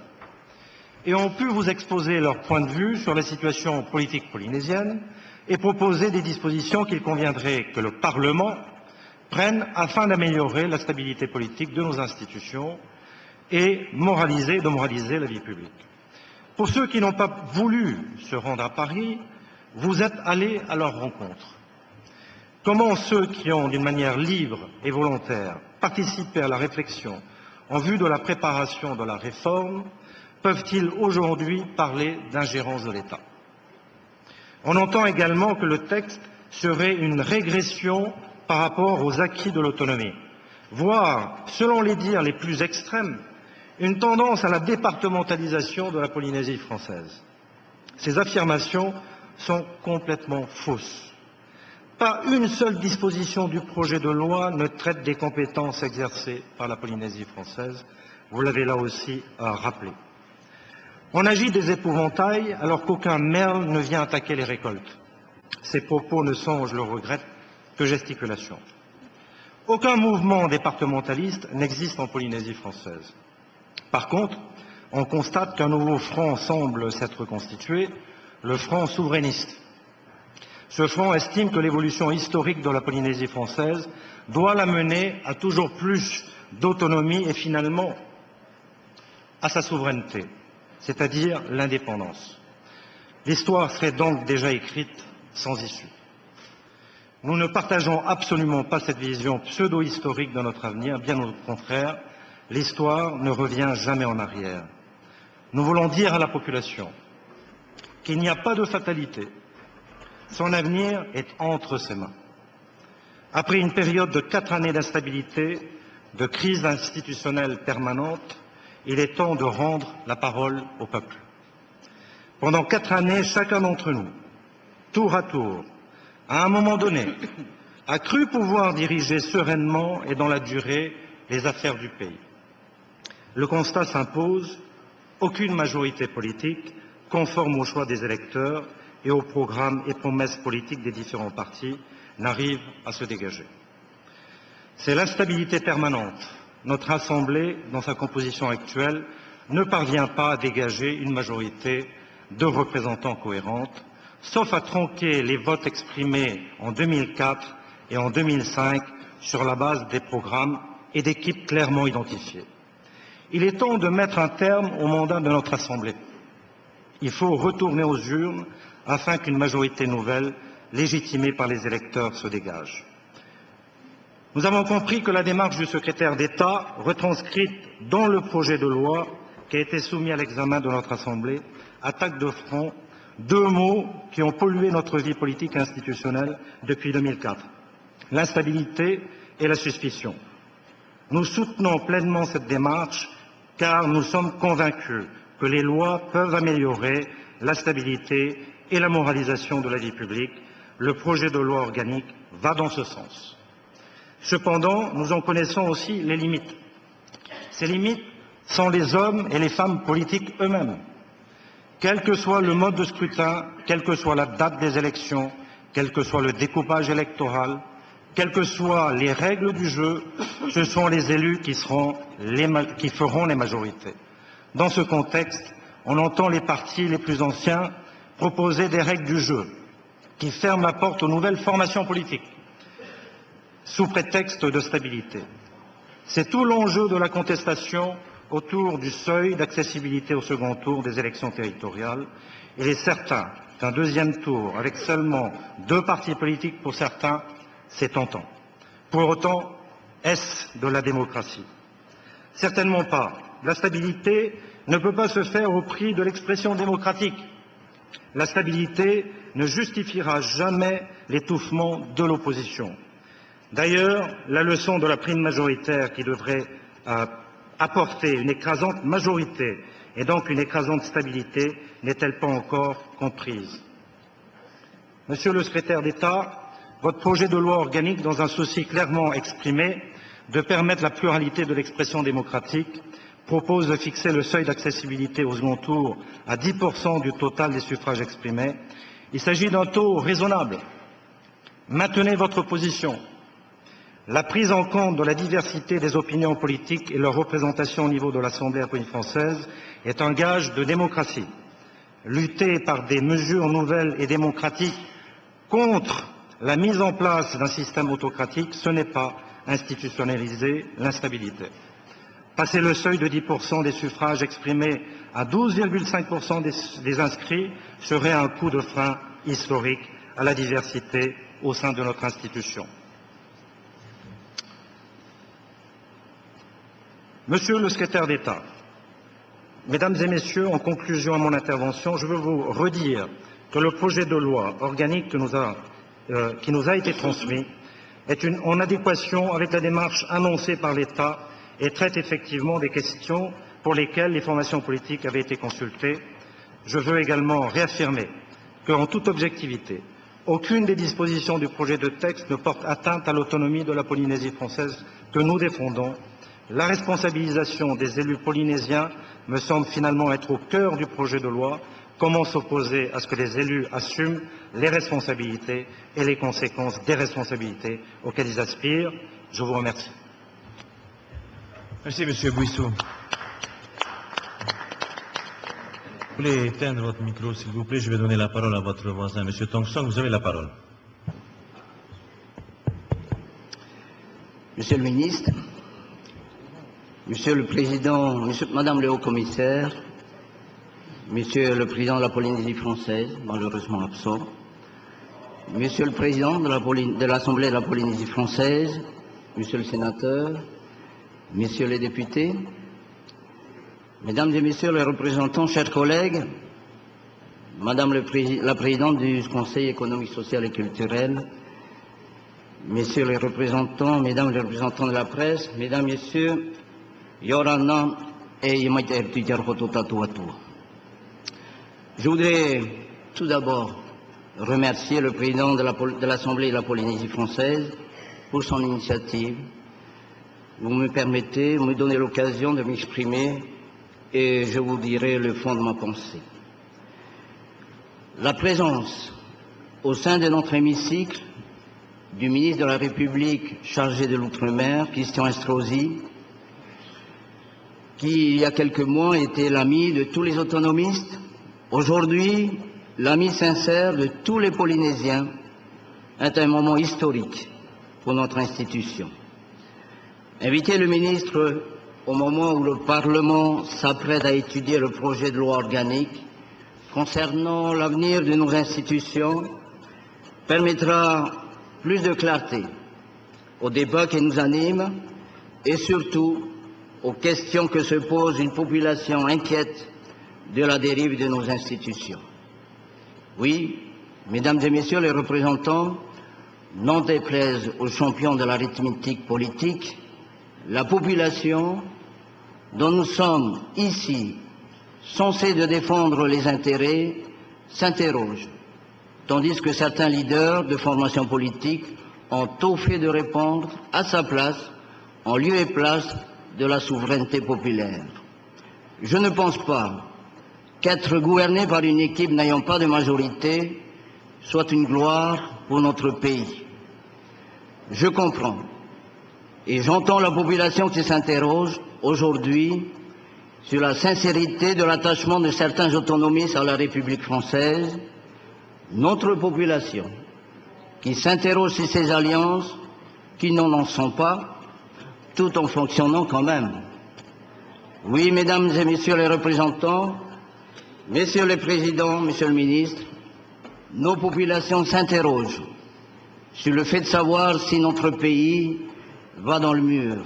et ont pu vous exposer leur point de vue sur la situation politique polynésienne et proposer des dispositions qu'il conviendrait que le Parlement prenne afin d'améliorer la stabilité politique de nos institutions et de moraliser la vie publique. Pour ceux qui n'ont pas voulu se rendre à Paris, vous êtes allés à leur rencontre. Comment ceux qui ont, d'une manière libre et volontaire, participé à la réflexion en vue de la préparation de la réforme, peuvent-ils aujourd'hui parler d'ingérence de l'État? On entend également que le texte serait une régression par rapport aux acquis de l'autonomie, voire, selon les dires les plus extrêmes, une tendance à la départementalisation de la Polynésie française. Ces affirmations sont complètement fausses. Pas une seule disposition du projet de loi ne traite des compétences exercées par la Polynésie française. Vous l'avez là aussi rappelé. On agit des épouvantails alors qu'aucun merle ne vient attaquer les récoltes. Ces propos ne sont, je le regrette, que gesticulation. Aucun mouvement départementaliste n'existe en Polynésie française. Par contre, on constate qu'un nouveau front semble s'être constitué, le front souverainiste. Ce front estime que l'évolution historique de la Polynésie française doit l'amener à toujours plus d'autonomie et finalement à sa souveraineté, c'est-à-dire l'indépendance. L'histoire serait donc déjà écrite sans issue. Nous ne partageons absolument pas cette vision pseudo-historique de notre avenir, bien au contraire, l'histoire ne revient jamais en arrière. Nous voulons dire à la population qu'il n'y a pas de fatalité. Son avenir est entre ses mains. Après une période de 4 années d'instabilité, de crise institutionnelle permanente, il est temps de rendre la parole au peuple. Pendant 4 années, chacun d'entre nous, tour à tour, à un moment donné, a cru pouvoir diriger sereinement et dans la durée les affaires du pays. Le constat s'impose, aucune majorité politique, conforme aux choix des électeurs et aux programmes et promesses politiques des différents partis, n'arrive à se dégager. C'est l'instabilité permanente. Notre Assemblée, dans sa composition actuelle, ne parvient pas à dégager une majorité de représentants cohérente, sauf à tronquer les votes exprimés en 2004 et en 2005 sur la base des programmes et d'équipes clairement identifiées. Il est temps de mettre un terme au mandat de notre Assemblée. Il faut retourner aux urnes afin qu'une majorité nouvelle, légitimée par les électeurs, se dégage. Nous avons compris que la démarche du secrétaire d'État, retranscrite dans le projet de loi qui a été soumis à l'examen de notre Assemblée, attaque de front 2 mots qui ont pollué notre vie politique et institutionnelle depuis 2004, l'instabilité et la suspicion. Nous soutenons pleinement cette démarche car nous sommes convaincus que les lois peuvent améliorer la stabilité et la moralisation de la vie publique. Le projet de loi organique va dans ce sens. Cependant, nous en connaissons aussi les limites. Ces limites sont les hommes et les femmes politiques eux-mêmes. Quel que soit le mode de scrutin, quelle que soit la date des élections, quel que soit le découpage électoral, quelles que soient les règles du jeu, ce sont les élus qui feront les majorités. Dans ce contexte, on entend les partis les plus anciens proposer des règles du jeu qui ferment la porte aux nouvelles formations politiques sous prétexte de stabilité. C'est tout l'enjeu de la contestation autour du seuil d'accessibilité au second tour des élections territoriales. Il est certain qu'un deuxième tour avec seulement 2 partis politiques pour certains, c'est tentant. Pour autant, est-ce de la démocratie? Certainement pas. La stabilité ne peut pas se faire au prix de l'expression démocratique. La stabilité ne justifiera jamais l'étouffement de l'opposition. D'ailleurs, la leçon de la prime majoritaire qui devrait apporter une écrasante majorité et donc une écrasante stabilité n'est-elle pas encore comprise? Monsieur le secrétaire d'État, votre projet de loi organique, dans un souci clairement exprimé de permettre la pluralité de l'expression démocratique, propose de fixer le seuil d'accessibilité au second tour à 10% du total des suffrages exprimés. Il s'agit d'un taux raisonnable. Maintenez votre position. La prise en compte de la diversité des opinions politiques et leur représentation au niveau de l'Assemblée à Polynésie française est un gage de démocratie. Lutter par des mesures nouvelles et démocratiques contre la mise en place d'un système autocratique, ce n'est pas institutionnaliser l'instabilité. Passer le seuil de 10% des suffrages exprimés à 12,5% des inscrits serait un coup de frein historique à la diversité au sein de notre institution. Monsieur le secrétaire d'État, Mesdames et Messieurs, en conclusion à mon intervention, je veux vous redire que le projet de loi organique qui nous a été transmis est en adéquation avec la démarche annoncée par l'État et traite effectivement des questions pour lesquelles les formations politiques avaient été consultées. Je veux également réaffirmer qu'en toute objectivité, aucune des dispositions du projet de texte ne porte atteinte à l'autonomie de la Polynésie française que nous défendons. La responsabilisation des élus polynésiens me semble finalement être au cœur du projet de loi. Comment s'opposer à ce que les élus assument les responsabilités et les conséquences des responsabilités auxquelles ils aspirent? Je vous remercie. Merci, Monsieur Bouissou. Vous voulez éteindre votre micro, s'il vous plaît? Je vais donner la parole à votre voisin, Monsieur Tong Song. Vous avez la parole. Monsieur le ministre, Monsieur le Président, Madame le Haut-Commissaire, Monsieur le Président de la Polynésie française, malheureusement absent, Monsieur le Président de l'Assemblée de la Polynésie française, Monsieur le Sénateur, Messieurs les députés, Mesdames et Messieurs les représentants, chers collègues, Madame la Présidente du Conseil économique, social et culturel, Messieurs les représentants, Mesdames les représentants de la presse, Mesdames, Messieurs, Yorana et je voudrais tout d'abord remercier le Président de l'Assemblée de la Polynésie française pour son initiative. Vous me permettez, vous me donnez l'occasion de m'exprimer et je vous dirai le fond de ma pensée. La présence au sein de notre hémicycle du ministre de la République chargé de l'Outre-mer, Christian Estrosi, qui il y a quelques mois était l'ami de tous les autonomistes, aujourd'hui l'ami sincère de tous les Polynésiens, est un moment historique pour notre institution. Inviter le ministre au moment où le Parlement s'apprête à étudier le projet de loi organique concernant l'avenir de nos institutions permettra plus de clarté au débat qui nous anime et surtout aux questions que se pose une population inquiète de la dérive de nos institutions. Oui, Mesdames et Messieurs les représentants, n'en déplaise aux champions de l'arithmétique politique, la population dont nous sommes ici censés de défendre les intérêts s'interroge, tandis que certains leaders de formation politique ont tout fait de répondre à sa place, en lieu et place de la souveraineté populaire. Je ne pense pas qu'être gouverné par une équipe n'ayant pas de majorité soit une gloire pour notre pays. Je comprends et j'entends la population qui s'interroge aujourd'hui sur la sincérité de l'attachement de certains autonomistes à la République française, notre population qui s'interroge sur ces alliances qui n'en en sont pas, tout en fonctionnant quand même. Oui, Mesdames et Messieurs les représentants, Messieurs les Présidents, Monsieur le Ministre, nos populations s'interrogent sur le fait de savoir si notre pays va dans le mur,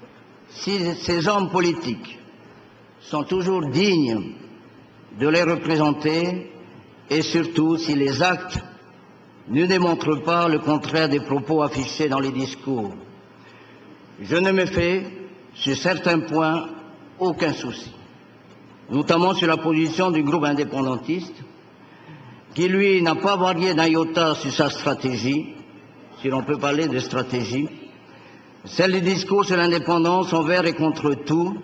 si ces hommes politiques sont toujours dignes de les représenter et surtout si les actes ne démontrent pas le contraire des propos affichés dans les discours. Je ne me fais, sur certains points, aucun souci, notamment sur la position du groupe indépendantiste, qui lui n'a pas varié d'un iota sur sa stratégie, si l'on peut parler de stratégie, celle du discours sur l'indépendance envers et contre tout,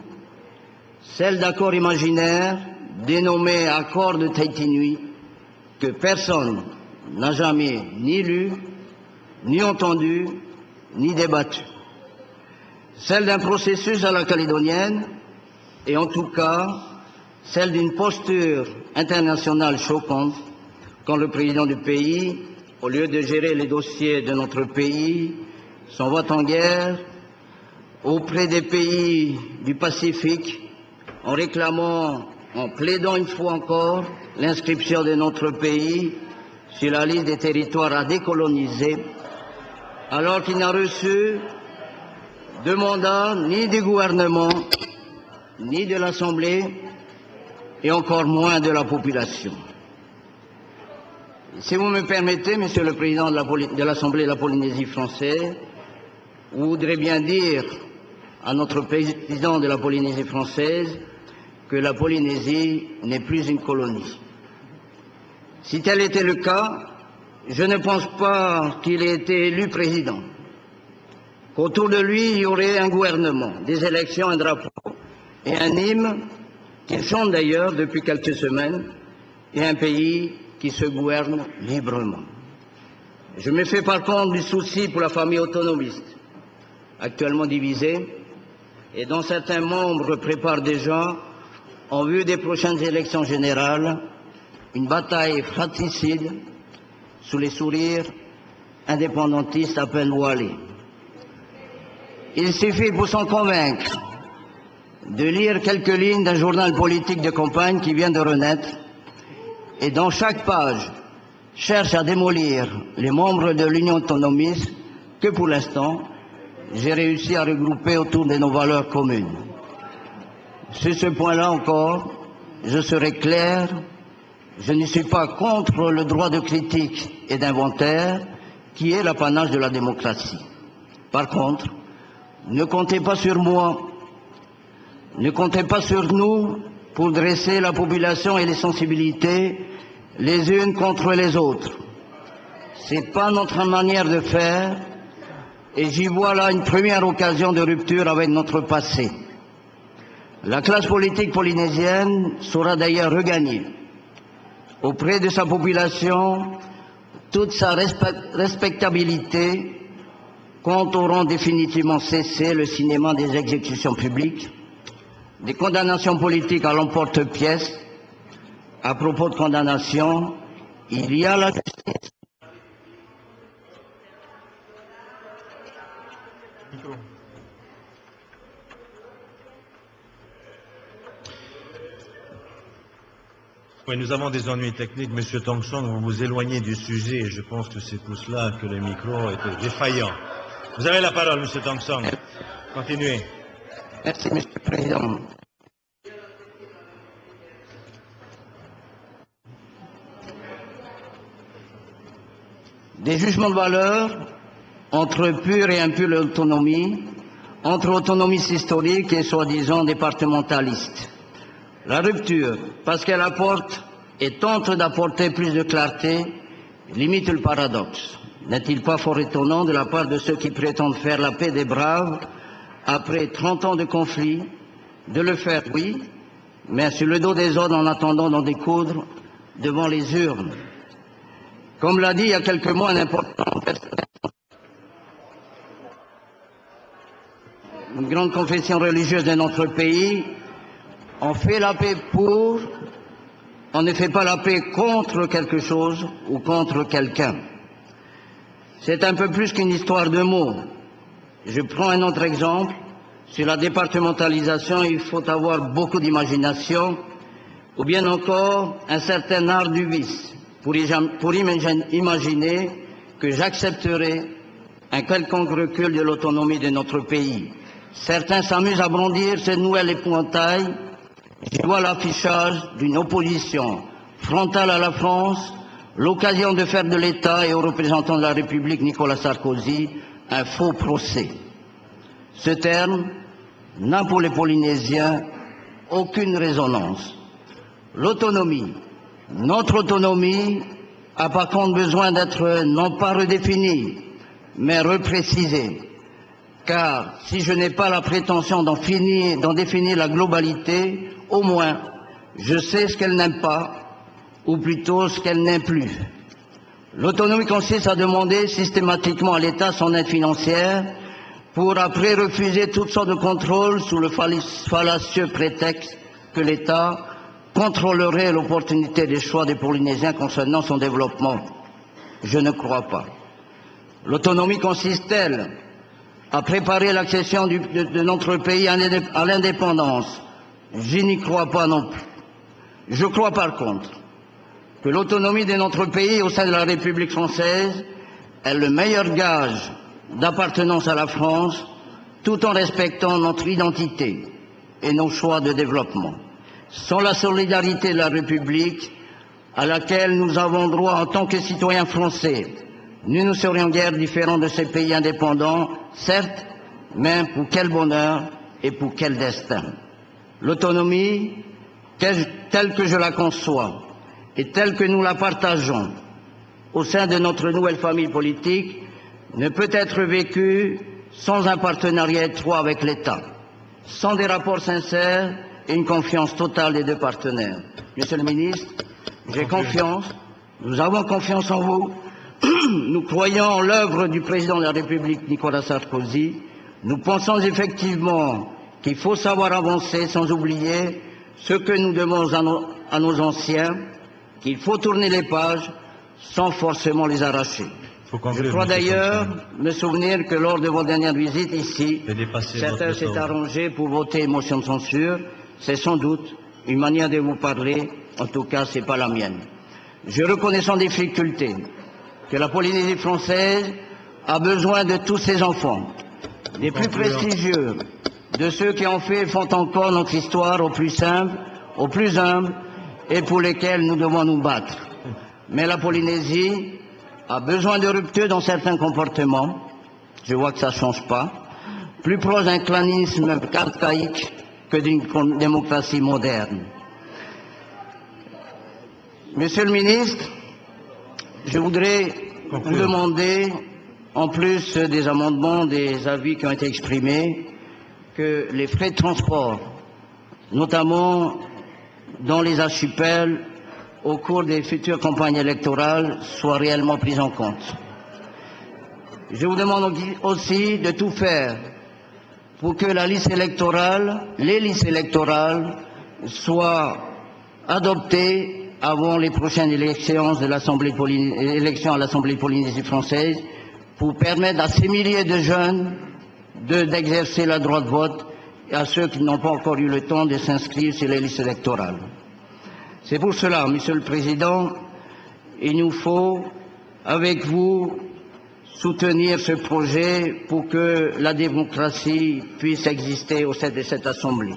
celle d'accords imaginaires dénommés accords de Tahiti Nui, que personne n'a jamais ni lu, ni entendu, ni débattu. Celle d'un processus à la calédonienne, et en tout cas, celle d'une posture internationale choquante, quand le président du pays, au lieu de gérer les dossiers de notre pays, s'en va en guerre auprès des pays du Pacifique, en réclamant, en plaidant une fois encore, l'inscription de notre pays sur la liste des territoires à décoloniser, alors qu'il n'a reçu de mandat ni du gouvernement, ni de l'Assemblée, et encore moins de la population. Si vous me permettez, Monsieur le Président de l'Assemblée de la Polynésie française, vous voudrez bien dire à notre Président de la Polynésie française que la Polynésie n'est plus une colonie. Si tel était le cas, je ne pense pas qu'il ait été élu président. Qu'autour de lui, il y aurait un gouvernement, des élections, un drapeau et un hymne qu'il chante d'ailleurs depuis quelques semaines, et un pays qui se gouverne librement. Je me fais par contre du souci pour la famille autonomiste, actuellement divisée, et dont certains membres préparent déjà, en vue des prochaines élections générales, une bataille fratricide sous les sourires indépendantistes à peine voilés. Il suffit pour s'en convaincre de lire quelques lignes d'un journal politique de campagne qui vient de renaître et dans chaque page cherche à démolir les membres de l'Union autonomiste que pour l'instant j'ai réussi à regrouper autour de nos valeurs communes. Sur ce point-là encore, je serai clair, je ne suis pas contre le droit de critique et d'inventaire qui est l'apanage de la démocratie. Par contre, ne comptez pas sur moi, ne comptez pas sur nous pour dresser la population et les sensibilités les unes contre les autres. Ce n'est pas notre manière de faire et j'y vois là une première occasion de rupture avec notre passé. La classe politique polynésienne saura d'ailleurs regagner auprès de sa population toute sa respectabilité quand auront définitivement cessé le cinéma des exécutions publiques, des condamnations politiques à l'emporte-pièce. À propos de condamnation, il y a la justice. Oui, nous avons des ennuis techniques. Monsieur Tongson, vous vous éloignez du sujet et je pense que c'est pour cela que le micro était défaillant. Vous avez la parole, Monsieur Tongson. Continuez. Merci, Monsieur le Président. Des jugements de valeur entre pure et impure autonomie, entre autonomistes historiques et soi-disant départementalistes. La rupture, parce qu'elle apporte et tente d'apporter plus de clarté, limite le paradoxe. N'est-il pas fort étonnant de la part de ceux qui prétendent faire la paix des braves après 30 ans de conflit, de le faire, oui, mais sur le dos des autres en attendant d'en découdre devant les urnes. Comme l'a dit il y a quelques mois un important une grande confession religieuse de notre pays, on fait la paix pour, on ne fait pas la paix contre quelque chose ou contre quelqu'un. C'est un peu plus qu'une histoire de mots. Je prends un autre exemple. Sur la départementalisation, il faut avoir beaucoup d'imagination, ou bien encore un certain art du vice, pour imaginer que j'accepterai un quelconque recul de l'autonomie de notre pays. Certains s'amusent à brandir cette nouvelle épouvantail. Je vois l'affichage d'une opposition frontale à la France, l'occasion de faire de l'État et aux représentants de la République Nicolas Sarkozy un faux procès. Ce terme n'a pour les Polynésiens aucune résonance. L'autonomie, notre autonomie, a par contre besoin d'être non pas redéfinie, mais reprécisée. Car si je n'ai pas la prétention d'en définir la globalité, au moins je sais ce qu'elle n'aime pas, ou plutôt ce qu'elle n'aime plus. L'autonomie consiste à demander systématiquement à l'État son aide financière pour après refuser toutes sortes de contrôles sous le fallacieux prétexte que l'État contrôlerait l'opportunité des choix des Polynésiens concernant son développement. Je ne crois pas. L'autonomie consiste-t-elle à préparer l'accession de notre pays à l'indépendance? Je n'y crois pas non plus. Je crois par contre que l'autonomie de notre pays au sein de la République française est le meilleur gage d'appartenance à la France, tout en respectant notre identité et nos choix de développement. Sans la solidarité de la République, à laquelle nous avons droit en tant que citoyens français, nous ne serions guère différents de ces pays indépendants, certes, mais pour quel bonheur et pour quel destin. L'autonomie, telle que je la conçois, et telle que nous la partageons au sein de notre nouvelle famille politique ne peut être vécue sans un partenariat étroit avec l'État, sans des rapports sincères et une confiance totale des deux partenaires. Monsieur le ministre, j'ai confiance, nous avons confiance en vous, nous croyons en l'œuvre du président de la République Nicolas Sarkozy, nous pensons effectivement qu'il faut savoir avancer sans oublier ce que nous demandons à nos anciens, qu'il faut tourner les pages sans forcément les arracher. Je crois d'ailleurs me souvenir que lors de votre dernière visite ici, certains s'est arrangé pour voter une motion de censure. C'est sans doute une manière de vous parler, en tout cas ce n'est pas la mienne. Je reconnais sans difficulté que la Polynésie française a besoin de tous ses enfants, des plus prestigieux, de ceux qui ont fait et font encore notre histoire au plus simple, au plus humble et pour lesquels nous devons nous battre. Mais la Polynésie a besoin de rupture dans certains comportements, je vois que ça ne change pas, plus proche d'un clanisme archaïque que d'une démocratie moderne. Monsieur le ministre, je voudrais vous demander, en plus des amendements, des avis qui ont été exprimés, que les frais de transport, notamment dans les archipels, au cours des futures campagnes électorales, soient réellement pris en compte. Je vous demande aussi de tout faire pour que la liste électorale, les listes électorales, soient adoptées avant les prochaines élections à l'Assemblée Polynésie française, pour permettre à ces milliers de jeunes d'exercer le droit de vote et à ceux qui n'ont pas encore eu le temps de s'inscrire sur les listes électorales. C'est pour cela, Monsieur le Président, il nous faut, avec vous, soutenir ce projet pour que la démocratie puisse exister au sein de cette Assemblée.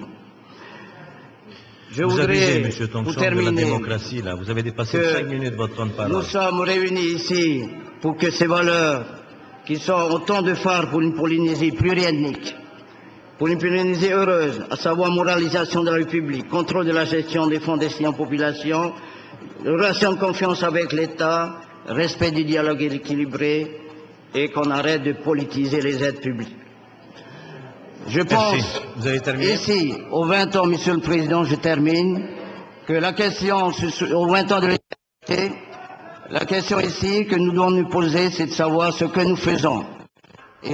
Je voudrais, Monsieur Tongson, pour terminer, de la démocratie, là. Vous avez dépassé 5 minutes de votre temps de parole. Nous sommes réunis ici pour que ces valeurs, qui sont autant de phares pour une Polynésie pluriethnique, pour une Polynésie heureuse, à savoir moralisation de la République, contrôle de la gestion des fonds destinés aux populations, relation de confiance avec l'État, respect du dialogue équilibré et qu'on arrête de politiser les aides publiques. Je pense, vous avez terminé. Ici, aux 20 ans, Monsieur le Président, je termine, que la question, aux 20 ans de l'égalité, la question ici que nous devons nous poser, c'est de savoir ce que nous faisons. Et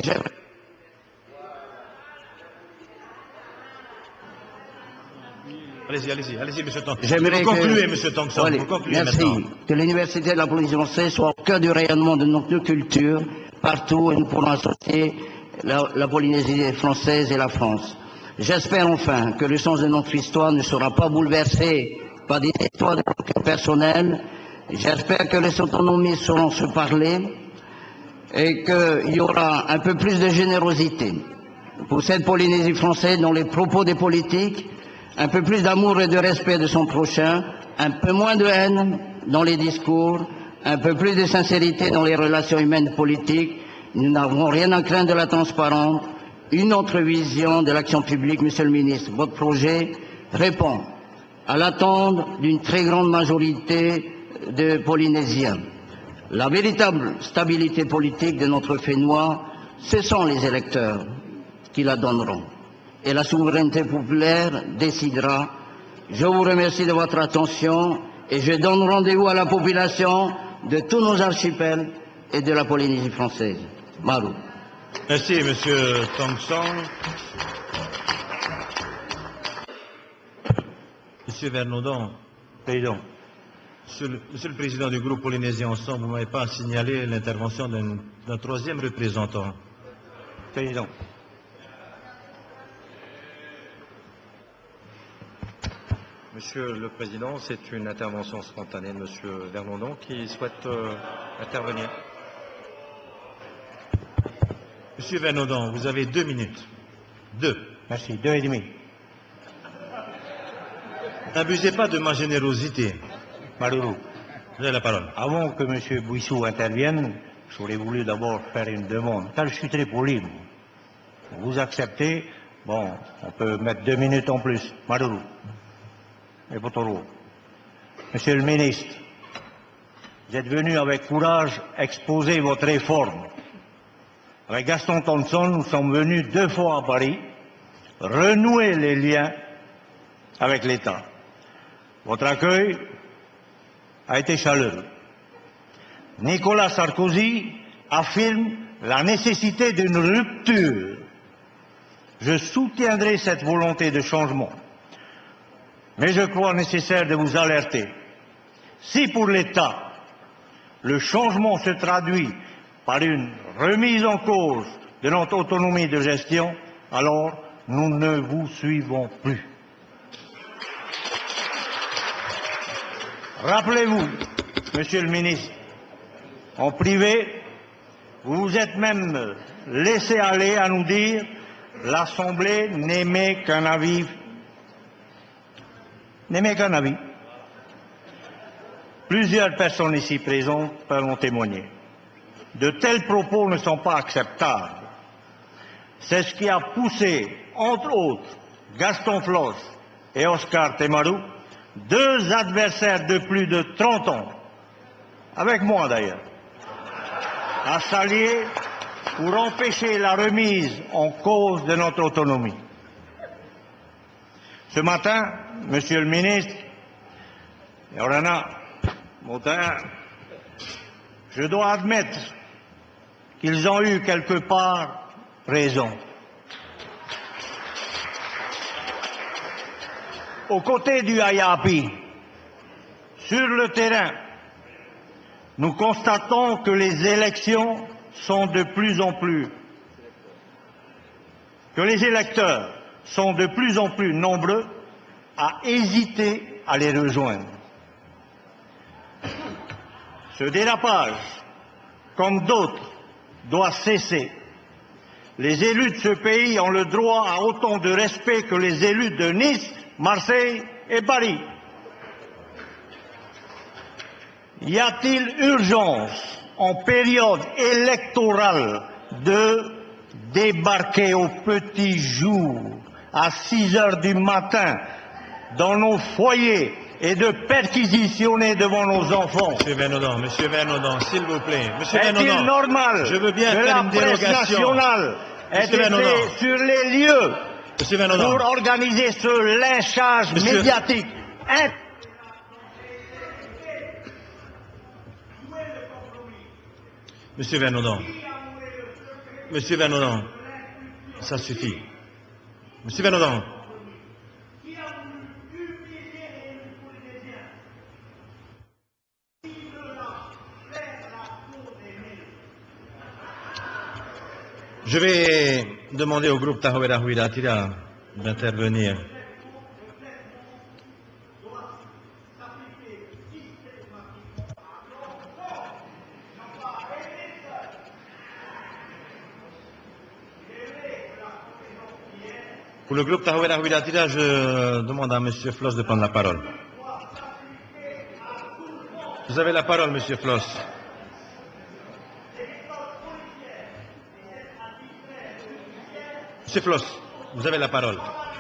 Allez-y, Monsieur Tongson. j'aimerais Concluez, Monsieur Tongson. Allez, merci. Maintenant. Que l'Université de la Polynésie française soit au cœur du rayonnement de notre culture, partout, et nous pourrons associer la Polynésie française et la France. J'espère enfin que le sens de notre histoire ne sera pas bouleversé par des histoires de personnelles. J'espère que les autonomies sauront se parler et qu'il y aura un peu plus de générosité pour cette Polynésie française dans les propos des politiques, un peu plus d'amour et de respect de son prochain, un peu moins de haine dans les discours, un peu plus de sincérité dans les relations humaines politiques. Nous n'avons rien à craindre de la transparence, une autre vision de l'action publique. Monsieur le ministre, votre projet répond à l'attente d'une très grande majorité de Polynésiens. La véritable stabilité politique de notre Fénois, ce sont les électeurs qui la donneront. Et la souveraineté populaire décidera. Je vous remercie de votre attention et je donne rendez-vous à la population de tous nos archipels et de la Polynésie française. Marou. Merci, Monsieur Tongson. Monsieur Vernodon. Président. Monsieur le Président du groupe Polynésien Ensemble, vous ne m'avez pas signalé l'intervention d'un troisième représentant. Président. Monsieur le Président, c'est une intervention spontanée de Monsieur Vernodon qui souhaite intervenir. Monsieur Vernodon, vous avez 2 minutes. 2. Merci, 2 et demi. N'abusez pas de ma générosité. Madourou, Vous avez la parole. avant que M. Bouissou intervienne, j'aurais voulu d'abord faire une demande. Car je suis très poli. Vous acceptez, bon, on peut mettre 2 minutes en plus. Madourou. Et Potoro. Monsieur le ministre, vous êtes venu avec courage exposer votre réforme. Avec Gaston Thomson, nous sommes venus 2 fois à Paris renouer les liens avec l'État. Votre accueil a été chaleureux. Nicolas Sarkozy affirme la nécessité d'une rupture. Je soutiendrai cette volonté de changement, mais je crois nécessaire de vous alerter. Si pour l'État, le changement se traduit par une remise en cause de notre autonomie de gestion, alors nous ne vous suivons plus. Rappelez-vous, Monsieur le ministre, en privé, vous vous êtes même laissé aller à nous dire « l'Assemblée n'émet qu'un avis ». N'émet qu'un avis. Plusieurs personnes ici présentes peuvent en témoigner. De tels propos ne sont pas acceptables. C'est ce qui a poussé, entre autres, Gaston Flosse et Oscar Temaru, 2 adversaires de plus de 30 ans, avec moi d'ailleurs, à s'allier pour empêcher la remise en cause de notre autonomie. Ce matin, Monsieur le ministre, Yorana Motin, je dois admettre qu'ils ont eu quelque part raison. Aux côtés du Hayapi, sur le terrain, nous constatons que les élections sont de plus en plus, que les électeurs sont de plus en plus nombreux à hésiter à les rejoindre. Ce dérapage, comme d'autres, doit cesser. Les élus de ce pays ont le droit à autant de respect que les élus de Nice, Marseille et Paris. Y a-t-il urgence, en période électorale, de débarquer au petit jour, à 6 heures du matin, dans nos foyers et de perquisitionner devant nos enfants? Monsieur Vernodon, s'il vous plaît. Monsieur Est-il Vernodon, normal je veux bien que faire la une presse dérogation. nationale ait Monsieur été Vernodon. sur les lieux Monsieur Vernodon, pour organiser ce lynchage Monsieur- médiatique? Monsieur Vernodon, Monsieur Vernodon, ça suffit. Monsieur Vernodon. Je vais demander au groupe Tahouera Huiratira d'intervenir. Pour le groupe Tahouera Huiratira, je demande à M. Floss de prendre la parole. Vous avez la parole, M. Floss. Monsieur Floss, vous avez la parole.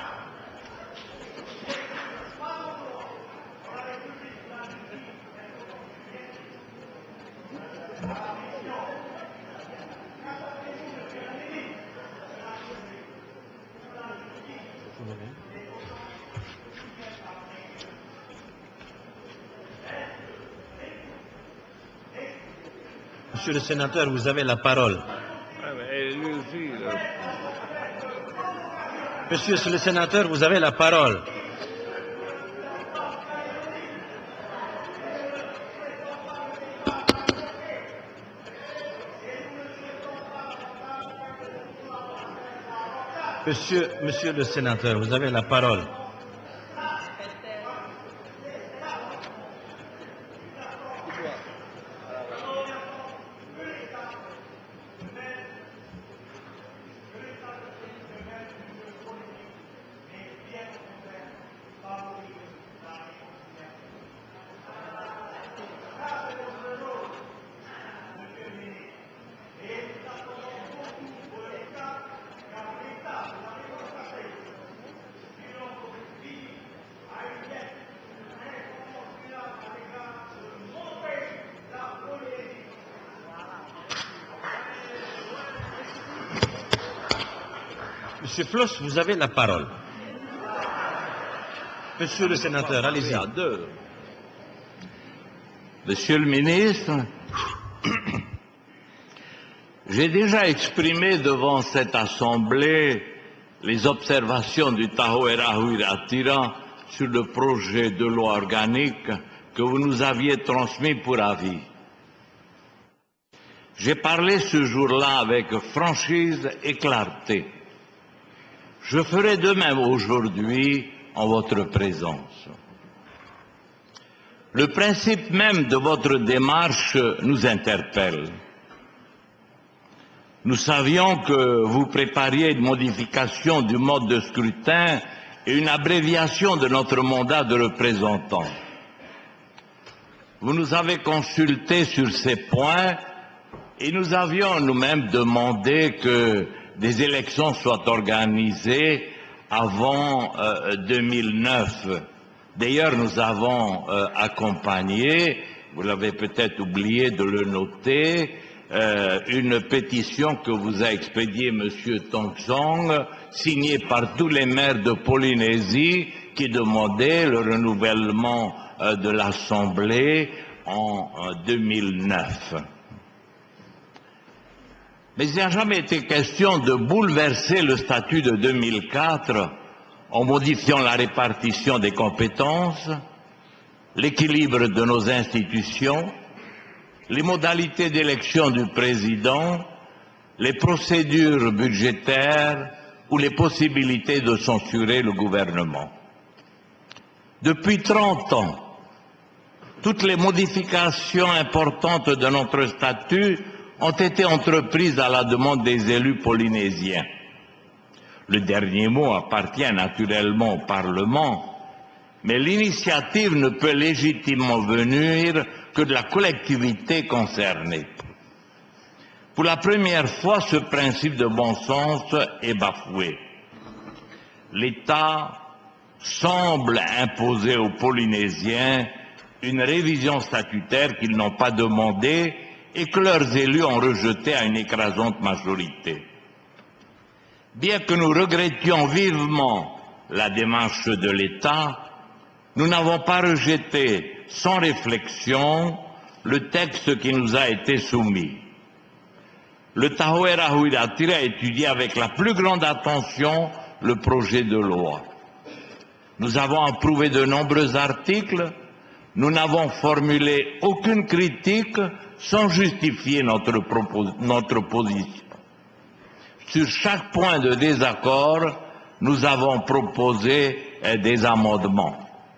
Monsieur le sénateur, vous avez la parole. Monsieur le sénateur, vous avez la parole. Monsieur le sénateur, vous avez la parole. Monsieur Floss, vous avez la parole. Monsieur le sénateur, allez-y. Monsieur le ministre, j'ai déjà exprimé devant cette Assemblée les observations du Tahoe Rahuiratira sur le projet de loi organique que vous nous aviez transmis pour avis. J'ai parlé ce jour-là avec franchise et clarté. Je ferai de même aujourd'hui en votre présence. Le principe même de votre démarche nous interpelle. Nous savions que vous prépariez une modification du mode de scrutin et une abréviation de notre mandat de représentant. Vous nous avez consultés sur ces points et nous avions nous-mêmes demandé que des élections soient organisées avant 2009. D'ailleurs, nous avons accompagné, vous l'avez peut-être oublié de le noter, une pétition que vous a expédiée M. Tongson, signée par tous les maires de Polynésie qui demandaient le renouvellement de l'Assemblée en 2009. Mais il n'a jamais été question de bouleverser le statut de 2004 en modifiant la répartition des compétences, l'équilibre de nos institutions, les modalités d'élection du président, les procédures budgétaires ou les possibilités de censurer le gouvernement. Depuis 30 ans, toutes les modifications importantes de notre statut ont été entreprises à la demande des élus polynésiens. Le dernier mot appartient naturellement au Parlement, mais l'initiative ne peut légitimement venir que de la collectivité concernée. Pour la première fois, ce principe de bon sens est bafoué. L'État semble imposer aux Polynésiens une révision statutaire qu'ils n'ont pas demandée et que leurs élus ont rejetée à une écrasante majorité. Bien que nous regrettions vivement la démarche de l'État, nous n'avons pas rejeté sans réflexion le texte qui nous a été soumis. Le Tahoe Rahuiratira a étudié avec la plus grande attention le projet de loi. Nous avons approuvé de nombreux articles, nous n'avons formulé aucune critique sans justifier notre position. Sur chaque point de désaccord, nous avons proposé des amendements.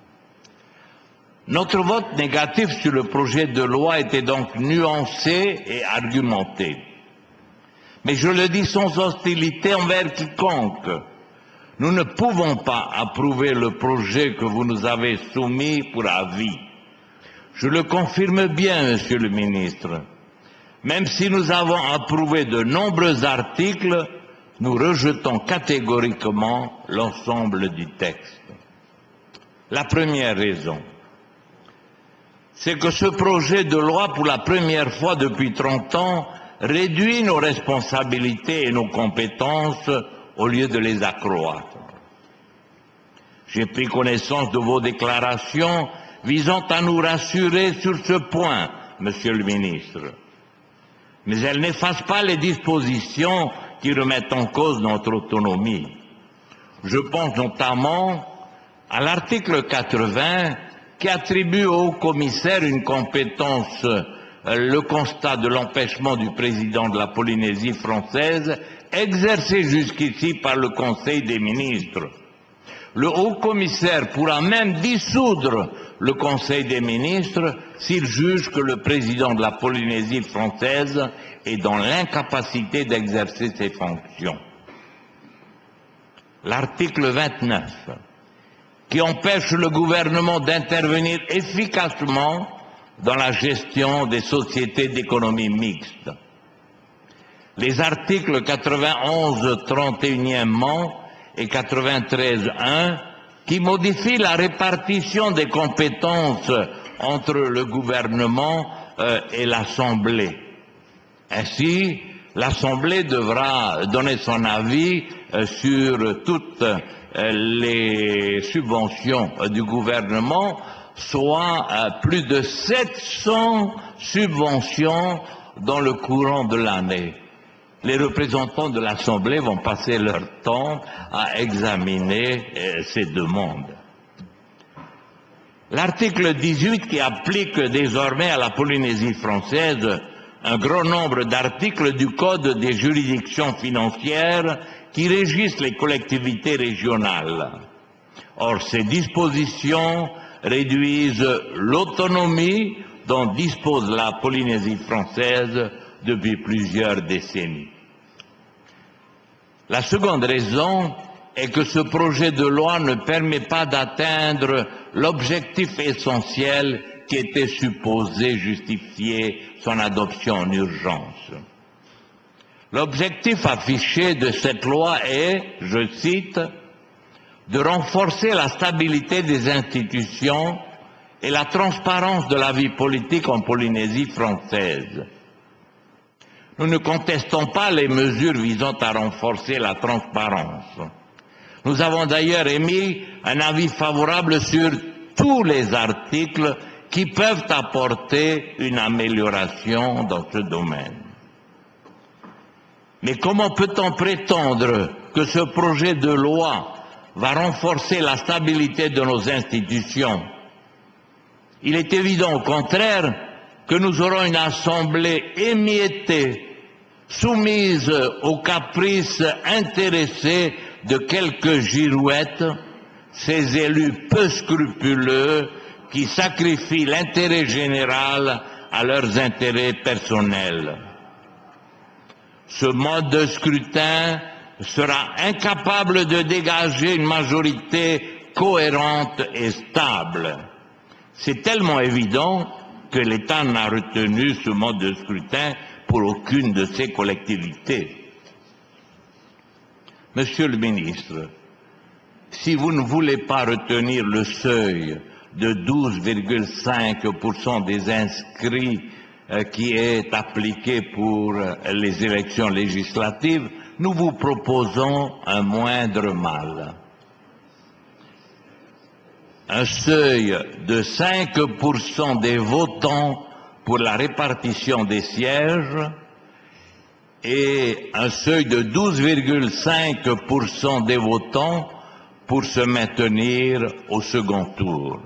Notre vote négatif sur le projet de loi était donc nuancé et argumenté. Mais je le dis sans hostilité envers quiconque. Nous ne pouvons pas approuver le projet que vous nous avez soumis pour avis. Je le confirme bien, Monsieur le ministre. Même si nous avons approuvé de nombreux articles, nous rejetons catégoriquement l'ensemble du texte. La première raison, c'est que ce projet de loi, pour la première fois depuis 30 ans, réduit nos responsabilités et nos compétences au lieu de les accroître. J'ai pris connaissance de vos déclarations visant à nous rassurer sur ce point, Monsieur le ministre. Mais elles n'effacent pas les dispositions qui remettent en cause notre autonomie. Je pense notamment à l'article 80 qui attribue au haut-commissaire une compétence, le constat de l'empêchement du président de la Polynésie française, exercé jusqu'ici par le Conseil des ministres. Le haut-commissaire pourra même dissoudre le Conseil des ministres s'il juge que le président de la Polynésie française est dans l'incapacité d'exercer ses fonctions. L'article 29, qui empêche le gouvernement d'intervenir efficacement dans la gestion des sociétés d'économie mixte. Les articles 91 31e et 93.1 qui modifient la répartition des compétences entre le gouvernement et l'Assemblée. Ainsi, l'Assemblée devra donner son avis sur toutes les subventions du gouvernement, soit plus de 700 subventions dans le courant de l'année. Les représentants de l'Assemblée vont passer leur temps à examiner ces demandes. L'article 18, qui applique désormais à la Polynésie française un grand nombre d'articles du Code des juridictions financières qui régissent les collectivités régionales. Or, ces dispositions réduisent l'autonomie dont dispose la Polynésie française depuis plusieurs décennies. La seconde raison est que ce projet de loi ne permet pas d'atteindre l'objectif essentiel qui était supposé justifier son adoption en urgence. L'objectif affiché de cette loi est, je cite, de renforcer la stabilité des institutions et la transparence de la vie politique en Polynésie française. Nous ne contestons pas les mesures visant à renforcer la transparence. Nous avons d'ailleurs émis un avis favorable sur tous les articles qui peuvent apporter une amélioration dans ce domaine. Mais comment peut-on prétendre que ce projet de loi va renforcer la stabilité de nos institutions? Il est évident au contraire que nous aurons une assemblée émiettée, soumise aux caprices intéressés de quelques girouettes, ces élus peu scrupuleux qui sacrifient l'intérêt général à leurs intérêts personnels. Ce mode de scrutin sera incapable de dégager une majorité cohérente et stable. C'est tellement évident que l'État n'a retenu ce mode de scrutin pour aucune de ses collectivités. Monsieur le ministre, si vous ne voulez pas retenir le seuil de 12,5% des inscrits qui est appliqué pour les élections législatives, nous vous proposons un moindre mal. Un seuil de 5% des votants pour la répartition des sièges et un seuil de 12,5% des votants pour se maintenir au second tour.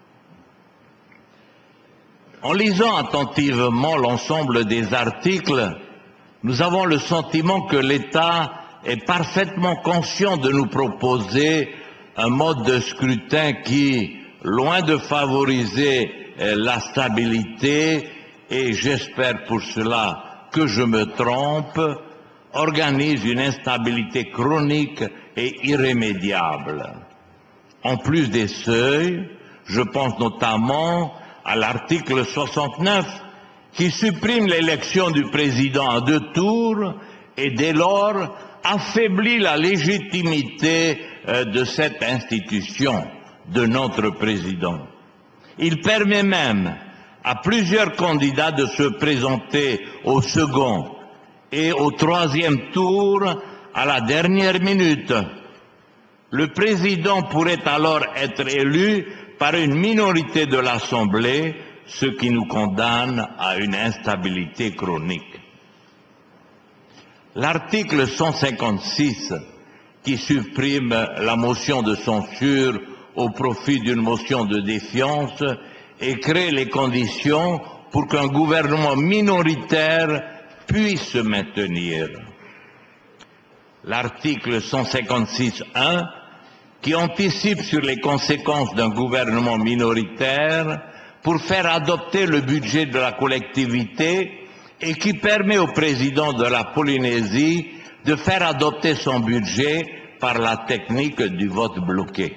En lisant attentivement l'ensemble des articles, nous avons le sentiment que l'État est parfaitement conscient de nous proposer un mode de scrutin qui, loin de favoriser la stabilité, et j'espère pour cela que je me trompe, organise une instabilité chronique et irrémédiable. En plus des seuils, je pense notamment à l'article 69 qui supprime l'élection du président à 2 tours et dès lors affaiblit la légitimité de cette institution, de notre président. Il permet même à plusieurs candidats de se présenter au second et au 3e tour à la dernière minute. Le président pourrait alors être élu par une minorité de l'Assemblée, ce qui nous condamne à une instabilité chronique. L'article 156, qui supprime la motion de censure au profit d'une motion de défiance et crée les conditions pour qu'un gouvernement minoritaire puisse se maintenir. L'article 156.1, qui anticipe sur les conséquences d'un gouvernement minoritaire pour faire adopter le budget de la collectivité et qui permet au président de la Polynésie de faire adopter son budget par la technique du vote bloqué.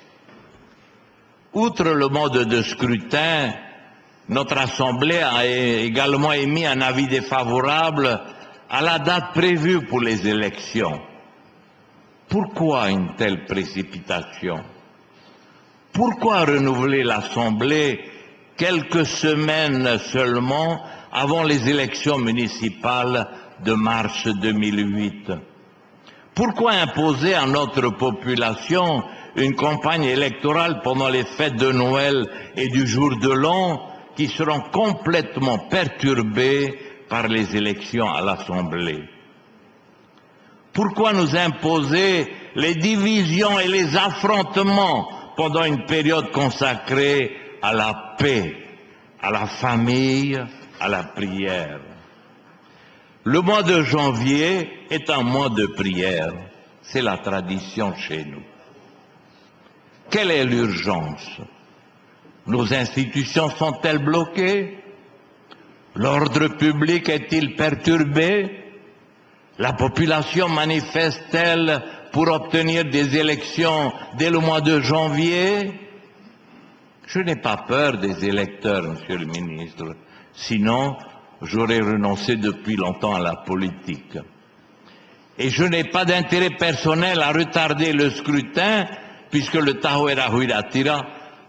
Outre le mode de scrutin, notre Assemblée a également émis un avis défavorable à la date prévue pour les élections. Pourquoi une telle précipitation? Pourquoi renouveler l'Assemblée quelques semaines seulement avant les élections municipales de mars 2008. Pourquoi imposer à notre population une campagne électorale pendant les fêtes de Noël et du jour de l'an qui seront complètement perturbées par les élections à l'Assemblée? Pourquoi nous imposer les divisions et les affrontements pendant une période consacrée à la paix, à la famille, à la prière? Le mois de janvier est un mois de prière. C'est la tradition chez nous. Quelle est l'urgence? Nos institutions sont-elles bloquées? L'ordre public est-il perturbé? La population manifeste-t-elle pour obtenir des élections dès le mois de janvier? Je n'ai pas peur des électeurs, Monsieur le ministre. Sinon, j'aurais renoncé depuis longtemps à la politique. Et je n'ai pas d'intérêt personnel à retarder le scrutin, puisque le Tahouéra Huiratira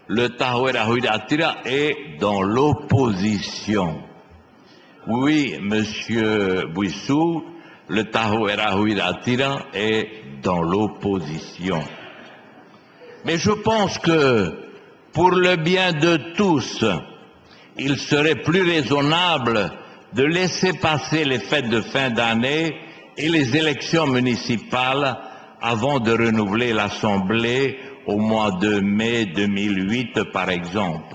est dans l'opposition. Oui, Monsieur Bouissou, le Tahouéra Huiratira est dans l'opposition. Mais je pense que, pour le bien de tous, il serait plus raisonnable de laisser passer les fêtes de fin d'année et les élections municipales avant de renouveler l'Assemblée au mois de mai 2008, par exemple.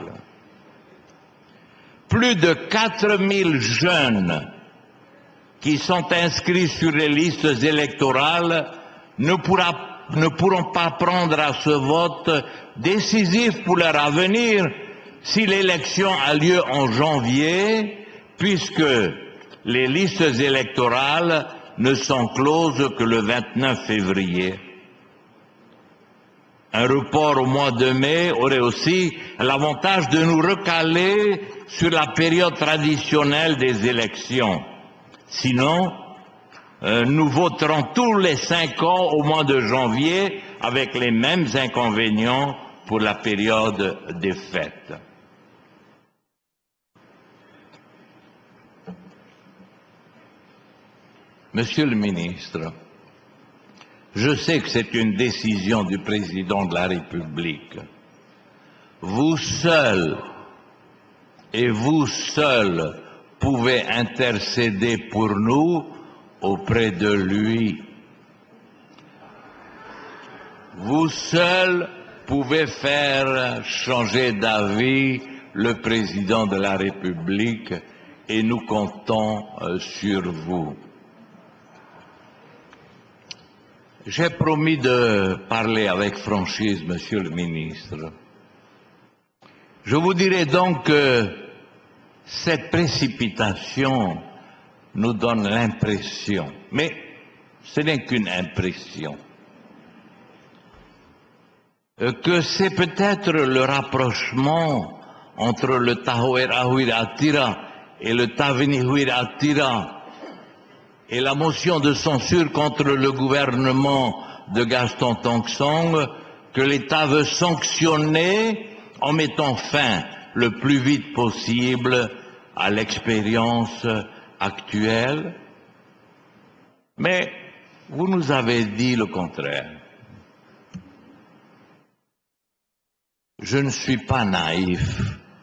Plus de 4000 jeunes qui sont inscrits sur les listes électorales ne pourront pas prendre à ce vote décisif pour leur avenir si l'élection a lieu en janvier, puisque les listes électorales ne sont closes que le 29 février. Un report au mois de mai aurait aussi l'avantage de nous recaler sur la période traditionnelle des élections. Sinon, nous voterons tous les 5 ans au mois de janvier avec les mêmes inconvénients pour la période des fêtes. Monsieur le ministre, je sais que c'est une décision du président de la République. Vous seul, et vous seul, pouvez intercéder pour nous auprès de lui. Vous seul pouvez faire changer d'avis le président de la République et nous comptons sur vous. J'ai promis de parler avec franchise, Monsieur le ministre. Je vous dirai donc que cette précipitation nous donne l'impression, mais ce n'est qu'une impression, que c'est peut-être le rapprochement entre le Tahouéra Huiratira et le Tavini Huiratira et la motion de censure contre le gouvernement de Gaston Tong-Song que l'État veut sanctionner en mettant fin le plus vite possible à l'expérience actuelle. Mais vous nous avez dit le contraire. Je ne suis pas naïf.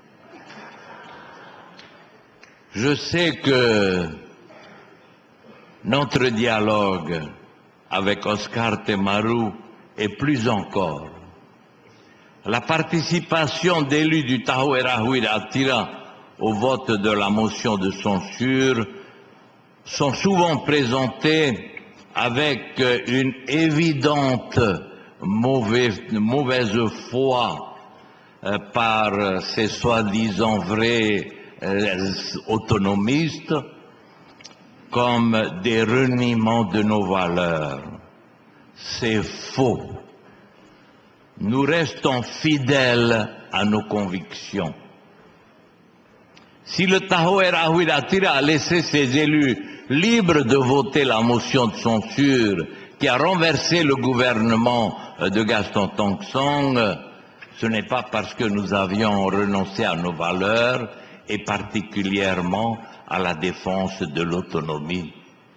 Je sais que notre dialogue avec Oscar Temaru et plus encore la participation d'élus du Tahouéra Huiratira au vote de la motion de censure sont souvent présentés avec une évidente mauvaise foi par ces soi-disant vrais autonomistes comme des reniements de nos valeurs. C'est faux. Nous restons fidèles à nos convictions. Si le Tahouéra Huiratira a laissé ses élus libres de voter la motion de censure qui a renversé le gouvernement de Gaston Tong-Song, ce n'est pas parce que nous avions renoncé à nos valeurs et particulièrement à la défense de l'autonomie.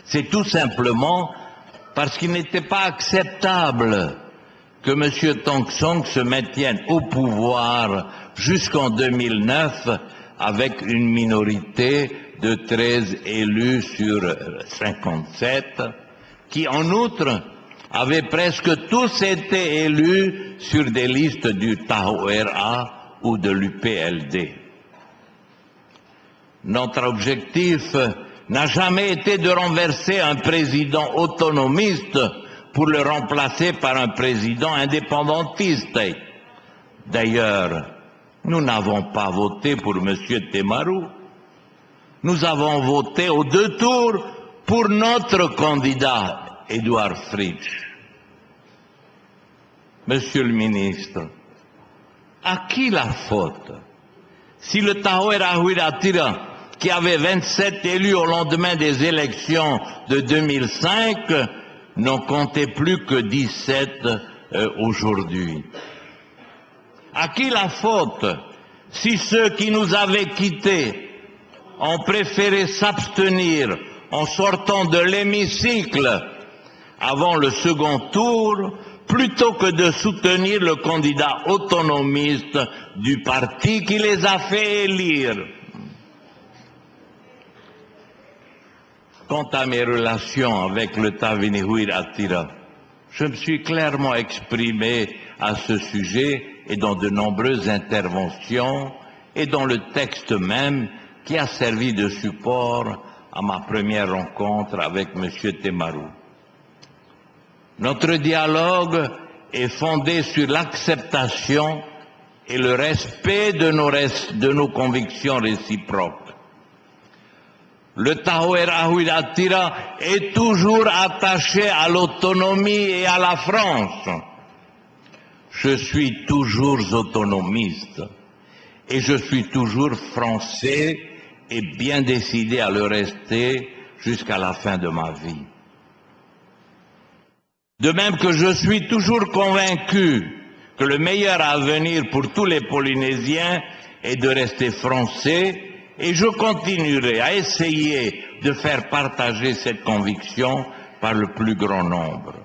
C'est tout simplement parce qu'il n'était pas acceptable que M. Tong Song se maintienne au pouvoir jusqu'en 2009 avec une minorité de 13 élus sur 57, qui en outre avaient presque tous été élus sur des listes du Tahoe-ra ou de l'UPLD. Notre objectif n'a jamais été de renverser un président autonomiste pour le remplacer par un président indépendantiste. D'ailleurs, nous n'avons pas voté pour M. Temaru. Nous avons voté aux 2 tours pour notre candidat, Édouard Fritsch. Monsieur le ministre, à qui la faute? Si le Tahoe Rahuratira, qui avait 27 élus au lendemain des élections de 2005, n'en comptait plus que 17 aujourd'hui. À qui la faute si ceux qui nous avaient quittés ont préféré s'abstenir en sortant de l'hémicycle avant le second tour plutôt que de soutenir le candidat autonomiste du parti qui les a fait élire? Quant à mes relations avec le Tavenehuiratira, je me suis clairement exprimé à ce sujet et dans de nombreuses interventions et dans le texte même qui a servi de support à ma première rencontre avec M. Temaru. Notre dialogue est fondé sur l'acceptation et le respect de nos convictions réciproques. Le Tahoe Rahuratira est toujours attaché à l'autonomie et à la France. Je suis toujours autonomiste et je suis toujours français et bien décidé à le rester jusqu'à la fin de ma vie. De même que je suis toujours convaincu que le meilleur avenir pour tous les Polynésiens est de rester français, et je continuerai à essayer de faire partager cette conviction par le plus grand nombre.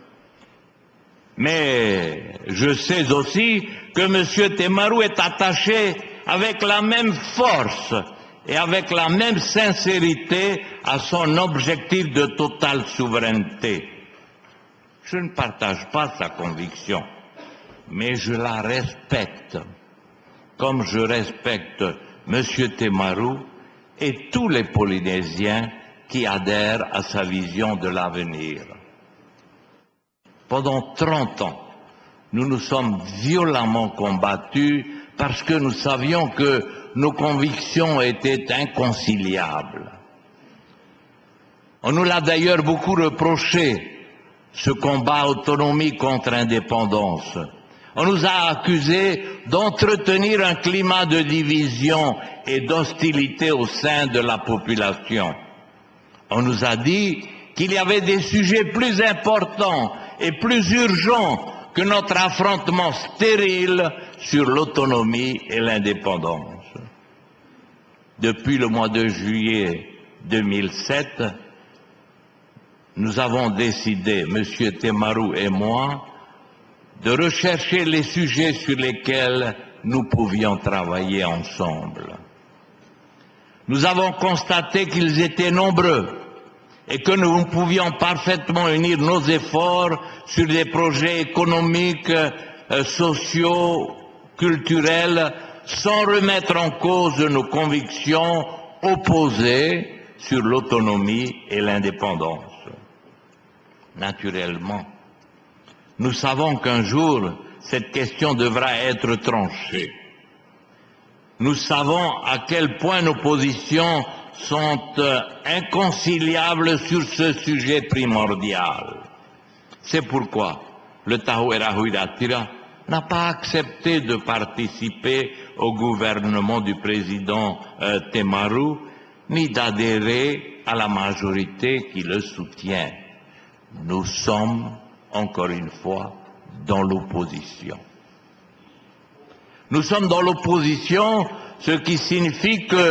Mais je sais aussi que M. Temaru est attaché avec la même force et avec la même sincérité à son objectif de totale souveraineté. Je ne partage pas sa conviction, mais je la respecte, comme je respecte M. Temaru et tous les Polynésiens qui adhèrent à sa vision de l'avenir. Pendant 30 ans, nous nous sommes violemment combattus parce que nous savions que nos convictions étaient inconciliables. On nous l'a d'ailleurs beaucoup reproché, ce combat autonomie contre indépendance. On nous a accusés d'entretenir un climat de division et d'hostilité au sein de la population. On nous a dit qu'il y avait des sujets plus importants et plus urgents que notre affrontement stérile sur l'autonomie et l'indépendance. Depuis le mois de juillet 2007, nous avons décidé, M. Temaru et moi, de rechercher les sujets sur lesquels nous pouvions travailler ensemble. Nous avons constaté qu'ils étaient nombreux et que nous pouvions parfaitement unir nos efforts sur des projets économiques, sociaux, culturels, sans remettre en cause nos convictions opposées sur l'autonomie et l'indépendance. Naturellement, nous savons qu'un jour, cette question devra être tranchée. Nous savons à quel point nos positions sont inconciliables sur ce sujet primordial. C'est pourquoi le Tahoe Rahuratira n'a pas accepté de participer au gouvernement du président Temaru, ni d'adhérer à la majorité qui le soutient. Nous sommes, encore une fois, dans l'opposition. Nous sommes dans l'opposition, ce qui signifie que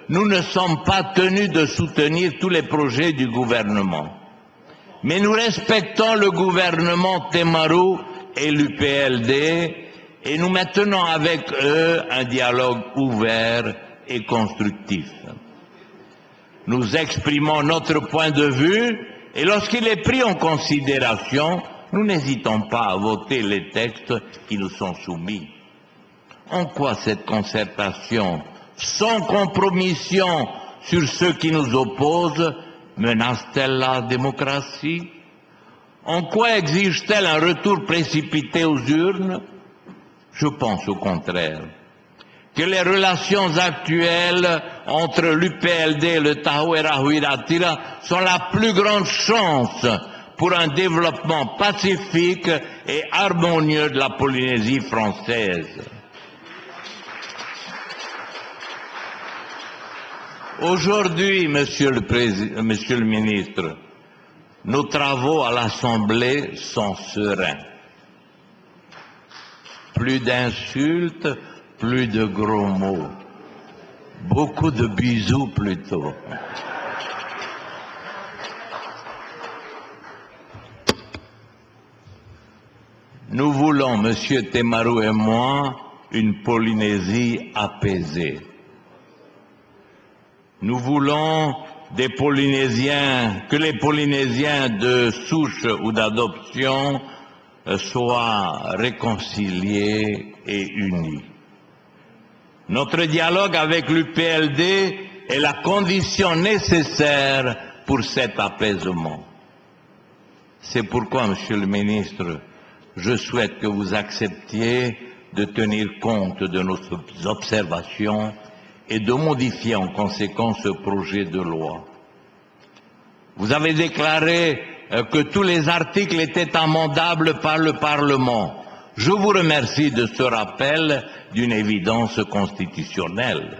nous ne sommes pas tenus de soutenir tous les projets du gouvernement. Mais nous respectons le gouvernement Temaru et l'UPLD et nous maintenons avec eux un dialogue ouvert et constructif. Nous exprimons notre point de vue et lorsqu'il est pris en considération, nous n'hésitons pas à voter les textes qui nous sont soumis. En quoi cette concertation, sans compromission sur ceux qui nous opposent, menace-t-elle la démocratie? En quoi exige-t-elle un retour précipité aux urnes? Je pense au contraire que les relations actuelles entre l'UPLD et le Tahoe-Rahuira-Tira sont la plus grande chance pour un développement pacifique et harmonieux de la Polynésie française. Aujourd'hui, Monsieur le Ministre, nos travaux à l'Assemblée sont sereins. Plus d'insultes, plus de gros mots. Beaucoup de bisous plutôt. Nous voulons, Monsieur Temaru et moi, une Polynésie apaisée. Nous voulons des Polynésiens, que les Polynésiens de souche ou d'adoption soient réconciliés et unis. Notre dialogue avec l'UPLD est la condition nécessaire pour cet apaisement. C'est pourquoi, Monsieur le Ministre, je souhaite que vous acceptiez de tenir compte de nos observations et de modifier en conséquence ce projet de loi. Vous avez déclaré que tous les articles étaient amendables par le Parlement. Je vous remercie de ce rappel d'une évidence constitutionnelle.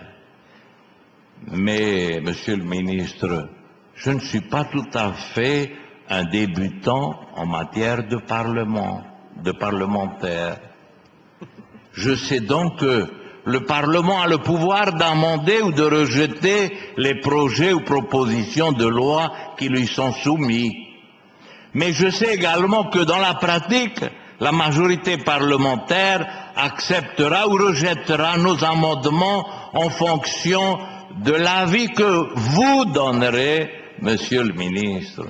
Mais, Monsieur le Ministre, je ne suis pas tout à fait un débutant en matière de parlementaire. Je sais donc que le Parlement a le pouvoir d'amender ou de rejeter les projets ou propositions de loi qui lui sont soumis. Mais je sais également que dans la pratique, la majorité parlementaire acceptera ou rejettera nos amendements en fonction de l'avis que vous donnerez, Monsieur le Ministre.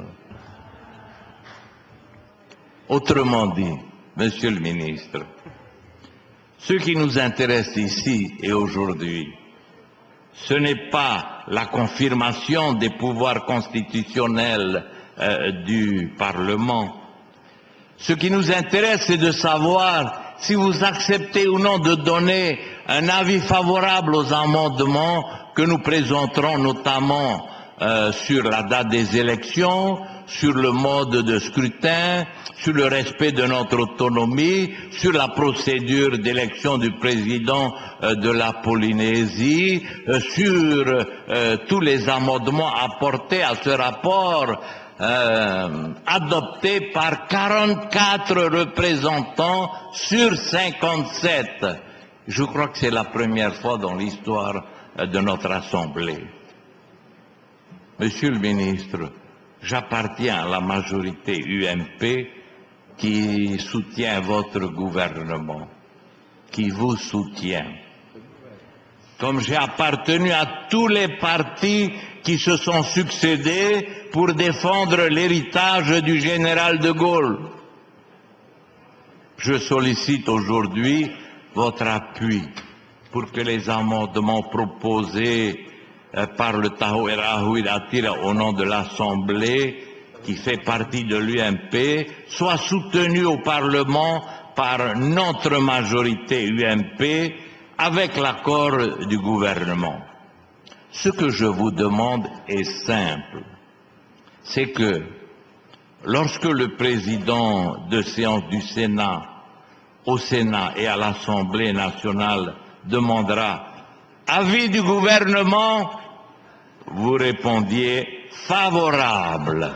Autrement dit, Monsieur le Ministre, ce qui nous intéresse ici et aujourd'hui, ce n'est pas la confirmation des pouvoirs constitutionnels du Parlement. Ce qui nous intéresse, c'est de savoir si vous acceptez ou non de donner un avis favorable aux amendements que nous présenterons notamment sur la date des élections, sur le mode de scrutin, sur le respect de notre autonomie, sur la procédure d'élection du président de la Polynésie, sur tous les amendements apportés à ce rapport adopté par 44 représentants sur 57. Je crois que c'est la première fois dans l'histoire de notre Assemblée. Monsieur le Ministre, j'appartiens à la majorité UMP qui soutient votre gouvernement, qui vous soutient. Comme j'ai appartenu à tous les partis qui se sont succédés pour défendre l'héritage du général de Gaulle. Je sollicite aujourd'hui votre appui pour que les amendements proposés par le Tahoe-Rahuira-Tira au nom de l'Assemblée, qui fait partie de l'UMP, soient soutenus au Parlement par notre majorité UMP avec l'accord du gouvernement. Ce que je vous demande est simple, c'est que lorsque le président de séance du Sénat, au Sénat et à l'Assemblée nationale demandera avis du gouvernement, vous répondiez favorable.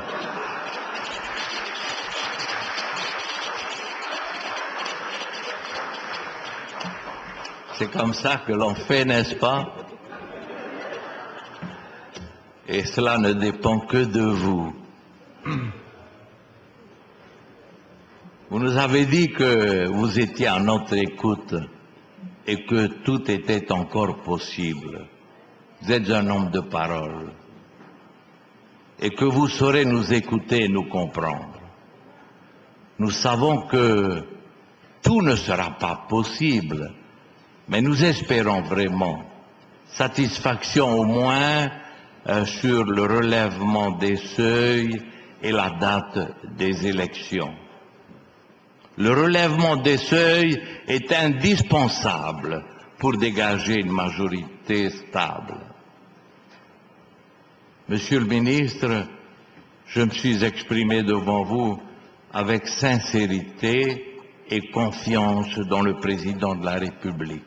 C'est comme ça que l'on fait, n'est-ce pas? et cela ne dépend que de vous. Vous nous avez dit que vous étiez à notre écoute et que tout était encore possible. Vous êtes un homme de parole et que vous saurez nous écouter et nous comprendre. Nous savons que tout ne sera pas possible, mais nous espérons vraiment satisfaction au moins sur le relèvement des seuils et la date des élections. Le relèvement des seuils est indispensable pour dégager une majorité stable. Monsieur le ministre, je me suis exprimé devant vous avec sincérité et confiance dans le président de la République.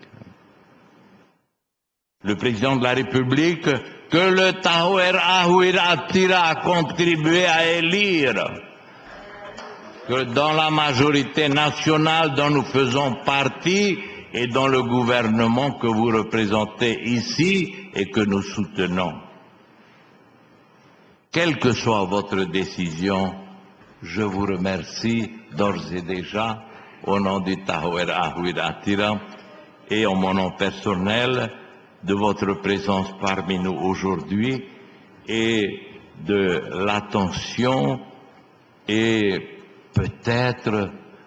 Le président de la République que le Tahouer Ahouir Attira a contribué à élire, que dans la majorité nationale dont nous faisons partie et dans le gouvernement que vous représentez ici et que nous soutenons. Quelle que soit votre décision, je vous remercie d'ores et déjà au nom du Tahouer Ahouir Attira et en mon nom personnel de votre présence parmi nous aujourd'hui et de l'attention et peut-être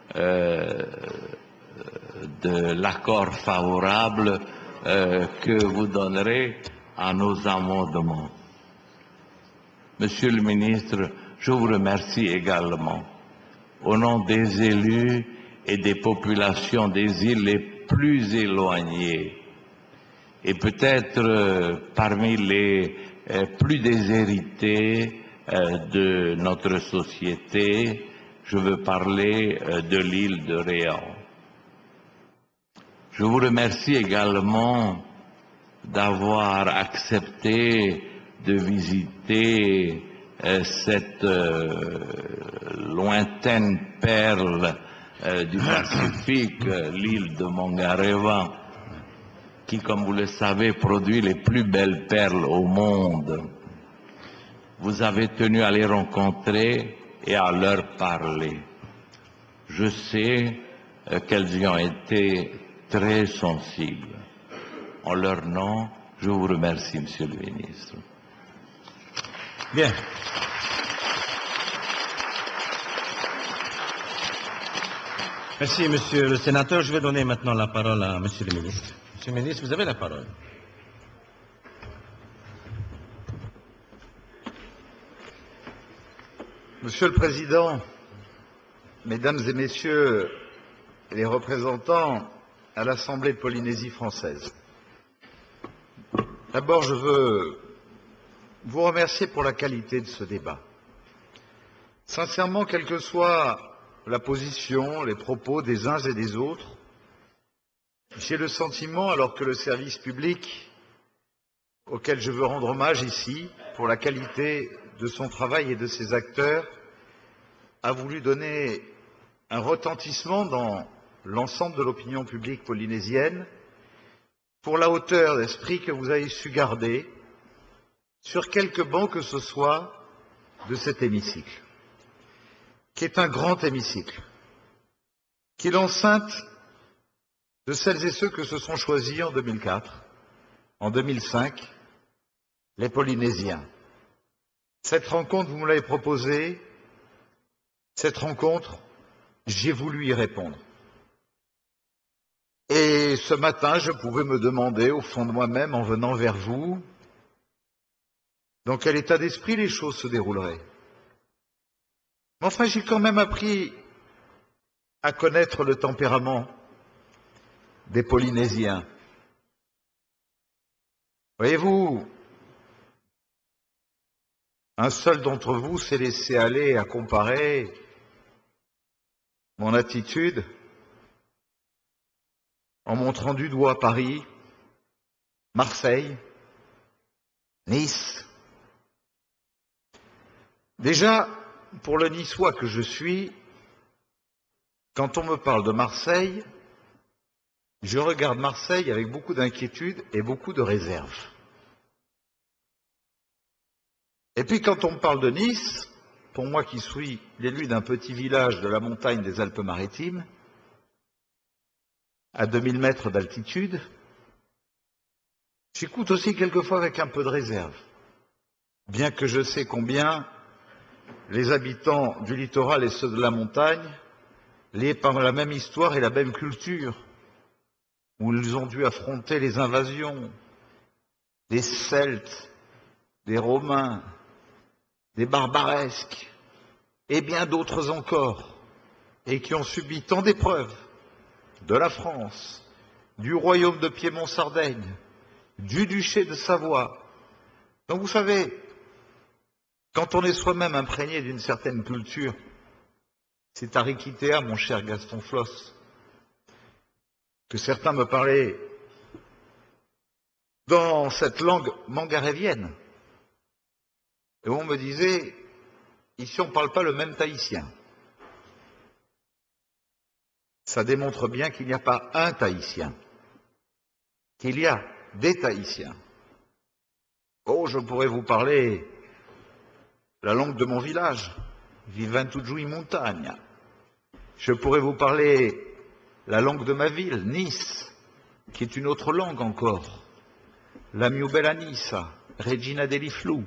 de l'accord favorable que vous donnerez à nos amendements. Monsieur le ministre, je vous remercie également au nom des élus et des populations des îles les plus éloignées et peut-être parmi les plus déshérités de notre société. Je veux parler de l'île de Réan. Je vous remercie également d'avoir accepté de visiter cette lointaine perle du Pacifique, l'île de Mangareva, qui, comme vous le savez, produit les plus belles perles au monde. Vous avez tenu à les rencontrer et à leur parler. Je sais qu'elles y ont été très sensibles. En leur nom, je vous remercie, Monsieur le ministre. Bien. Merci, Monsieur le sénateur. Je vais donner maintenant la parole à Monsieur le ministre. Monsieur le ministre, vous avez la parole. Monsieur le Président, Mesdames et Messieurs les représentants à l'Assemblée de Polynésie française, d'abord je veux vous remercier pour la qualité de ce débat. Sincèrement, quelle que soit la position, les propos des uns et des autres, j'ai le sentiment, alors que le service public, auquel je veux rendre hommage ici, pour la qualité de son travail et de ses acteurs, a voulu donner un retentissement dans l'ensemble de l'opinion publique polynésienne pour la hauteur d'esprit que vous avez su garder sur quelque banc que ce soit de cet hémicycle, qui est un grand hémicycle, qui est l'enceinte de celles et ceux que se sont choisis en 2004, en 2005, les Polynésiens. Cette rencontre, vous me l'avez proposée, cette rencontre, j'ai voulu y répondre. Et ce matin, je pouvais me demander, au fond de moi-même, en venant vers vous, dans quel état d'esprit les choses se dérouleraient. Mais enfin, j'ai quand même appris à connaître le tempérament des Polynésiens. Voyez-vous, un seul d'entre vous s'est laissé aller à comparer mon attitude en montrant du doigt Paris, Marseille, Nice. Déjà, pour le Niçois que je suis, quand on me parle de Marseille, je regarde Marseille avec beaucoup d'inquiétude et beaucoup de réserve. Et puis quand on me parle de Nice, pour moi qui suis l'élu d'un petit village de la montagne des Alpes-Maritimes, à 2000 mètres d'altitude, j'écoute aussi quelquefois avec un peu de réserve, bien que je sais combien les habitants du littoral et ceux de la montagne, liés par la même histoire et la même culture, où ils ont dû affronter les invasions des Celtes, des Romains, des Barbaresques, et bien d'autres encore, et qui ont subi tant d'épreuves de la France, du royaume de Piémont-Sardaigne, du duché de Savoie. Donc vous savez, quand on est soi-même imprégné d'une certaine culture, c'est à Riquitéa, mon cher Gaston Floss, que certains me parlaient dans cette langue mangarévienne. Et on me disait, ici on ne parle pas le même tahitien. Ça démontre bien qu'il n'y a pas un tahitien, qu'il y a des tahitiens. Oh, je pourrais vous parler la langue de mon village, Viventujuy Montagne. Je pourrais vous parler la langue de ma ville, Nice, qui est une autre langue encore, la Miu Bella Nissa, Regina degli Flu.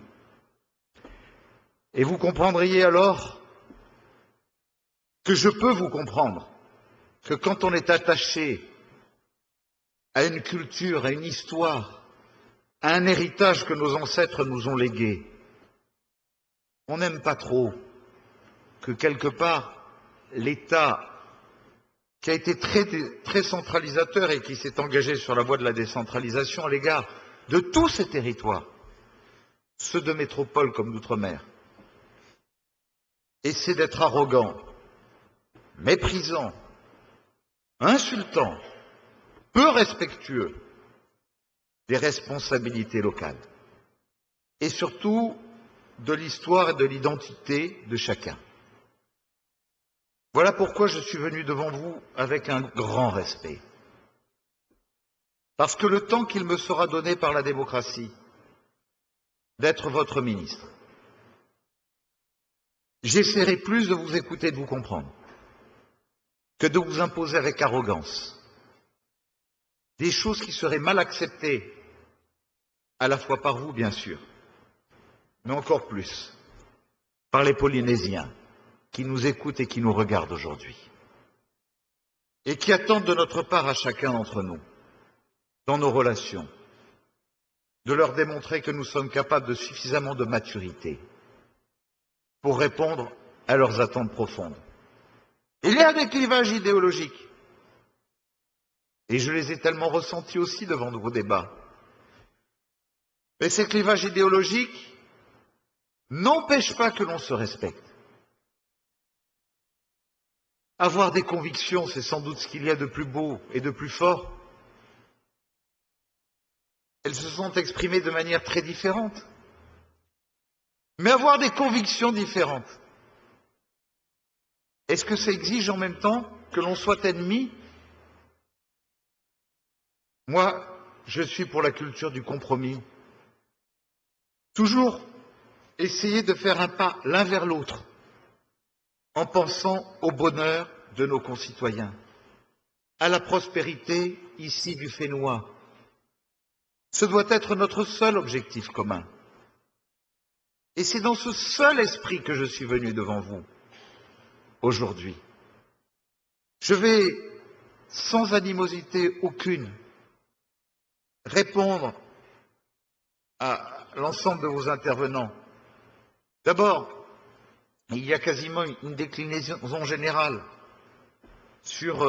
Et vous comprendriez alors que je peux vous comprendre que quand on est attaché à une culture, à une histoire, à un héritage que nos ancêtres nous ont légué, on n'aime pas trop que quelque part l'État, qui a été très centralisateur et qui s'est engagé sur la voie de la décentralisation à l'égard de tous ces territoires, ceux de métropole comme d'outre-mer, essaie d'être arrogant, méprisant, insultant, peu respectueux des responsabilités locales et surtout de l'histoire et de l'identité de chacun. Voilà pourquoi je suis venu devant vous avec un grand respect. Parce que le temps qu'il me sera donné par la démocratie d'être votre ministre, j'essaierai plus de vous écouter et de vous comprendre que de vous imposer avec arrogance des choses qui seraient mal acceptées, à la fois par vous, bien sûr, mais encore plus par les Polynésiens qui nous écoutent et qui nous regardent aujourd'hui, et qui attendent de notre part à chacun d'entre nous, dans nos relations, de leur démontrer que nous sommes capables de suffisamment de maturité pour répondre à leurs attentes profondes. Il y a des clivages idéologiques, et je les ai tellement ressentis aussi devant vos débats. Mais ces clivages idéologiques n'empêchent pas que l'on se respecte. Avoir des convictions, c'est sans doute ce qu'il y a de plus beau et de plus fort. Elles se sont exprimées de manière très différente. Mais avoir des convictions différentes, est-ce que ça exige en même temps que l'on soit ennemi? Moi, je suis pour la culture du compromis. Toujours essayer de faire un pas l'un vers l'autre, en pensant au bonheur de nos concitoyens, à la prospérité ici du Fénois. Ce doit être notre seul objectif commun. Et c'est dans ce seul esprit que je suis venu devant vous aujourd'hui. Je vais, sans animosité aucune, répondre à l'ensemble de vos intervenants. D'abord, il y a quasiment une déclinaison générale sur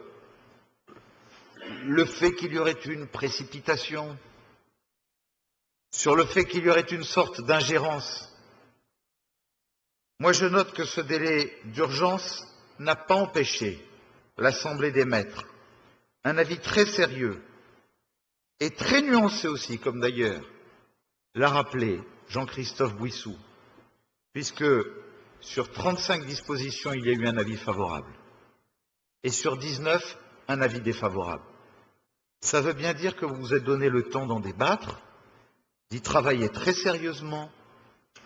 le fait qu'il y aurait une précipitation, sur le fait qu'il y aurait une sorte d'ingérence. Moi, je note que ce délai d'urgence n'a pas empêché l'Assemblée des maîtres, un avis très sérieux et très nuancé aussi, comme d'ailleurs l'a rappelé Jean-Christophe Bouissou, puisque sur 35 dispositions, il y a eu un avis favorable, et sur 19, un avis défavorable. Ça veut bien dire que vous vous êtes donné le temps d'en débattre, d'y travailler très sérieusement,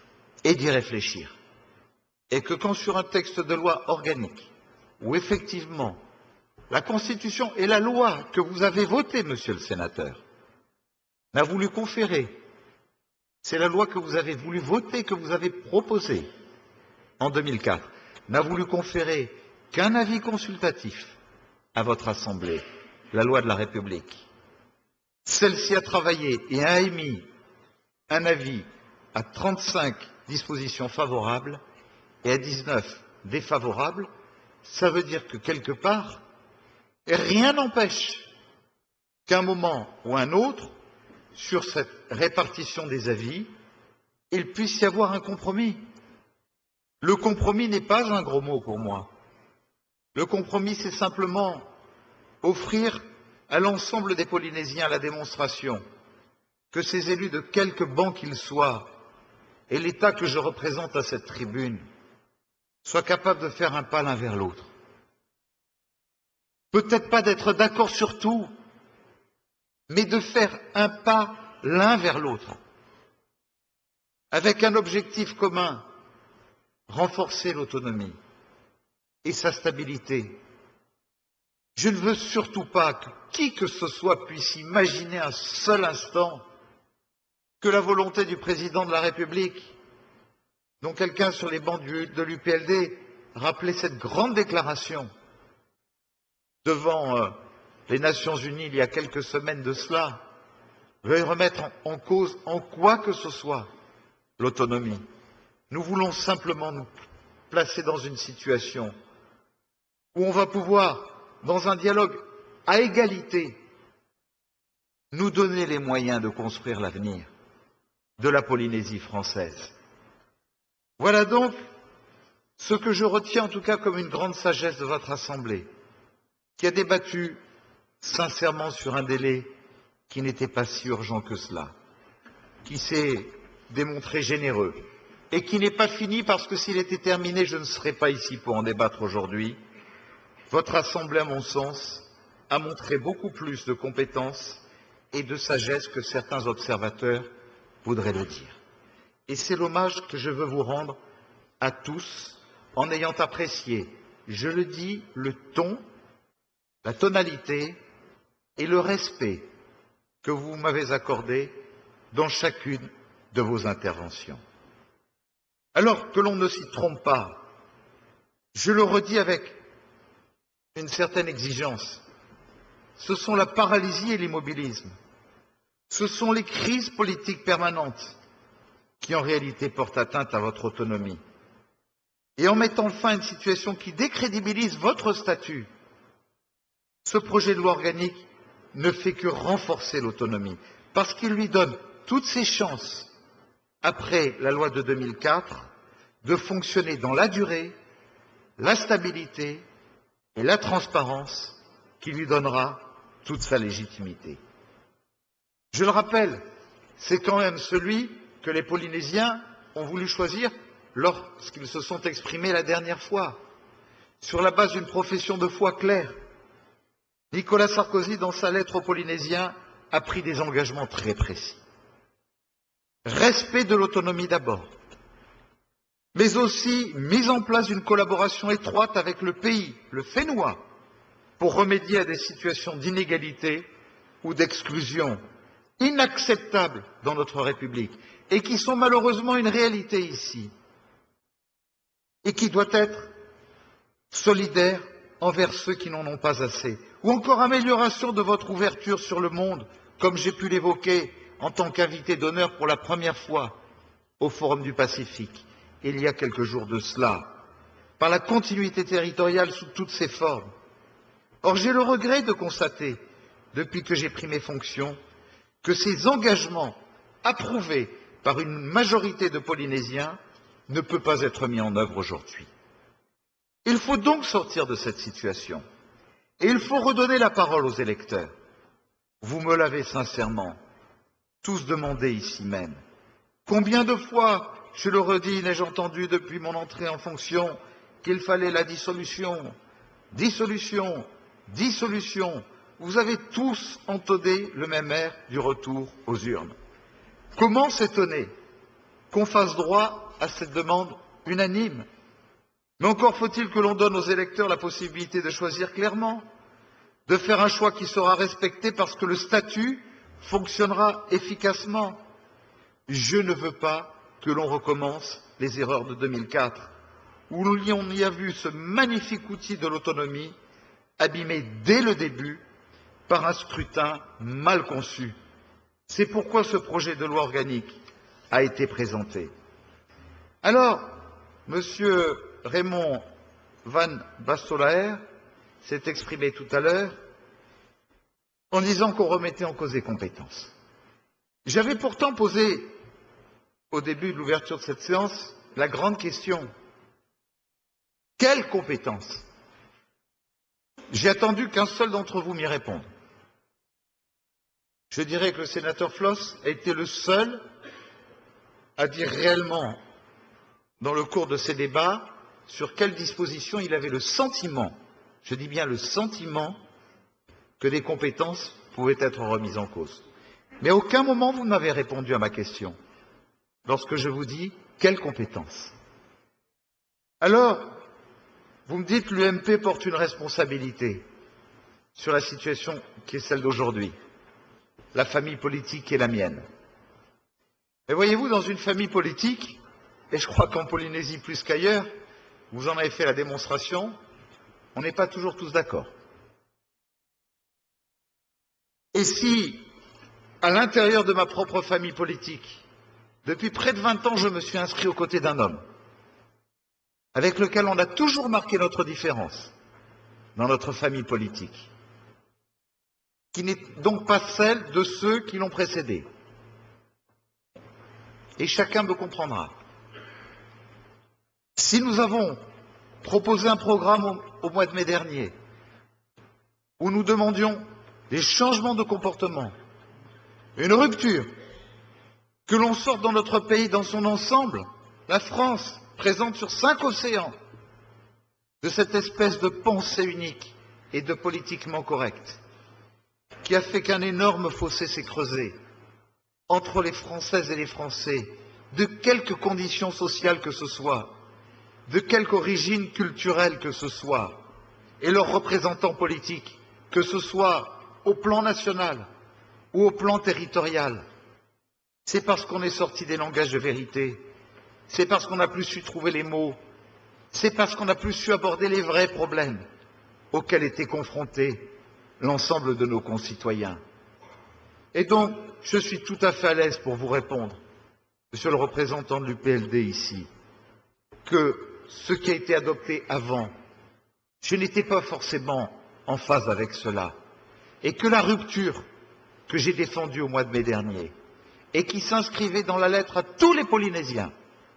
et d'y réfléchir. Et que quand sur un texte de loi organique, où effectivement la Constitution et la loi que vous avez votée, monsieur le sénateur, n'a voulu conférer, c'est la loi que vous avez voulu voter, que vous avez proposée en 2004, n'a voulu conférer qu'un avis consultatif à votre Assemblée, la loi de la République. Celle-ci a travaillé et a émis un avis à 35 dispositions favorables et à 19 défavorables. Ça veut dire que quelque part, rien n'empêche qu'à un moment ou un autre, sur cette répartition des avis, il puisse y avoir un compromis. Le compromis n'est pas un gros mot pour moi. Le compromis, c'est simplement offrir à l'ensemble des Polynésiens la démonstration que ces élus, de quelque banc qu'ils soient, et l'État que je représente à cette tribune, soient capables de faire un pas l'un vers l'autre. Peut-être pas d'être d'accord sur tout, mais de faire un pas l'un vers l'autre, avec un objectif commun, renforcer l'autonomie et sa stabilité. Je ne veux surtout pas que qui que ce soit puisse imaginer un seul instant que la volonté du président de la République, dont quelqu'un sur les bancs de l'UPLD rappelait cette grande déclaration devant les Nations Unies il y a quelques semaines de cela, veuille remettre en cause en quoi que ce soit l'autonomie. Nous voulons simplement nous placer dans une situation où on va pouvoir, dans un dialogue à égalité, nous donner les moyens de construire l'avenir de la Polynésie française. Voilà donc ce que je retiens en tout cas comme une grande sagesse de votre Assemblée, qui a débattu sincèrement sur un délai qui n'était pas si urgent que cela, qui s'est démontré généreux et qui n'est pas fini parce que s'il était terminé, je ne serais pas ici pour en débattre aujourd'hui. Votre Assemblée, à mon sens, a montré beaucoup plus de compétences et de sagesse que certains observateurs voudraient le dire. Et c'est l'hommage que je veux vous rendre à tous en ayant apprécié, je le dis, le ton, la tonalité et le respect que vous m'avez accordé dans chacune de vos interventions. Alors que l'on ne s'y trompe pas, je le redis avec une certaine exigence, ce sont la paralysie et l'immobilisme, ce sont les crises politiques permanentes qui en réalité portent atteinte à votre autonomie. Et en mettant fin à une situation qui décrédibilise votre statut, ce projet de loi organique ne fait que renforcer l'autonomie, parce qu'il lui donne toutes ses chances, après la loi de 2004, de fonctionner dans la durée, la stabilité et la transparence qui lui donnera toute sa légitimité. Je le rappelle, c'est quand même celui que les Polynésiens ont voulu choisir lorsqu'ils se sont exprimés la dernière fois, sur la base d'une profession de foi claire. Nicolas Sarkozy, dans sa lettre aux Polynésiens, a pris des engagements très précis. Respect de l'autonomie d'abord, mais aussi mise en place d'une collaboration étroite avec le pays, le Fénois, pour remédier à des situations d'inégalité ou d'exclusion inacceptables dans notre République et qui sont malheureusement une réalité ici et qui doit être solidaire envers ceux qui n'en ont pas assez, ou encore amélioration de votre ouverture sur le monde, comme j'ai pu l'évoquer en tant qu'invité d'honneur pour la première fois au Forum du Pacifique, il y a quelques jours de cela, par la continuité territoriale sous toutes ses formes. Or, j'ai le regret de constater, depuis que j'ai pris mes fonctions, que ces engagements approuvés par une majorité de Polynésiens ne peuvent pas être mis en œuvre aujourd'hui. Il faut donc sortir de cette situation et il faut redonner la parole aux électeurs. Vous me l'avez sincèrement tous demandé ici même. Combien de fois, je le redis, n'ai-je entendu depuis mon entrée en fonction qu'il fallait la dissolution, dissolution, dissolution. Vous avez tous entonné le même air du retour aux urnes. Comment s'étonner qu'on fasse droit à cette demande unanime. Mais encore faut-il que l'on donne aux électeurs la possibilité de choisir clairement, de faire un choix qui sera respecté parce que le statut fonctionnera efficacement. Je ne veux pas que l'on recommence les erreurs de 2004, où on y a vu ce magnifique outil de l'autonomie abîmé dès le début par un scrutin mal conçu. C'est pourquoi ce projet de loi organique a été présenté. Alors, Monsieur Raymond Van Bastolaer s'est exprimé tout à l'heure en disant qu'on remettait en cause les compétences. J'avais pourtant posé, au début de l'ouverture de cette séance, la grande question. Quelles compétences? J'ai attendu qu'un seul d'entre vous m'y réponde. Je dirais que le sénateur Floss a été le seul à dire réellement, dans le cours de ces débats, sur quelles dispositions il avait le sentiment, je dis bien le sentiment, que des compétences pouvaient être remises en cause. Mais à aucun moment vous ne m'avez répondu à ma question, lorsque je vous dis quelles compétences. Alors, vous me dites que l'UMP porte une responsabilité sur la situation qui est celle d'aujourd'hui, la famille politique qui est la mienne. Mais voyez-vous, dans une famille politique, et je crois qu'en Polynésie plus qu'ailleurs, vous en avez fait la démonstration, on n'est pas toujours tous d'accord. Et si, à l'intérieur de ma propre famille politique, depuis près de 20 ans, je me suis inscrit aux côtés d'un homme, avec lequel on a toujours marqué notre différence dans notre famille politique, qui n'est donc pas celle de ceux qui l'ont précédé. Et chacun me comprendra. Si nous avons proposé un programme au mois de mai dernier, où nous demandions des changements de comportement, une rupture, que l'on sorte dans notre pays dans son ensemble, la France, présente sur 5 océans, de cette espèce de pensée unique et de politiquement correcte, qui a fait qu'un énorme fossé s'est creusé entre les Françaises et les Français, de quelque condition sociale que ce soit, de quelque origine culturelle que ce soit, et leurs représentants politiques, que ce soit au plan national ou au plan territorial. C'est parce qu'on est sorti des langages de vérité, c'est parce qu'on n'a plus su trouver les mots, c'est parce qu'on n'a plus su aborder les vrais problèmes auxquels étaient confrontés l'ensemble de nos concitoyens. Et donc, je suis tout à fait à l'aise pour vous répondre, monsieur le représentant de l'UPLD ici, que ce qui a été adopté avant, je n'étais pas forcément en phase avec cela, et que la rupture que j'ai défendue au mois de mai dernier, et qui s'inscrivait dans la lettre à tous les Polynésiens,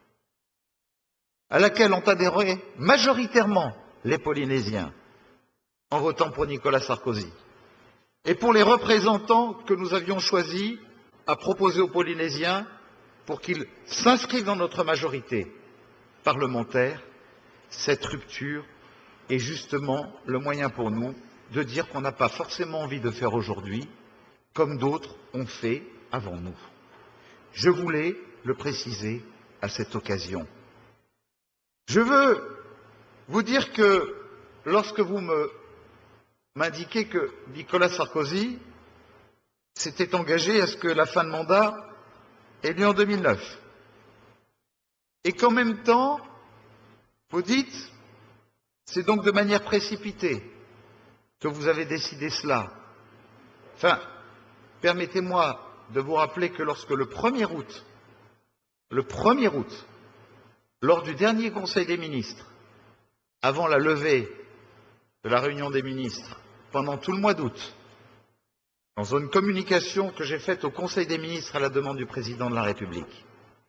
à laquelle ont adhéré majoritairement les Polynésiens, en votant pour Nicolas Sarkozy, et pour les représentants que nous avions choisis à proposer aux Polynésiens pour qu'ils s'inscrivent dans notre majorité parlementaire, cette rupture est justement le moyen pour nous de dire qu'on n'a pas forcément envie de faire aujourd'hui comme d'autres ont fait avant nous. Je voulais le préciser à cette occasion. Je veux vous dire que lorsque vous m'indiquez que Nicolas Sarkozy s'était engagé à ce que la fin de mandat ait lieu en 2009, et qu'en même temps, vous dites, c'est donc de manière précipitée que vous avez décidé cela. Enfin, permettez-moi de vous rappeler que lorsque le 1er août, lors du dernier Conseil des ministres, avant la levée de la réunion des ministres, pendant tout le mois d'août, dans une communication que j'ai faite au Conseil des ministres à la demande du Président de la République,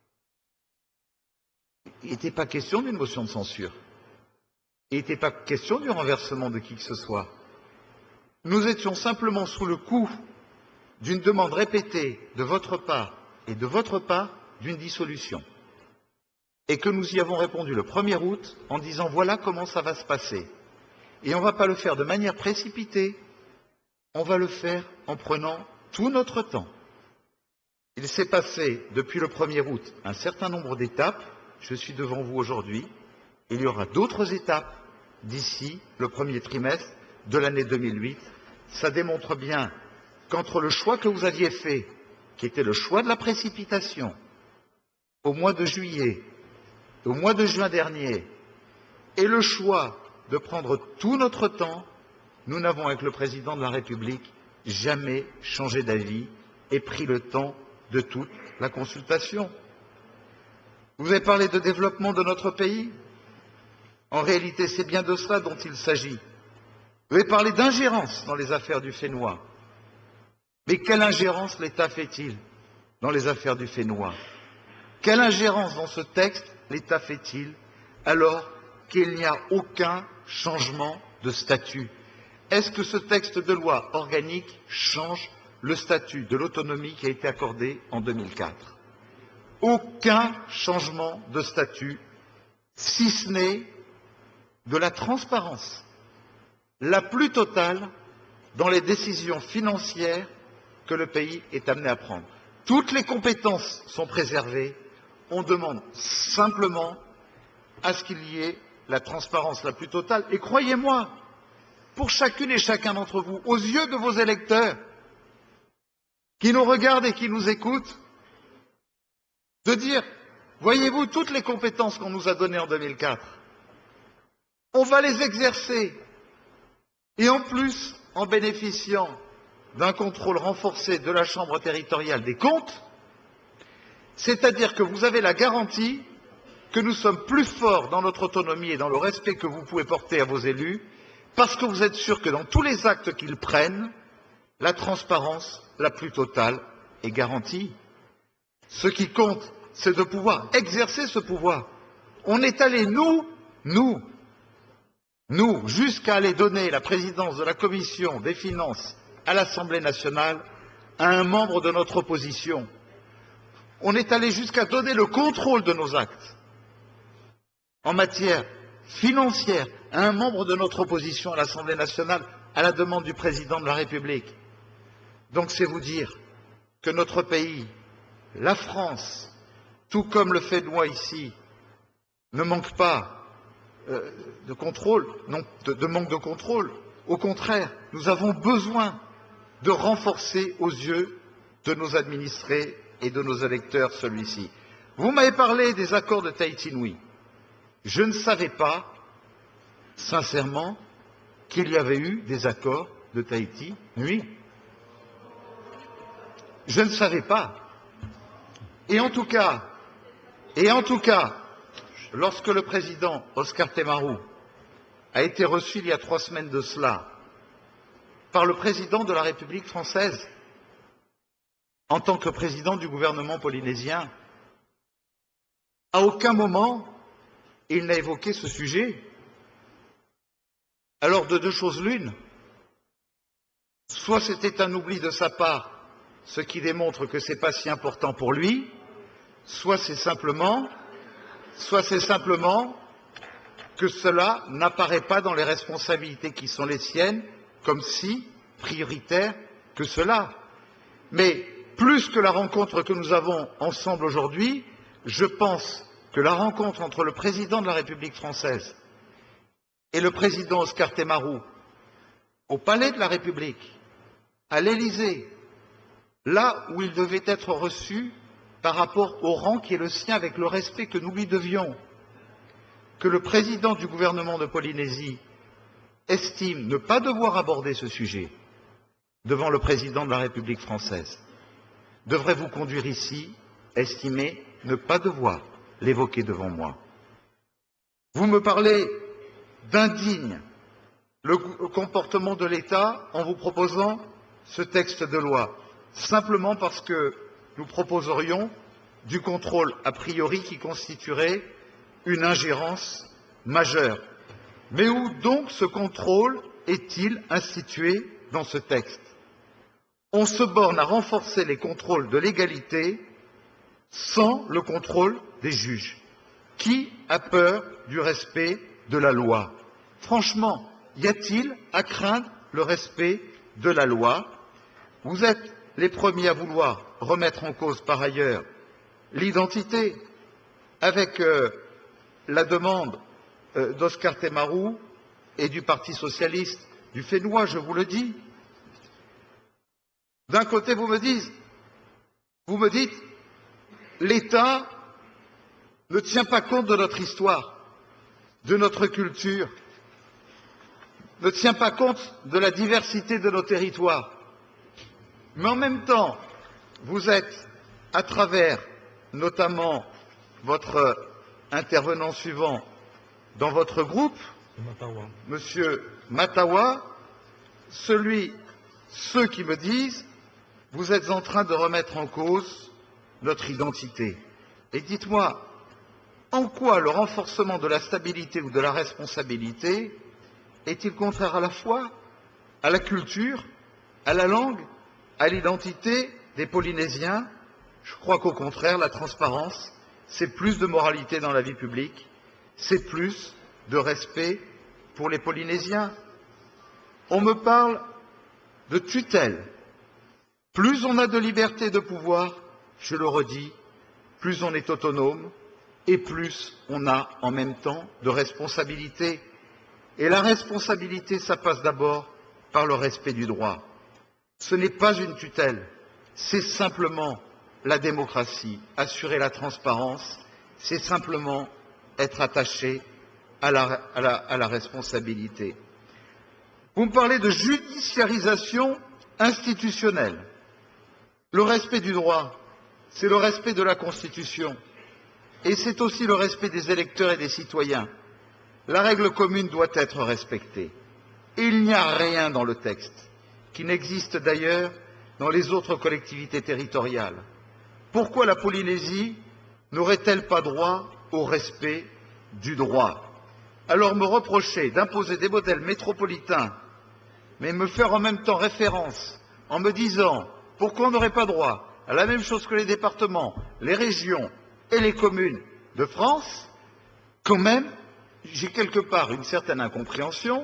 il n'était pas question d'une motion de censure. Il n'était pas question du renversement de qui que ce soit. Nous étions simplement sous le coup d'une demande répétée de votre part et de votre part d'une dissolution. Et que nous y avons répondu le 1er août en disant voilà comment ça va se passer. Et on ne va pas le faire de manière précipitée, on va le faire en prenant tout notre temps. Il s'est passé depuis le 1er août un certain nombre d'étapes je suis devant vous aujourd'hui. Il y aura d'autres étapes d'ici le premier trimestre de l'année 2008. Ça démontre bien qu'entre le choix que vous aviez fait, qui était le choix de la précipitation, au mois de juillet, au mois de juin dernier, et le choix de prendre tout notre temps, nous n'avons, avec le président de la République, jamais changé d'avis et pris le temps de toute la consultation. Vous avez parlé de développement de notre pays. En réalité, c'est bien de cela dont il s'agit. Vous avez parlé d'ingérence dans les affaires du Fénois. Mais quelle ingérence l'État fait-il dans les affaires du Fénois? Quelle ingérence dans ce texte l'État fait-il alors qu'il n'y a aucun changement de statut? Est-ce que ce texte de loi organique change le statut de l'autonomie qui a été accordé en 2004? Aucun changement de statut, si ce n'est de la transparence la plus totale dans les décisions financières que le pays est amené à prendre. Toutes les compétences sont préservées. On demande simplement à ce qu'il y ait la transparence la plus totale. Et croyez-moi, pour chacune et chacun d'entre vous, aux yeux de vos électeurs, qui nous regardent et qui nous écoutent, de dire, voyez-vous, toutes les compétences qu'on nous a données en 2004, on va les exercer. Et en plus, en bénéficiant d'un contrôle renforcé de la Chambre territoriale des comptes, c'est-à-dire que vous avez la garantie que nous sommes plus forts dans notre autonomie et dans le respect que vous pouvez porter à vos élus, parce que vous êtes sûr que dans tous les actes qu'ils prennent, la transparence la plus totale est garantie. Ce qui compte, c'est de pouvoir exercer ce pouvoir. On est allé, nous, jusqu'à aller donner la présidence de la Commission des finances à l'Assemblée nationale à un membre de notre opposition. On est allé jusqu'à donner le contrôle de nos actes en matière financière à un membre de notre opposition à l'Assemblée nationale à la demande du président de la République. Donc c'est vous dire que notre pays, la France, tout comme le Fénois ici, ne manque pas de contrôle, non, de manque de contrôle. Au contraire, nous avons besoin de renforcer aux yeux de nos administrés et de nos électeurs celui-ci. Vous m'avez parlé des accords de Tahiti-Nui. Je ne savais pas, sincèrement, qu'il y avait eu des accords de Tahiti-Nui. Je ne savais pas. Et en tout cas, lorsque le président Oscar Temaru a été reçu il y a 3 semaines de cela par le président de la République française en tant que président du gouvernement polynésien, à aucun moment il n'a évoqué ce sujet. Alors de deux choses l'une, soit c'était un oubli de sa part, ce qui démontre que ce n'est pas si important pour lui, soit c'est simplement que cela n'apparaît pas dans les responsabilités qui sont les siennes comme si prioritaire que cela. Mais plus que la rencontre que nous avons ensemble aujourd'hui, je pense que la rencontre entre le président de la République française et le président Oscar Temaru au Palais de la République, à l'Élysée, là où il devait être reçu par rapport au rang qui est le sien, avec le respect que nous lui devions, que le président du gouvernement de Polynésie estime ne pas devoir aborder ce sujet devant le président de la République française, devrait vous conduire ici à estimer ne pas devoir l'évoquer devant moi. Vous me parlez d'indigne le comportement de l'État en vous proposant ce texte de loi, simplement parce que nous proposerions du contrôle a priori qui constituerait une ingérence majeure. Mais où donc ce contrôle est-il institué dans ce texte? On se borne à renforcer les contrôles de légalité sans le contrôle des juges. Qui a peur du respect de la loi? Franchement, y a-t-il à craindre le respect de la loi? Vous êtes les premiers à vouloir remettre en cause par ailleurs l'identité, avec la demande d'Oscar Temarou et du Parti socialiste du Fénois, je vous le dis. D'un côté, vous me dites, l'État ne tient pas compte de notre histoire, de notre culture, ne tient pas compte de la diversité de nos territoires. Mais en même temps, vous êtes, à travers notamment votre intervenant suivant dans votre groupe, Monsieur Matawa, ceux qui me disent, vous êtes en train de remettre en cause notre identité. Et dites-moi, en quoi le renforcement de la stabilité ou de la responsabilité est-il contraire à la foi, à la culture, à la langue, à l'identité des Polynésiens? Je crois qu'au contraire, la transparence, c'est plus de moralité dans la vie publique, c'est plus de respect pour les Polynésiens. On me parle de tutelle. Plus on a de liberté et de pouvoir, je le redis, plus on est autonome et plus on a en même temps de responsabilité. Et la responsabilité, ça passe d'abord par le respect du droit. Ce n'est pas une tutelle, c'est simplement la démocratie, assurer la transparence, c'est simplement être attaché à la responsabilité. Vous me parlez de judiciarisation institutionnelle. Le respect du droit, c'est le respect de la Constitution et c'est aussi le respect des électeurs et des citoyens. La règle commune doit être respectée. Et il n'y a rien dans le texte qui n'existe d'ailleurs dans les autres collectivités territoriales. Pourquoi la Polynésie n'aurait-elle pas droit au respect du droit? Alors me reprocher d'imposer des modèles métropolitains, mais me faire en même temps référence en me disant pourquoi on n'aurait pas droit à la même chose que les départements, les régions et les communes de France, quand même, j'ai quelque part une certaine incompréhension.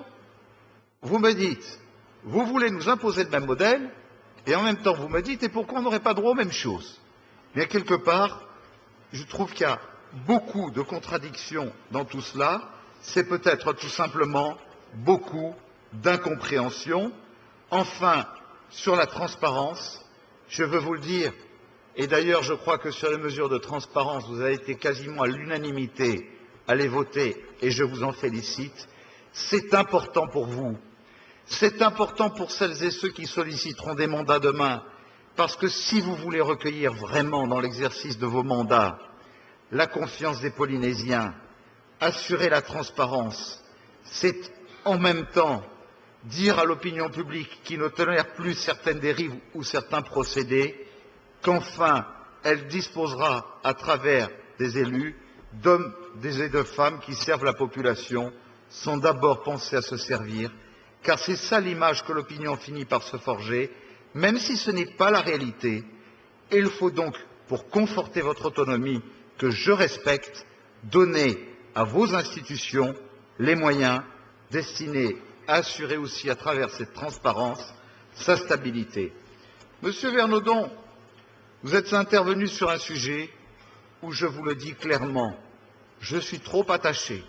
Vous me dites, vous voulez nous imposer le même modèle, et en même temps vous me dites, et pourquoi on n'aurait pas droit aux mêmes choses? Bien, quelque part, je trouve qu'il y a beaucoup de contradictions dans tout cela. C'est peut-être tout simplement beaucoup d'incompréhension. Enfin, sur la transparence, je veux vous le dire, et d'ailleurs je crois que sur les mesures de transparence, vous avez été quasiment à l'unanimité à les voter, et je vous en félicite. C'est important pour vous. C'est important pour celles et ceux qui solliciteront des mandats demain, parce que si vous voulez recueillir vraiment dans l'exercice de vos mandats la confiance des Polynésiens, assurer la transparence, c'est en même temps dire à l'opinion publique qui ne tolère plus certaines dérives ou certains procédés qu'enfin elle disposera à travers des élus d'hommes et de femmes qui servent la population, sont d'abord pensés à se servir, car c'est ça l'image que l'opinion finit par se forger, même si ce n'est pas la réalité. Et il faut donc, pour conforter votre autonomie, que je respecte, donner à vos institutions les moyens destinés à assurer aussi à travers cette transparence sa stabilité. Monsieur Vernaudon, vous êtes intervenu sur un sujet où je vous le dis clairement, je suis trop attaché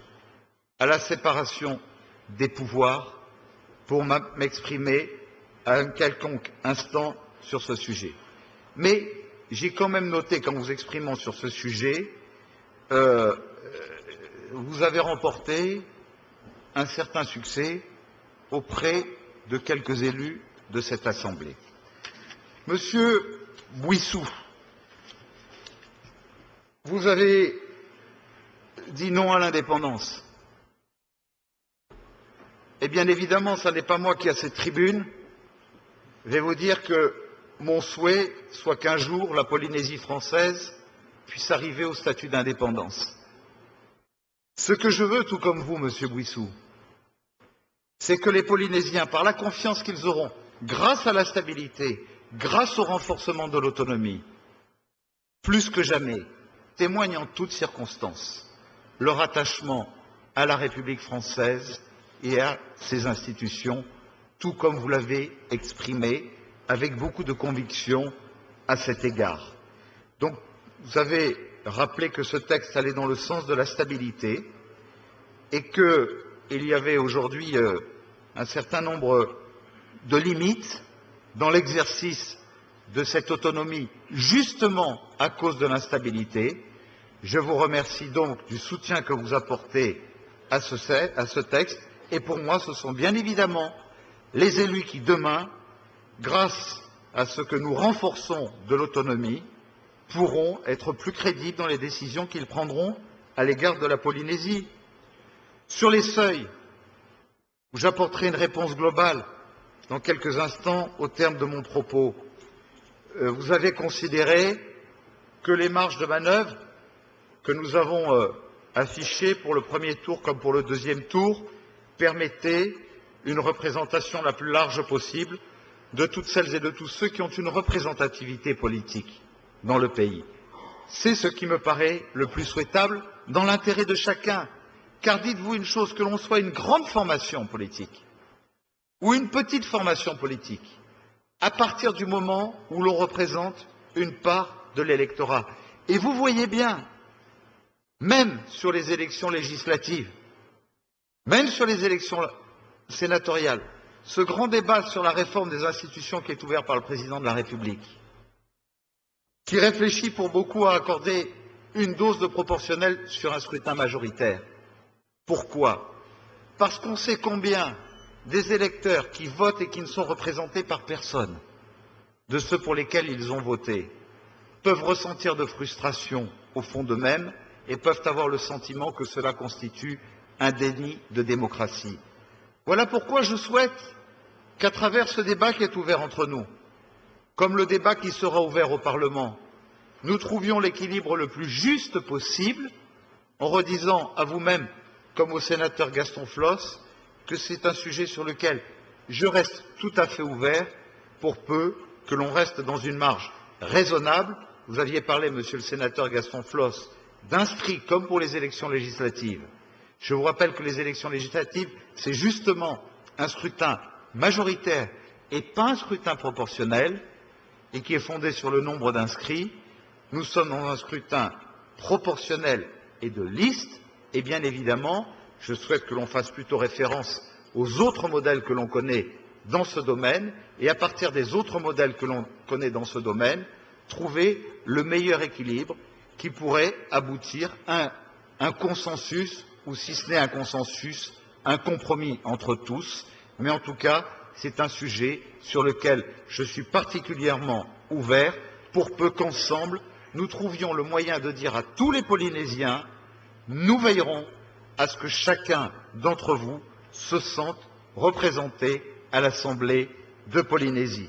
à la séparation des pouvoirs pour m'exprimer à un quelconque instant sur ce sujet. Mais j'ai quand même noté qu'en vous exprimant sur ce sujet, vous avez remporté un certain succès auprès de quelques élus de cette Assemblée. Monsieur Bouissou, vous avez dit non à l'indépendance. Et bien évidemment, ce n'est pas moi qui, à cette tribune, vais vous dire que mon souhait soit qu'un jour la Polynésie française puisse arriver au statut d'indépendance. Ce que je veux, tout comme vous, monsieur Bouissou, c'est que les Polynésiens, par la confiance qu'ils auront, grâce à la stabilité, grâce au renforcement de l'autonomie, plus que jamais, témoignent en toutes circonstances leur attachement à la République française et à ses institutions, tout comme vous l'avez exprimé avec beaucoup de conviction à cet égard. Donc, vous avez rappelé que ce texte allait dans le sens de la stabilité et qu'il y avait aujourd'hui un certain nombre de limites dans l'exercice de cette autonomie, justement à cause de l'instabilité. Je vous remercie donc du soutien que vous apportez à ce texte, et pour moi, ce sont bien évidemment les élus qui, demain, grâce à ce que nous renforçons de l'autonomie, pourront être plus crédibles dans les décisions qu'ils prendront à l'égard de la Polynésie. Sur les seuils, où j'apporterai une réponse globale dans quelques instants au terme de mon propos, vous avez considéré que les marges de manœuvre que nous avons affichées pour le premier tour comme pour le deuxième tour permettaient une représentation la plus large possible de toutes celles et de tous ceux qui ont une représentativité politique dans le pays. C'est ce qui me paraît le plus souhaitable dans l'intérêt de chacun. Car dites-vous une chose, que l'on soit une grande formation politique ou une petite formation politique, à partir du moment où l'on représente une part de l'électorat. Et vous voyez bien, même sur les élections législatives, même sur les élections sénatoriales, ce grand débat sur la réforme des institutions qui est ouvert par le président de la République, qui réfléchit pour beaucoup à accorder une dose de proportionnel sur un scrutin majoritaire. Pourquoi? Parce qu'on sait combien des électeurs qui votent et qui ne sont représentés par personne de ceux pour lesquels ils ont voté peuvent ressentir de frustration au fond d'eux-mêmes et peuvent avoir le sentiment que cela constitue un déni de démocratie. Voilà pourquoi je souhaite qu'à travers ce débat qui est ouvert entre nous, comme le débat qui sera ouvert au Parlement, nous trouvions l'équilibre le plus juste possible en redisant à vous-même, comme au sénateur Gaston Floss, que c'est un sujet sur lequel je reste tout à fait ouvert pour peu que l'on reste dans une marge raisonnable. Vous aviez parlé, monsieur le sénateur Gaston Floss, d'inscrits comme pour les élections législatives. Je vous rappelle que les élections législatives, c'est justement un scrutin majoritaire et pas un scrutin proportionnel et qui est fondé sur le nombre d'inscrits. Nous sommes dans un scrutin proportionnel et de liste et bien évidemment, je souhaite que l'on fasse plutôt référence aux autres modèles que l'on connaît dans ce domaine et à partir des autres modèles que l'on connaît dans ce domaine, trouver le meilleur équilibre qui pourrait aboutir à un consensus, ou si ce n'est un consensus, un compromis entre tous. Mais en tout cas, c'est un sujet sur lequel je suis particulièrement ouvert pour peu qu'ensemble, nous trouvions le moyen de dire à tous les Polynésiens, nous veillerons à ce que chacun d'entre vous se sente représenté à l'Assemblée de Polynésie.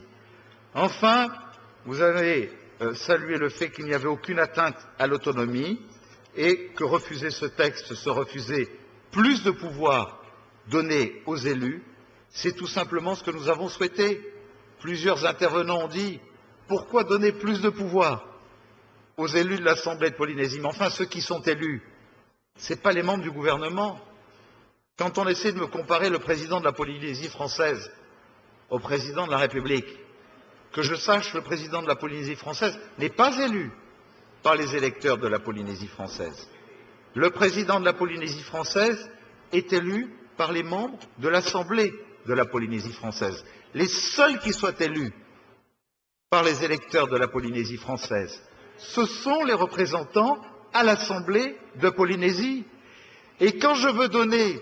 Enfin, vous avez salué le fait qu'il n'y avait aucune atteinte à l'autonomie et que refuser ce texte, se refuser plus de pouvoir donné aux élus, c'est tout simplement ce que nous avons souhaité. Plusieurs intervenants ont dit « Pourquoi donner plus de pouvoir aux élus de l'Assemblée de Polynésie ?» Mais enfin, ceux qui sont élus, ce n'est pas les membres du gouvernement. Quand on essaie de me comparer le président de la Polynésie française au président de la République, que je sache, le président de la Polynésie française n'est pas élu par les électeurs de la Polynésie française. Le président de la Polynésie française est élu par les membres de l'Assemblée de la Polynésie française. Les seuls qui soient élus par les électeurs de la Polynésie française, ce sont les représentants à l'Assemblée de Polynésie. Et quand je veux donner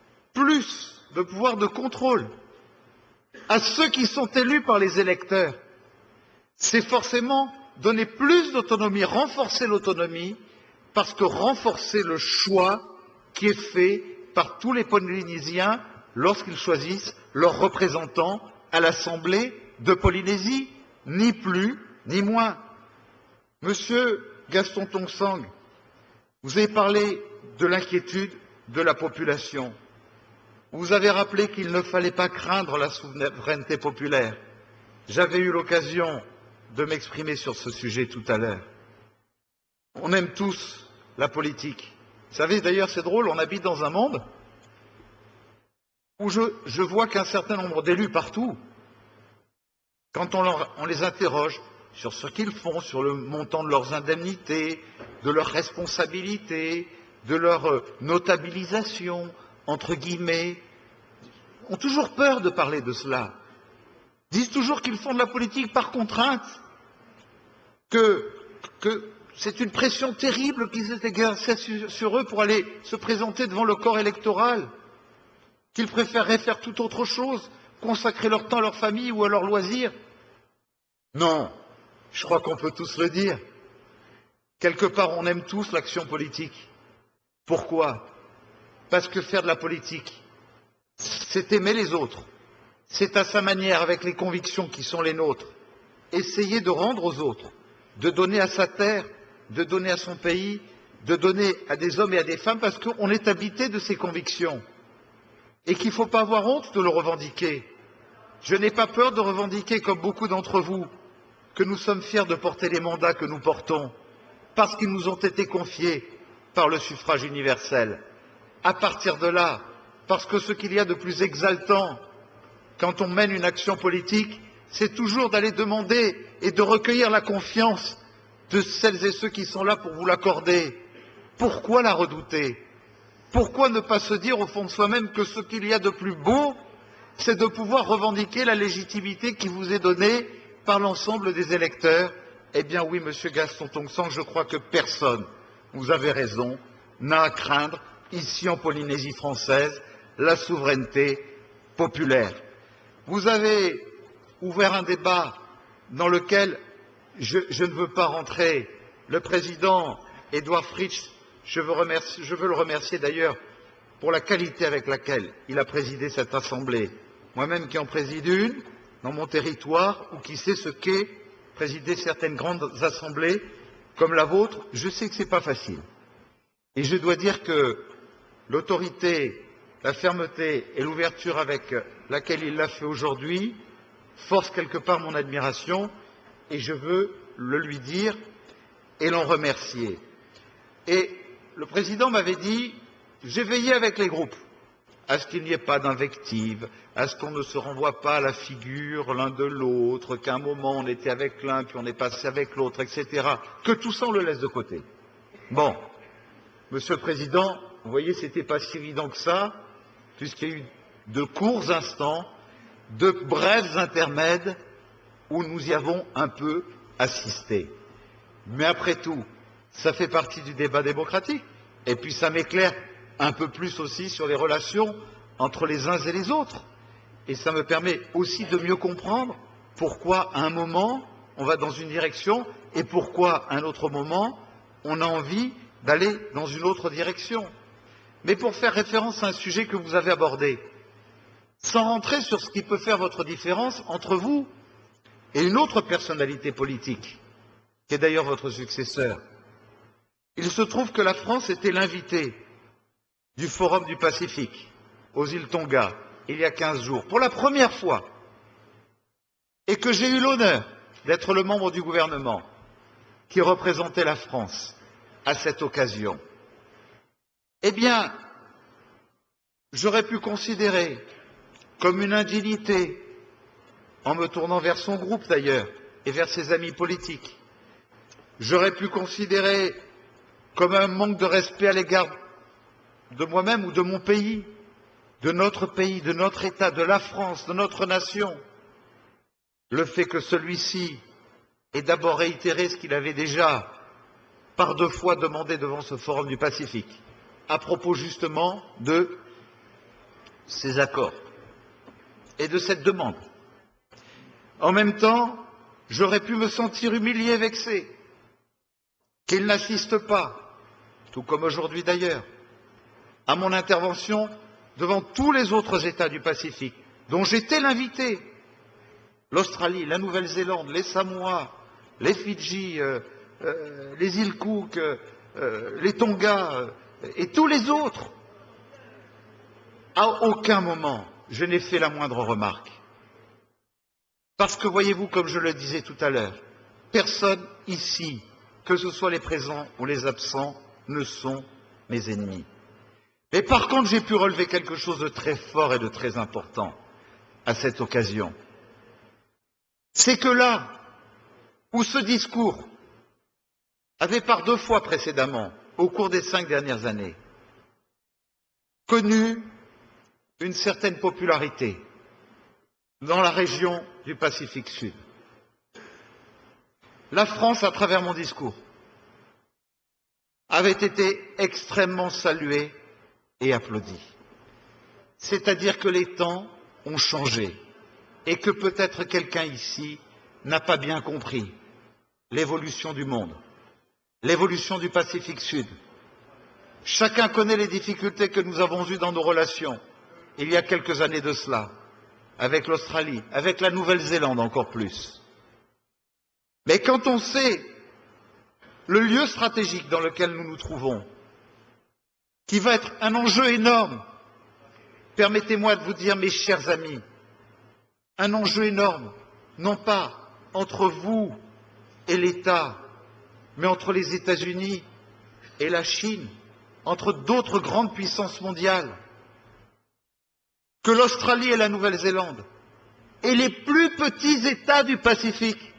plus de pouvoir de contrôle à ceux qui sont élus par les électeurs, c'est forcément donner plus d'autonomie, renforcer l'autonomie, parce que renforcer le choix qui est fait par tous les Polynésiens lorsqu'ils choisissent leurs représentants à l'Assemblée de Polynésie, ni plus ni moins. Monsieur Gaston Tong-Sang, vous avez parlé de l'inquiétude de la population. Vous avez rappelé qu'il ne fallait pas craindre la souveraineté populaire. J'avais eu l'occasion de m'exprimer sur ce sujet tout à l'heure. On aime tous la politique. Vous savez, d'ailleurs, c'est drôle, on habite dans un monde où je vois qu'un certain nombre d'élus partout, quand on les interroge sur ce qu'ils font, sur le montant de leurs indemnités, de leurs responsabilités, de leur notabilisation, entre guillemets, ont toujours peur de parler de cela. Disent toujours qu'ils font de la politique par contrainte, que c'est une pression terrible qu'ils aient exercée sur eux pour aller se présenter devant le corps électoral, qu'ils préféreraient faire tout autre chose, consacrer leur temps à leur famille ou à leurs loisirs. Non, je crois qu'on peut tous le dire. Quelque part, on aime tous l'action politique. Pourquoi? Parce que faire de la politique, c'est aimer les autres. C'est à sa manière, avec les convictions qui sont les nôtres, essayer de rendre aux autres, de donner à sa terre, de donner à son pays, de donner à des hommes et à des femmes, parce qu'on est habité de ces convictions. Et qu'il ne faut pas avoir honte de le revendiquer. Je n'ai pas peur de revendiquer, comme beaucoup d'entre vous, que nous sommes fiers de porter les mandats que nous portons, parce qu'ils nous ont été confiés par le suffrage universel. À partir de là, parce que ce qu'il y a de plus exaltant quand on mène une action politique, c'est toujours d'aller demander et de recueillir la confiance de celles et ceux qui sont là pour vous l'accorder. Pourquoi la redouter? Pourquoi ne pas se dire au fond de soi-même que ce qu'il y a de plus beau, c'est de pouvoir revendiquer la légitimité qui vous est donnée par l'ensemble des électeurs? Eh bien oui, Monsieur Gaston Tongsan, je crois que personne, vous avez raison, n'a à craindre, ici en Polynésie française, la souveraineté populaire. Vous avez ouvert un débat dans lequel je ne veux pas rentrer. Le président Édouard Fritsch, je veux le remercier d'ailleurs pour la qualité avec laquelle il a présidé cette assemblée. Moi-même qui en préside une dans mon territoire, ou qui sait ce qu'est présider certaines grandes assemblées comme la vôtre, je sais que ce n'est pas facile. Et je dois dire que l'autorité, la fermeté et l'ouverture avec laquelle il l'a fait aujourd'hui forcent quelque part mon admiration, et je veux le lui dire et l'en remercier. Et le président m'avait dit, j'ai veillé avec les groupes à ce qu'il n'y ait pas d'invective, à ce qu'on ne se renvoie pas à la figure l'un de l'autre, qu'à un moment on était avec l'un, puis on est passé avec l'autre, etc. Que tout ça on le laisse de côté. Bon, Monsieur le Président, vous voyez, c'était pas si évident que ça, puisqu'il y a eu de courts instants, de brefs intermèdes, où nous y avons un peu assisté. Mais après tout, ça fait partie du débat démocratique, et puis ça m'éclaire un peu plus aussi sur les relations entre les uns et les autres. Et ça me permet aussi de mieux comprendre pourquoi à un moment on va dans une direction et pourquoi à un autre moment on a envie d'aller dans une autre direction. Mais pour faire référence à un sujet que vous avez abordé, sans rentrer sur ce qui peut faire votre différence entre vous et une autre personnalité politique, qui est d'ailleurs votre successeur, il se trouve que la France était l'invitée du Forum du Pacifique aux îles Tonga il y a 15 jours, pour la première fois, et que j'ai eu l'honneur d'être le membre du gouvernement qui représentait la France à cette occasion. Eh bien, j'aurais pu considérer comme une indignité, en me tournant vers son groupe d'ailleurs, et vers ses amis politiques, j'aurais pu considérer comme un manque de respect à l'égard de moi-même ou de mon pays, de notre État, de la France, de notre nation, le fait que celui-ci ait d'abord réitéré ce qu'il avait déjà par 2 fois demandé devant ce Forum du Pacifique, à propos justement de ces accords et de cette demande. En même temps, j'aurais pu me sentir humilié, vexé, qu'il n'assiste pas, tout comme aujourd'hui d'ailleurs, à mon intervention devant tous les autres États du Pacifique, dont j'étais l'invité. L'Australie, la Nouvelle-Zélande, les Samoa, les Fidji, les îles Cook, les Tonga et tous les autres. À aucun moment, je n'ai fait la moindre remarque. Parce que, voyez-vous, comme je le disais tout à l'heure, personne ici, que ce soit les présents ou les absents, ne sont mes ennemis. Mais par contre, j'ai pu relever quelque chose de très fort et de très important à cette occasion. C'est que là où ce discours avait par 2 fois précédemment, au cours des 5 dernières années, connu une certaine popularité dans la région du Pacifique Sud. La France, à travers mon discours, avait été extrêmement saluée et applaudie. C'est-à-dire que les temps ont changé et que peut-être quelqu'un ici n'a pas bien compris l'évolution du monde, l'évolution du Pacifique Sud. Chacun connaît les difficultés que nous avons eues dans nos relations il y a quelques années de cela, avec l'Australie, avec la Nouvelle-Zélande encore plus. Mais quand on sait le lieu stratégique dans lequel nous nous trouvons, qui va être un enjeu énorme, permettez-moi de vous dire, mes chers amis, un enjeu énorme, non pas entre vous et l'État, mais entre les États-Unis et la Chine, entre d'autres grandes puissances mondiales, que l'Australie et la Nouvelle-Zélande, et les plus petits États du Pacifique,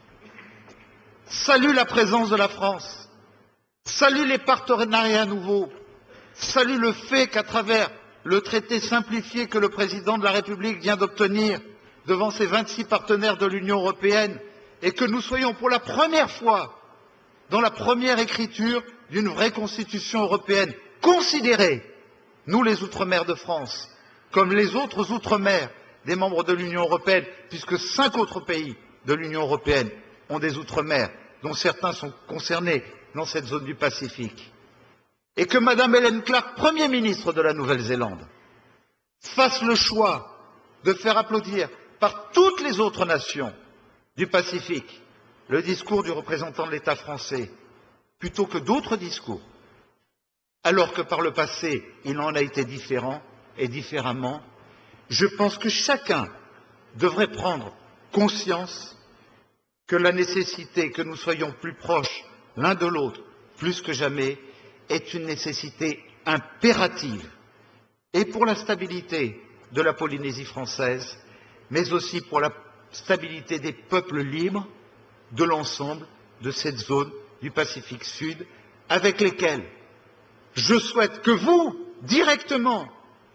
saluent la présence de la France, saluent les partenariats nouveaux, saluent le fait qu'à travers le traité simplifié que le président de la République vient d'obtenir devant ses 26 partenaires de l'Union européenne, et que nous soyons pour la première fois dans la première écriture d'une vraie constitution européenne, considérée, nous les Outre-mer de France, comme les autres Outre-mer des membres de l'Union européenne, puisque 5 autres pays de l'Union européenne ont des Outre-mer, dont certains sont concernés dans cette zone du Pacifique. Et que Mme Helen Clark, Premier ministre de la Nouvelle-Zélande, fasse le choix de faire applaudir par toutes les autres nations du Pacifique le discours du représentant de l'État français, plutôt que d'autres discours, alors que par le passé, il en a été différent et différemment, je pense que chacun devrait prendre conscience que la nécessité que nous soyons plus proches l'un de l'autre, plus que jamais, est une nécessité impérative, et pour la stabilité de la Polynésie française, mais aussi pour la stabilité des peuples libres de l'ensemble de cette zone du Pacifique Sud, avec lesquels je souhaite que vous, directement,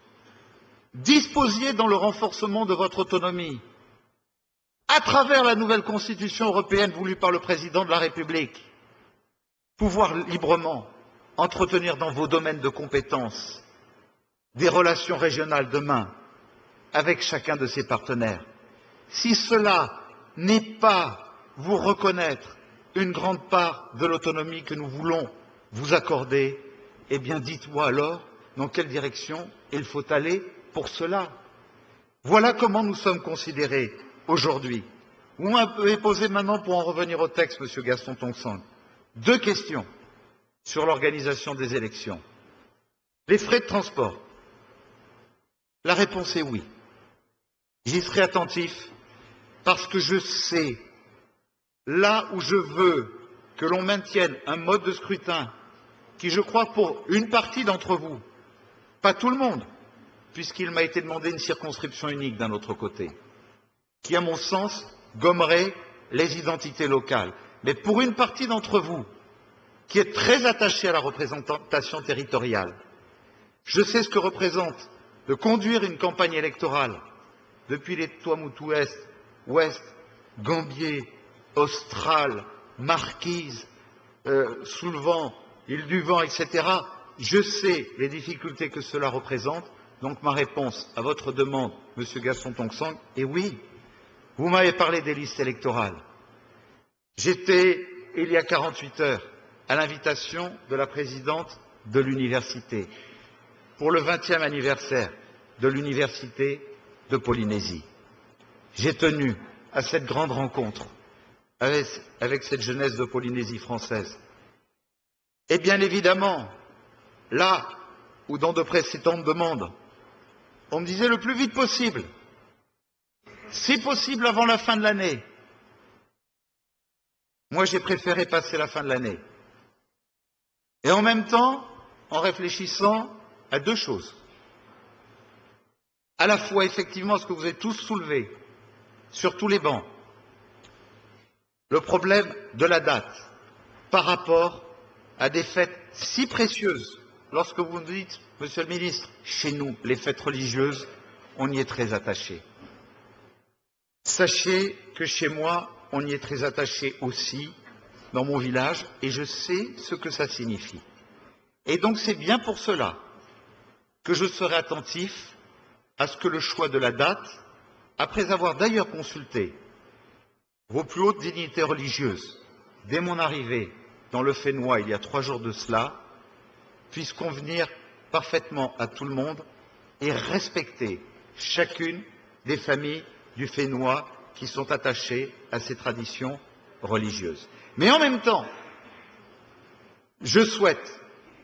disposiez dans le renforcement de votre autonomie, à travers la nouvelle Constitution européenne voulue par le Président de la République, pouvoir librement entretenir dans vos domaines de compétences des relations régionales demain avec chacun de ses partenaires. Si cela n'est pas vous reconnaître une grande part de l'autonomie que nous voulons vous accorder, eh bien dites-moi alors dans quelle direction il faut aller pour cela. Voilà comment nous sommes considérés aujourd'hui. Vous m'avez posé maintenant, pour en revenir au texte, Monsieur Gaston Tong-Sang, 2 questions sur l'organisation des élections. Les frais de transport. La réponse est oui. J'y serai attentif parce que je sais, là où je veux que l'on maintienne un mode de scrutin qui, je crois, pour une partie d'entre vous, pas tout le monde, puisqu'il m'a été demandé une circonscription unique d'un autre côté, qui, à mon sens, gommerait les identités locales. Mais pour une partie d'entre vous, qui est très attachée à la représentation territoriale, je sais ce que représente de conduire une campagne électorale depuis les Tuamotu Ouest, Gambier, Austral, Marquise, Soulevant, Île-du-Vent, etc. Je sais les difficultés que cela représente, donc ma réponse à votre demande, Monsieur Gaston Tong-Sang, est oui. Vous m'avez parlé des listes électorales. J'étais, il y a 48 heures, à l'invitation de la présidente de l'université, pour le 20e anniversaire de l'université de Polynésie. J'ai tenu à cette grande rencontre avec cette jeunesse de Polynésie française. Et bien évidemment, là où dans de précédentes demandes, on me disait le plus vite possible, si possible avant la fin de l'année. Moi, j'ai préféré passer la fin de l'année. Et en même temps, en réfléchissant à 2 choses. À la fois, effectivement, ce que vous avez tous soulevé, sur tous les bancs, le problème de la date par rapport à des fêtes si précieuses. Lorsque vous nous dites, Monsieur le ministre, chez nous, les fêtes religieuses, on y est très attaché. Sachez que chez moi, on y est très attaché aussi, dans mon village, et je sais ce que ça signifie. Et donc c'est bien pour cela que je serai attentif à ce que le choix de la date, après avoir d'ailleurs consulté vos plus hautes dignités religieuses, dès mon arrivée dans le Fénois il y a 3 jours de cela, puisse convenir parfaitement à tout le monde et respecter chacune des familles du Fénois qui sont attachées à ces traditions religieuses. Mais en même temps, je souhaite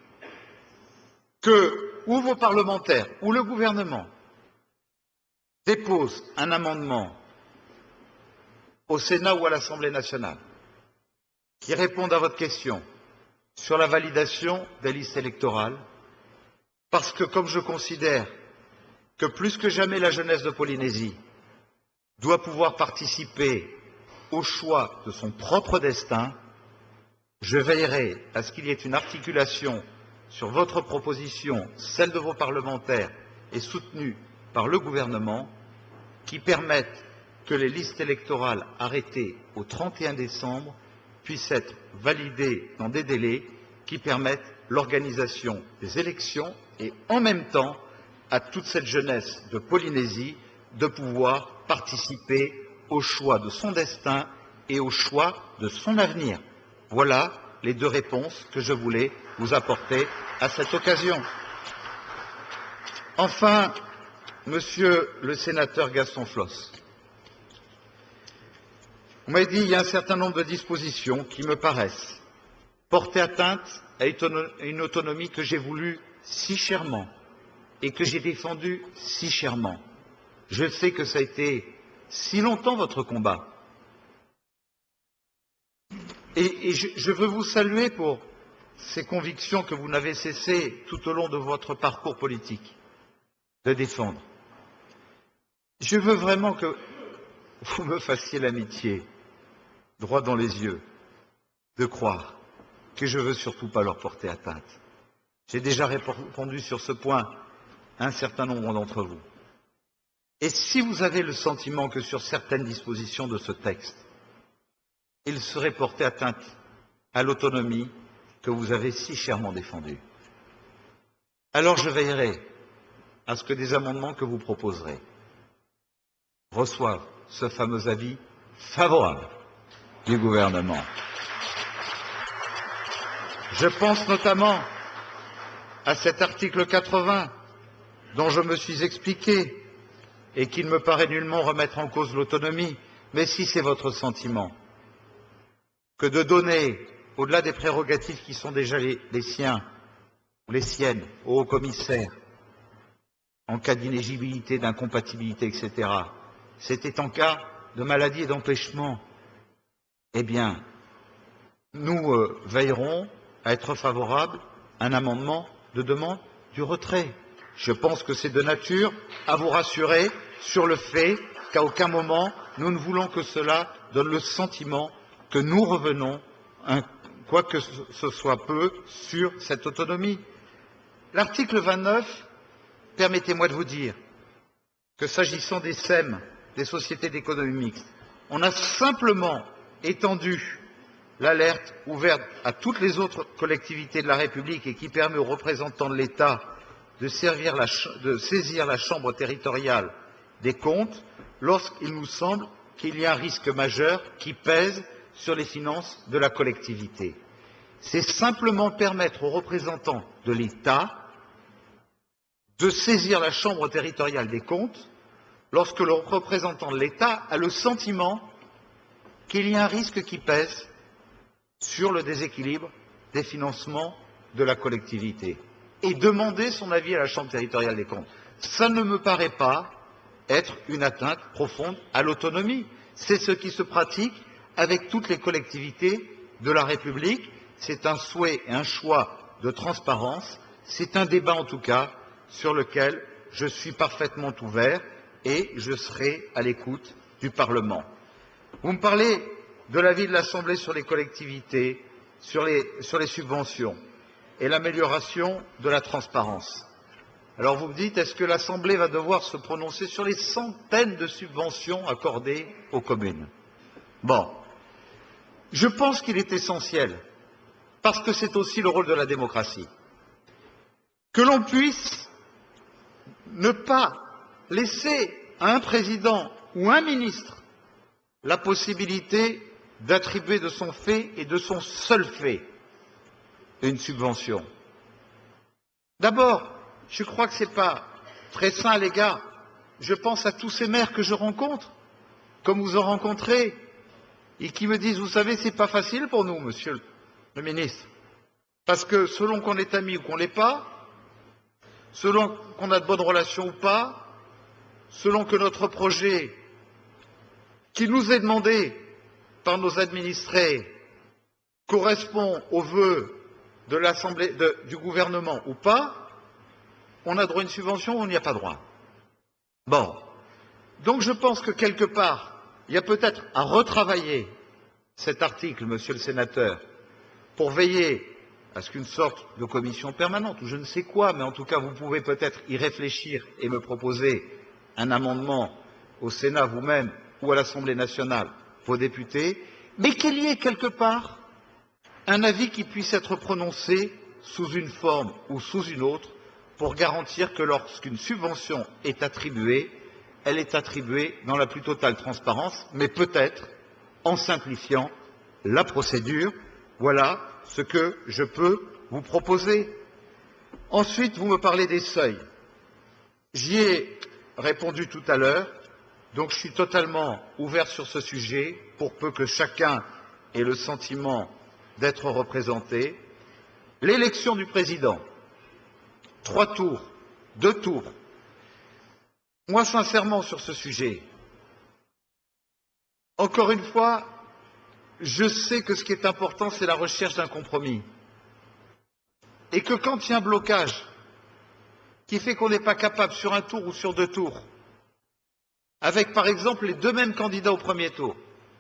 que ou vos parlementaires ou le gouvernement déposent un amendement au Sénat ou à l'Assemblée nationale qui réponde à votre question sur la validation des listes électorales, parce que comme je considère que plus que jamais la jeunesse de Polynésie doit pouvoir participer au choix de son propre destin, je veillerai à ce qu'il y ait une articulation sur votre proposition, celle de vos parlementaires et soutenue par le gouvernement, qui permette que les listes électorales arrêtées au 31 décembre puissent être validées dans des délais qui permettent l'organisation des élections et en même temps à toute cette jeunesse de Polynésie de pouvoir participer au choix de son destin et au choix de son avenir. Voilà les 2 réponses que je voulais vous apporter à cette occasion. Enfin, Monsieur le sénateur Gaston Floss, vous m'avez dit qu'il y a un certain nombre de dispositions qui me paraissent porter atteinte à une autonomie que j'ai voulu si chèrement et que j'ai défendue si chèrement. Je sais que ça a été si longtemps votre combat. Et je veux vous saluer pour ces convictions que vous n'avez cessé tout au long de votre parcours politique de défendre. Je veux vraiment que vous me fassiez l'amitié, droit dans les yeux, de croire que je ne veux surtout pas leur porter atteinte. J'ai déjà répondu sur ce point à un certain nombre d'entre vous. Et si vous avez le sentiment que sur certaines dispositions de ce texte, il serait porté atteinte à l'autonomie que vous avez si chèrement défendue, alors je veillerai à ce que des amendements que vous proposerez reçoivent ce fameux avis favorable du gouvernement. Je pense notamment à cet article 80 dont je me suis expliqué et qui ne me paraît nullement remettre en cause l'autonomie, mais si c'est votre sentiment que de donner, au-delà des prérogatives qui sont déjà les siens ou les siennes, au haut-commissaire, en cas d'inéligibilité, d'incompatibilité, etc., c'était en cas de maladie et d'empêchement, eh bien, nous veillerons à être favorables à un amendement de demande du retrait. Je pense que c'est de nature à vous rassurer sur le fait qu'à aucun moment nous ne voulons que cela donne le sentiment que nous revenons, quoi que ce soit peu, sur cette autonomie. L'article 29, permettez-moi de vous dire que s'agissant des SEM, des sociétés d'économie mixte, on a simplement étendu l'alerte ouverte à toutes les autres collectivités de la République et qui permet aux représentants de l'État de saisir la Chambre territoriale des comptes lorsqu'il nous semble qu'il y a un risque majeur qui pèse sur les finances de la collectivité. C'est simplement permettre aux représentants de l'État de saisir la Chambre territoriale des comptes lorsque le représentant de l'État a le sentiment qu'il y a un risque qui pèse sur le déséquilibre des financements de la collectivité et demander son avis à la Chambre territoriale des comptes. Ça ne me paraît pas être une atteinte profonde à l'autonomie. C'est ce qui se pratique avec toutes les collectivités de la République. C'est un souhait et un choix de transparence. C'est un débat en tout cas sur lequel je suis parfaitement ouvert et je serai à l'écoute du Parlement. Vous me parlez de l'avis de l'Assemblée sur les collectivités, sur les subventions et l'amélioration de la transparence. Alors vous me dites, est-ce que l'Assemblée va devoir se prononcer sur les centaines de subventions accordées aux communes? Bon, je pense qu'il est essentiel, parce que c'est aussi le rôle de la démocratie, que l'on puisse ne pas laisser à un président ou un ministre la possibilité d'attribuer de son fait et de son seul fait une subvention. D'abord, je crois que ce n'est pas très sain à l'égard. Je pense à tous ces maires que je rencontre, comme vous en rencontrez, et qui me disent, vous savez, c'est pas facile pour nous, monsieur le ministre, parce que selon qu'on est ami ou qu'on ne l'est pas, selon qu'on a de bonnes relations ou pas, selon que notre projet, qui nous est demandé par nos administrés, correspond aux vœux de l'Assemblée, du gouvernement ou pas, on a droit à une subvention ou on n'y a pas droit. Bon. Donc je pense que quelque part, il y a peut-être à retravailler cet article, monsieur le sénateur, pour veiller à ce qu'une sorte de commission permanente, ou je ne sais quoi, mais en tout cas vous pouvez peut-être y réfléchir et me proposer un amendement au Sénat vous-même ou à l'Assemblée nationale, vos députés, mais qu'il y ait quelque part un avis qui puisse être prononcé sous une forme ou sous une autre pour garantir que lorsqu'une subvention est attribuée, elle est attribuée dans la plus totale transparence, mais peut-être en simplifiant la procédure. Voilà ce que je peux vous proposer. Ensuite, vous me parlez des seuils. J'y ai répondu tout à l'heure, donc je suis totalement ouvert sur ce sujet pour peu que chacun ait le sentiment d'être représenté. L'élection du président, 3 tours, 2 tours. Moi, sincèrement, sur ce sujet, encore une fois, je sais que ce qui est important, c'est la recherche d'un compromis. Et que quand il y a un blocage qui fait qu'on n'est pas capable, sur un tour ou sur 2 tours, avec par exemple les 2 mêmes candidats au premier tour,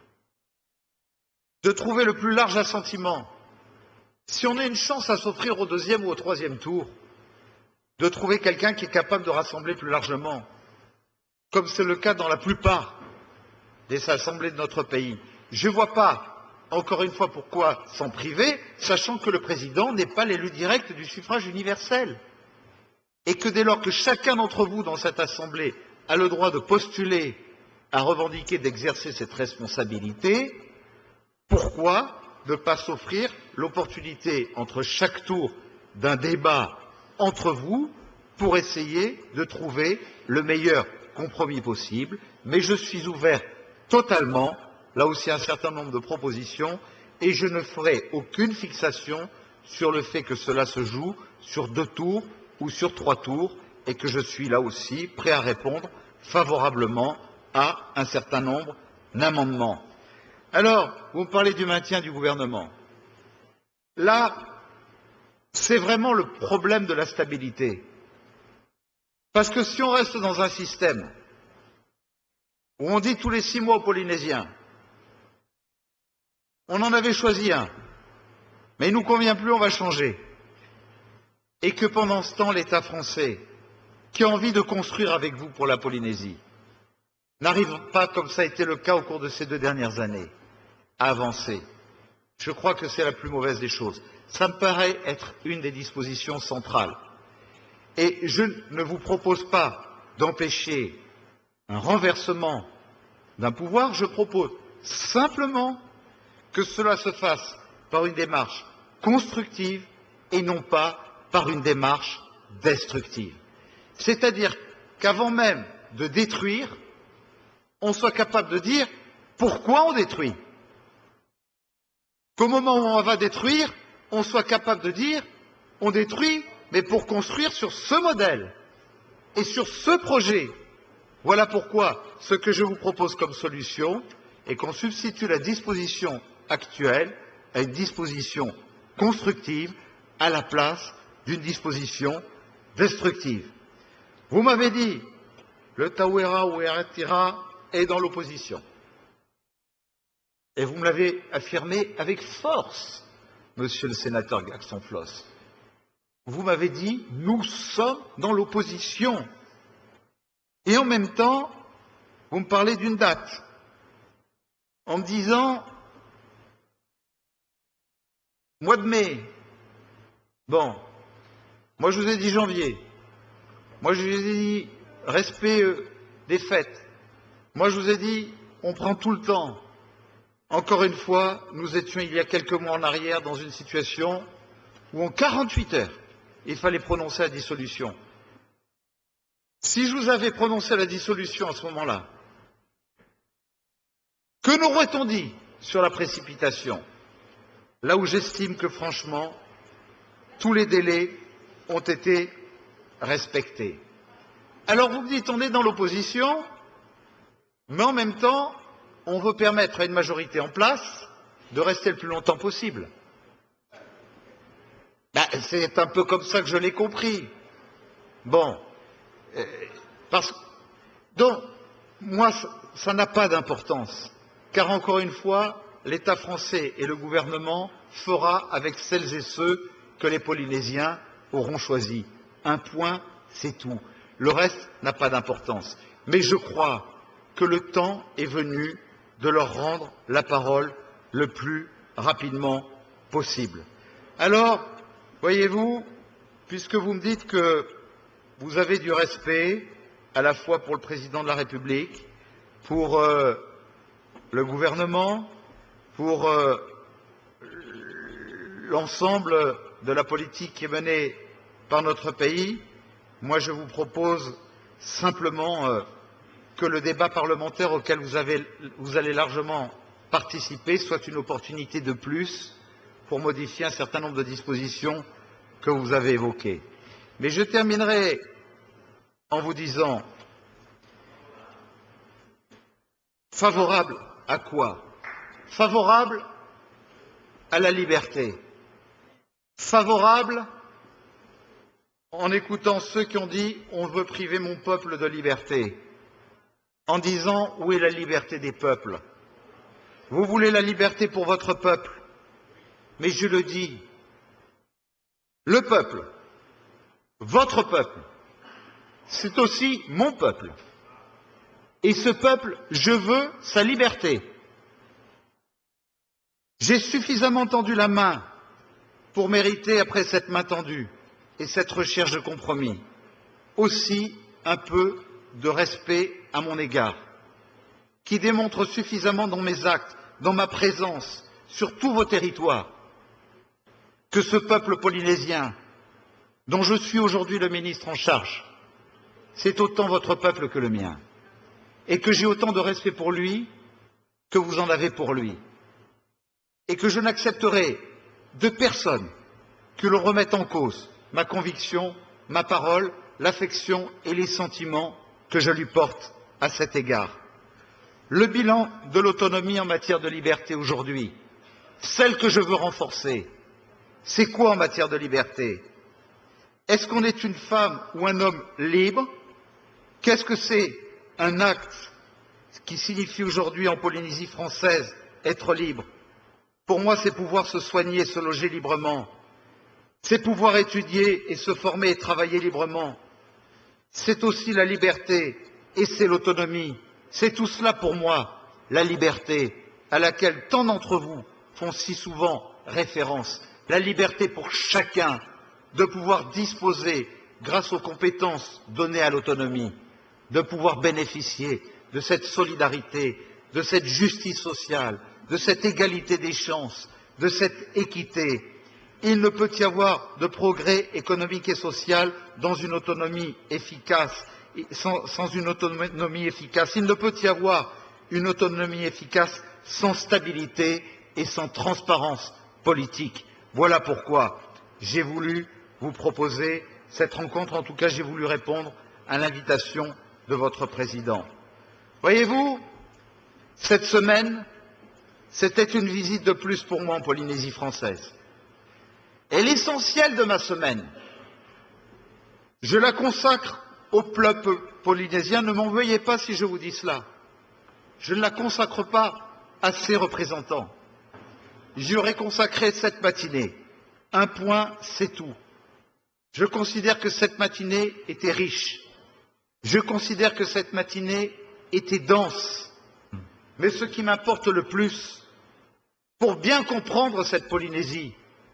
de trouver le plus large assentiment, si on a une chance à s'offrir au 2e ou au 3e tour, de trouver quelqu'un qui est capable de rassembler plus largement, comme c'est le cas dans la plupart des assemblées de notre pays. Je ne vois pas, encore une fois, pourquoi s'en priver, sachant que le président n'est pas l'élu direct du suffrage universel. Et que dès lors que chacun d'entre vous dans cette assemblée a le droit de postuler à revendiquer d'exercer cette responsabilité, pourquoi ne pas s'offrir l'opportunité entre chaque tour d'un débat entre vous pour essayer de trouver le meilleur compromis possible, mais je suis ouvert totalement, là aussi un certain nombre de propositions, et je ne ferai aucune fixation sur le fait que cela se joue sur 2 tours ou sur 3 tours, et que je suis là aussi prêt à répondre favorablement à un certain nombre d'amendements. Alors, vous me parlez du maintien du gouvernement. Là, c'est vraiment le problème de la stabilité. Parce que si on reste dans un système où on dit tous les 6 mois aux Polynésiens, on en avait choisi un, mais il ne nous convient plus, on va changer, et que pendant ce temps, l'État français, qui a envie de construire avec vous pour la Polynésie, n'arrive pas, comme ça a été le cas au cours de ces 2 dernières années, à avancer. Je crois que c'est la plus mauvaise des choses. Ça me paraît être une des dispositions centrales. Et je ne vous propose pas d'empêcher un renversement d'un pouvoir, je propose simplement que cela se fasse par une démarche constructive et non pas par une démarche destructive. C'est-à-dire qu'avant même de détruire, on soit capable de dire pourquoi on détruit. Qu'au moment où on va détruire, on soit capable de dire on détruit, mais pour construire sur ce modèle et sur ce projet. Voilà pourquoi ce que je vous propose comme solution est qu'on substitue la disposition actuelle à une disposition constructive à la place d'une disposition destructive. Vous m'avez dit, le Tauera ou Eretira est dans l'opposition. Et vous me l'avez affirmé avec force, monsieur le sénateur Gaston Floss. Vous m'avez dit, nous sommes dans l'opposition. Et en même temps, vous me parlez d'une date, en me disant, mois de mai. Bon, moi je vous ai dit janvier. Moi je vous ai dit respect des fêtes. Moi je vous ai dit, on prend tout le temps. Encore une fois, nous étions il y a quelques mois en arrière dans une situation où en 48 heures, il fallait prononcer la dissolution. Si je vous avais prononcé la dissolution à ce moment-là, que n'aurait-on dit sur la précipitation? Là où j'estime que franchement, tous les délais ont été respectés. Alors vous me dites, on est dans l'opposition, mais en même temps, on veut permettre à une majorité en place de rester le plus longtemps possible. C'est un peu comme ça que je l'ai compris. Bon. Donc, moi, ça n'a pas d'importance, car encore une fois, l'État français et le gouvernement fera avec celles et ceux que les Polynésiens auront choisis. Un point, c'est tout. Le reste n'a pas d'importance. Mais je crois que le temps est venu de leur rendre la parole le plus rapidement possible. Alors, voyez-vous, puisque vous me dites que vous avez du respect à la fois pour le président de la République, pour le gouvernement, pour l'ensemble de la politique qui est menée par notre pays, moi je vous propose simplement que le débat parlementaire auquel vous allez largement participer soit une opportunité de plus pour modifier un certain nombre de dispositions que vous avez évoquées. Mais je terminerai en vous disant, favorable à quoi? Favorable à la liberté. Favorable en écoutant ceux qui ont dit « on veut priver mon peuple de liberté », en disant « où est la liberté des peuples ?» Vous voulez la liberté pour votre peuple, mais je le dis, le peuple, votre peuple, c'est aussi mon peuple. Et ce peuple, je veux sa liberté. J'ai suffisamment tendu la main pour mériter, après cette main tendue et cette recherche de compromis, aussi un peu de respect à mon égard, qui démontre suffisamment dans mes actes, dans ma présence, sur tous vos territoires, que ce peuple polynésien, dont je suis aujourd'hui le ministre en charge, c'est autant votre peuple que le mien, et que j'ai autant de respect pour lui que vous en avez pour lui, et que je n'accepterai de personne que l'on remette en cause ma conviction, ma parole, l'affection et les sentiments que je lui porte à cet égard. Le bilan de l'autonomie en matière de liberté aujourd'hui, celle que je veux renforcer, c'est quoi en matière de liberté? Est-ce qu'on est une femme ou un homme libre? Qu'est-ce que c'est un acte qui signifie aujourd'hui en Polynésie française être libre? Pour moi, c'est pouvoir se soigner et se loger librement. C'est pouvoir étudier et se former et travailler librement. C'est aussi la liberté et c'est l'autonomie. C'est tout cela pour moi, la liberté, à laquelle tant d'entre vous font si souvent référence. La liberté pour chacun de pouvoir disposer, grâce aux compétences données à l'autonomie, de pouvoir bénéficier de cette solidarité, de cette justice sociale, de cette égalité des chances, de cette équité. Il ne peut y avoir de progrès économique et social dans une autonomie efficace, sans une autonomie efficace. Il ne peut y avoir une autonomie efficace sans stabilité et sans transparence politique. Voilà pourquoi j'ai voulu vous proposer cette rencontre. En tout cas, j'ai voulu répondre à l'invitation de votre président. Voyez-vous, cette semaine, c'était une visite de plus pour moi en Polynésie française. Et l'essentiel de ma semaine, je la consacre au peuple polynésien. Ne m'en veuillez pas si je vous dis cela. Je ne la consacre pas assez représentants. J'y aurais consacré cette matinée. Un point, c'est tout. Je considère que cette matinée était riche. Je considère que cette matinée était dense. Mais ce qui m'importe le plus, pour bien comprendre cette Polynésie,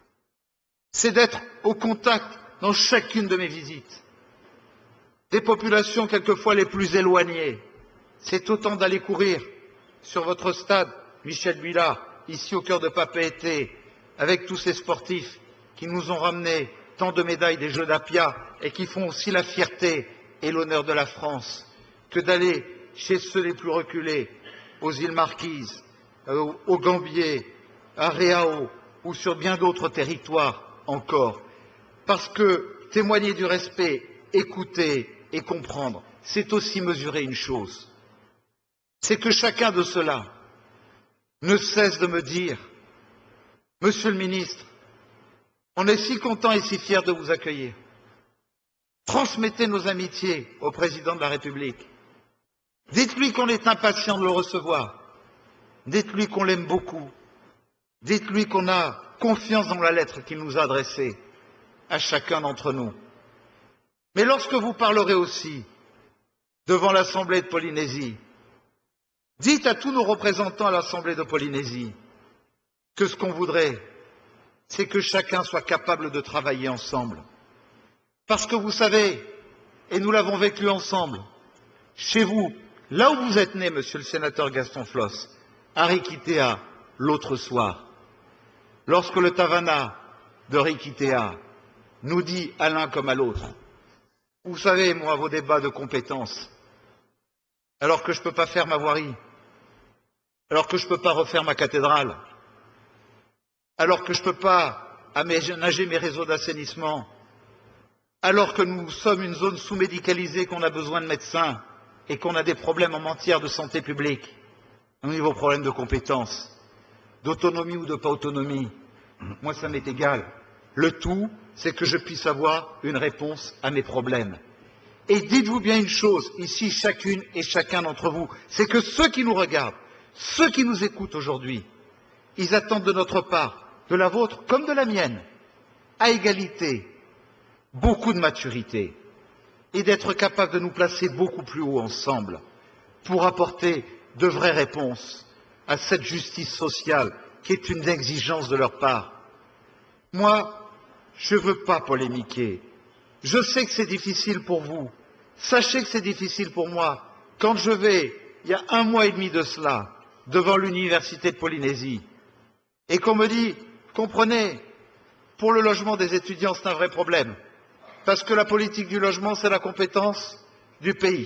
c'est d'être au contact dans chacune de mes visites des populations quelquefois les plus éloignées. C'est autant d'aller courir sur votre stade, Michel Bullard, ici au cœur de Papeete, avec tous ces sportifs qui nous ont ramené tant de médailles des Jeux d'Apia et qui font aussi la fierté et l'honneur de la France, que d'aller chez ceux les plus reculés, aux îles Marquises, au Gambier, à Réao ou sur bien d'autres territoires encore. Parce que témoigner du respect, écouter et comprendre, c'est aussi mesurer une chose. C'est que chacun de ceux-là ne cesse de me dire « Monsieur le ministre, on est si content et si fiers de vous accueillir. Transmettez nos amitiés au président de la République. Dites-lui qu'on est impatient de le recevoir. Dites-lui qu'on l'aime beaucoup. Dites-lui qu'on a confiance dans la lettre qu'il nous a adressée à chacun d'entre nous. Mais lorsque vous parlerez aussi devant l'Assemblée de Polynésie, dites à tous nos représentants à l'Assemblée de Polynésie que ce qu'on voudrait, c'est que chacun soit capable de travailler ensemble. Parce que vous savez, et nous l'avons vécu ensemble, chez vous, là où vous êtes né, monsieur le sénateur Gaston Floss, à Rikitea, l'autre soir, lorsque le Tavana de Rikitea nous dit à l'un comme à l'autre, vous savez, moi, vos débats de compétences, alors que je ne peux pas faire ma voirie, alors que je ne peux pas refaire ma cathédrale, alors que je ne peux pas aménager mes réseaux d'assainissement, alors que nous sommes une zone sous-médicalisée, qu'on a besoin de médecins et qu'on a des problèmes en matière de santé publique, au niveau problème de compétences, d'autonomie ou de pas autonomie, moi ça m'est égal. Le tout, c'est que je puisse avoir une réponse à mes problèmes. Et dites-vous bien une chose, ici chacune et chacun d'entre vous, c'est que ceux qui nous regardent, ceux qui nous écoutent aujourd'hui, ils attendent de notre part, de la vôtre comme de la mienne, à égalité, beaucoup de maturité et d'être capable de nous placer beaucoup plus haut ensemble pour apporter de vraies réponses à cette justice sociale qui est une exigence de leur part. Moi, je ne veux pas polémiquer. Je sais que c'est difficile pour vous. Sachez que c'est difficile pour moi. Quand je vais, il y a 1 mois et demi de cela, devant l'Université de Polynésie, et qu'on me dit, comprenez, pour le logement des étudiants, c'est un vrai problème, parce que la politique du logement, c'est la compétence du pays.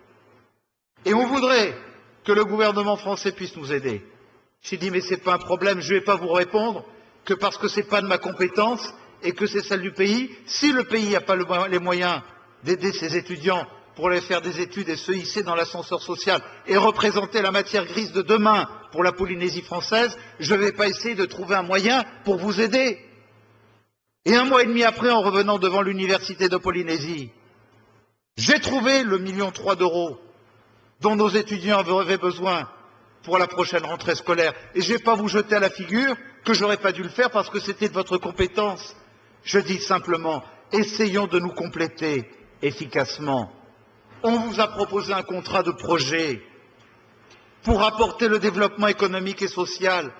Et on voudrait que le gouvernement français puisse nous aider. J'ai dit, mais ce n'est pas un problème, je ne vais pas vous répondre que parce que ce n'est pas de ma compétence et que c'est celle du pays. Si le pays n'a pas les moyens d'aider ses étudiants pour les faire des études et se hisser dans l'ascenseur social et représenter la matière grise de demain pour la Polynésie française, je ne vais pas essayer de trouver un moyen pour vous aider. Et 1 mois et demi après, en revenant devant l'Université de Polynésie, j'ai trouvé le 1,3 million d'euros dont nos étudiants avaient besoin pour la prochaine rentrée scolaire. Et je ne vais pas vous jeter à la figure que je n'aurais pas dû le faire parce que c'était de votre compétence. Je dis simplement, essayons de nous compléter efficacement. On vous a proposé un contrat de projet pour apporter le développement économique et social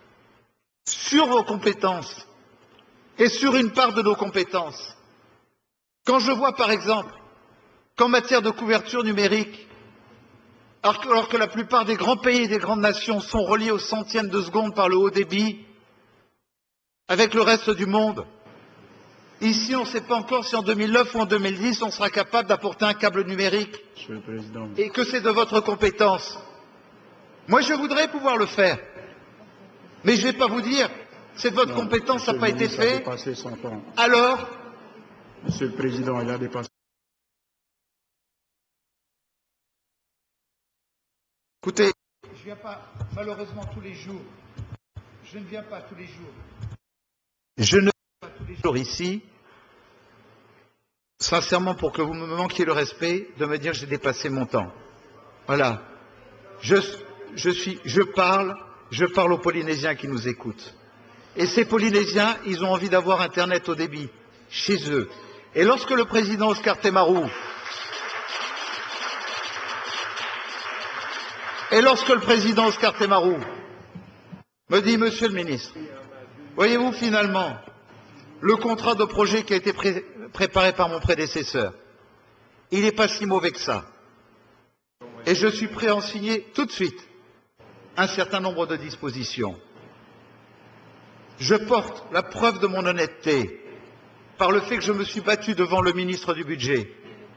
sur vos compétences et sur une part de nos compétences. Quand je vois par exemple qu'en matière de couverture numérique, alors que la plupart des grands pays et des grandes nations sont reliés aux centièmes de seconde par le haut débit, avec le reste du monde, ici on ne sait pas encore si en 2009 ou en 2010 on sera capable d'apporter un câble numérique et que c'est de votre compétence. Moi je voudrais pouvoir le faire, mais je ne vais pas vous dire c'est de votre compétence, ça n'a pas été fait. Alors, Monsieur le Président, il a dépassé. Écoutez, je ne viens pas malheureusement tous les jours. Je ne viens pas tous les jours. Je ne viens pas tous les jours ici, sincèrement pour que vous me manquiez le respect de me dire que j'ai dépassé mon temps. Voilà. Je parle je parle aux Polynésiens qui nous écoutent. Et ces Polynésiens, ils ont envie d'avoir Internet au débit, chez eux. Et lorsque le président Oscar Temaru me dit, Monsieur le ministre, voyez-vous finalement, le contrat de projet qui a été préparé par mon prédécesseur, il n'est pas si mauvais que ça. Et je suis prêt à en signer tout de suite un certain nombre de dispositions. Je porte la preuve de mon honnêteté par le fait que je me suis battu devant le ministre du Budget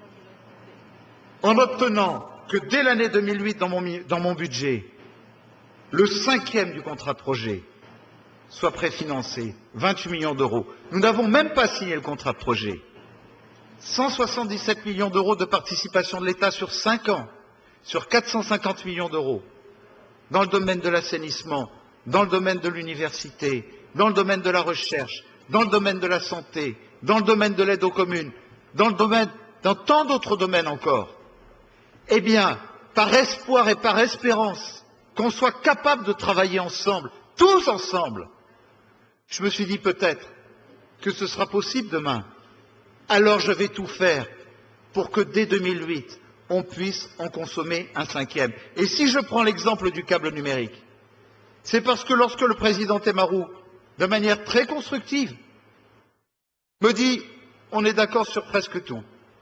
en obtenant que dès l'année 2008 dans mon budget, le 5e du contrat de projet soit préfinancé, 28 millions d'euros. Nous n'avons même pas signé le contrat de projet. 177 millions d'euros de participation de l'État sur 5 ans, sur 450 millions d'euros, dans le domaine de l'assainissement, dans le domaine de l'université, dans le domaine de la recherche, dans le domaine de la santé, dans le domaine de l'aide aux communes, dans tant d'autres domaines encore. Eh bien, par espoir et par espérance, qu'on soit capable de travailler ensemble, tous ensemble, je me suis dit peut-être que ce sera possible demain. Alors je vais tout faire pour que dès 2008, on puisse en consommer un 5e. Et si je prends l'exemple du câble numérique, c'est parce que lorsque le président Temaru, de manière très constructive, me dit « on est d'accord sur presque tout ».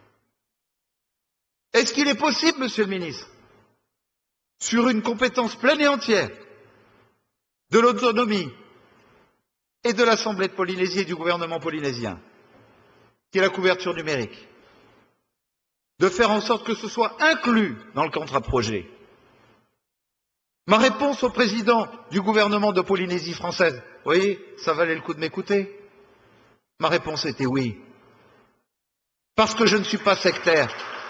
Est-ce qu'il est possible, Monsieur le ministre, sur une compétence pleine et entière de l'autonomie et de l'Assemblée de Polynésie et du gouvernement polynésien, qui est la couverture numérique, de faire en sorte que ce soit inclus dans le contrat de projet? Ma réponse au président du gouvernement de Polynésie française, vous voyez, ça valait le coup de m'écouter. Ma réponse était oui. Parce que je ne suis pas sectaire.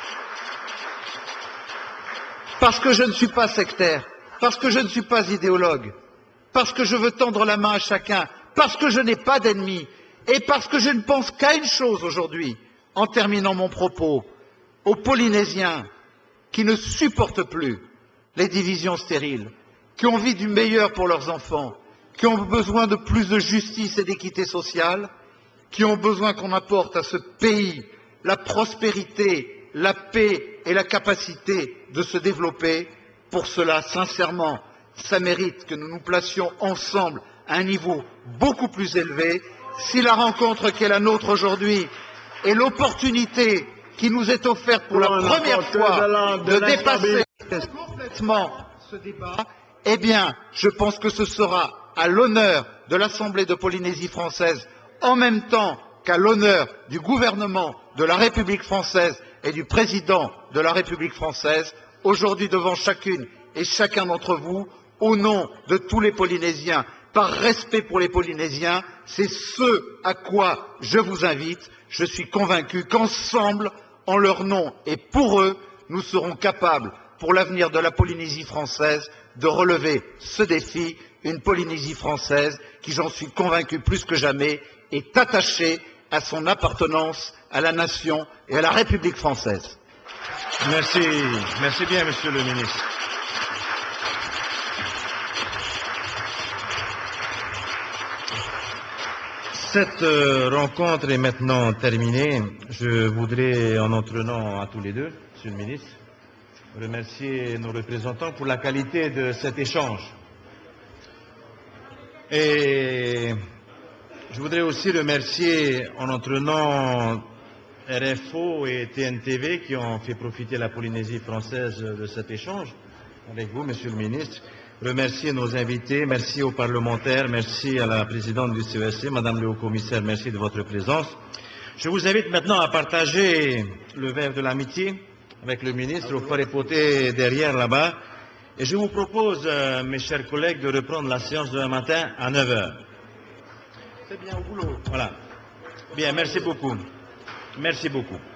Parce que je ne suis pas sectaire. Parce que je ne suis pas idéologue. Parce que je veux tendre la main à chacun. Parce que je n'ai pas d'ennemis. Et parce que je ne pense qu'à une chose aujourd'hui, en terminant mon propos, aux Polynésiens qui ne supportent plus les divisions stériles, qui ont envie du meilleur pour leurs enfants, qui ont besoin de plus de justice et d'équité sociale, qui ont besoin qu'on apporte à ce pays la prospérité, la paix et la capacité de se développer. Pour cela, sincèrement, ça mérite que nous nous placions ensemble à un niveau beaucoup plus élevé. Si la rencontre qui est la nôtre aujourd'hui est l'opportunité qui nous est offerte pour la première fois de dépasser complètement ce débat, eh bien, je pense que ce sera à l'honneur de l'Assemblée de Polynésie française, en même temps qu'à l'honneur du gouvernement de la République française et du président de la République française, aujourd'hui devant chacune et chacun d'entre vous, au nom de tous les Polynésiens, par respect pour les Polynésiens, c'est ce à quoi je vous invite. Je suis convaincu qu'ensemble, en leur nom et pour eux, nous serons capables, pour l'avenir de la Polynésie française, de relever ce défi, une Polynésie française qui, j'en suis convaincu plus que jamais, est attachée à son appartenance à la nation et à la République française. Merci. Merci bien, Monsieur le ministre. Cette rencontre est maintenant terminée. Je voudrais, en notre nom à tous les deux, Monsieur le ministre, remercier nos représentants pour la qualité de cet échange. Et je voudrais aussi remercier, en notre nom, RFO et TNTV qui ont fait profiter la Polynésie française de cet échange avec vous, Monsieur le ministre. Remercier nos invités, merci aux parlementaires, merci à la présidente du CESC, Madame le Haut-Commissaire, merci de votre présence. Je vous invite maintenant à partager le verre de l'amitié avec le ministre au forêt potée derrière là-bas. Et je vous propose, mes chers collègues, de reprendre la séance demain matin à 9 h. C'est bien au boulot. Voilà. Bien, merci beaucoup. Merci beaucoup.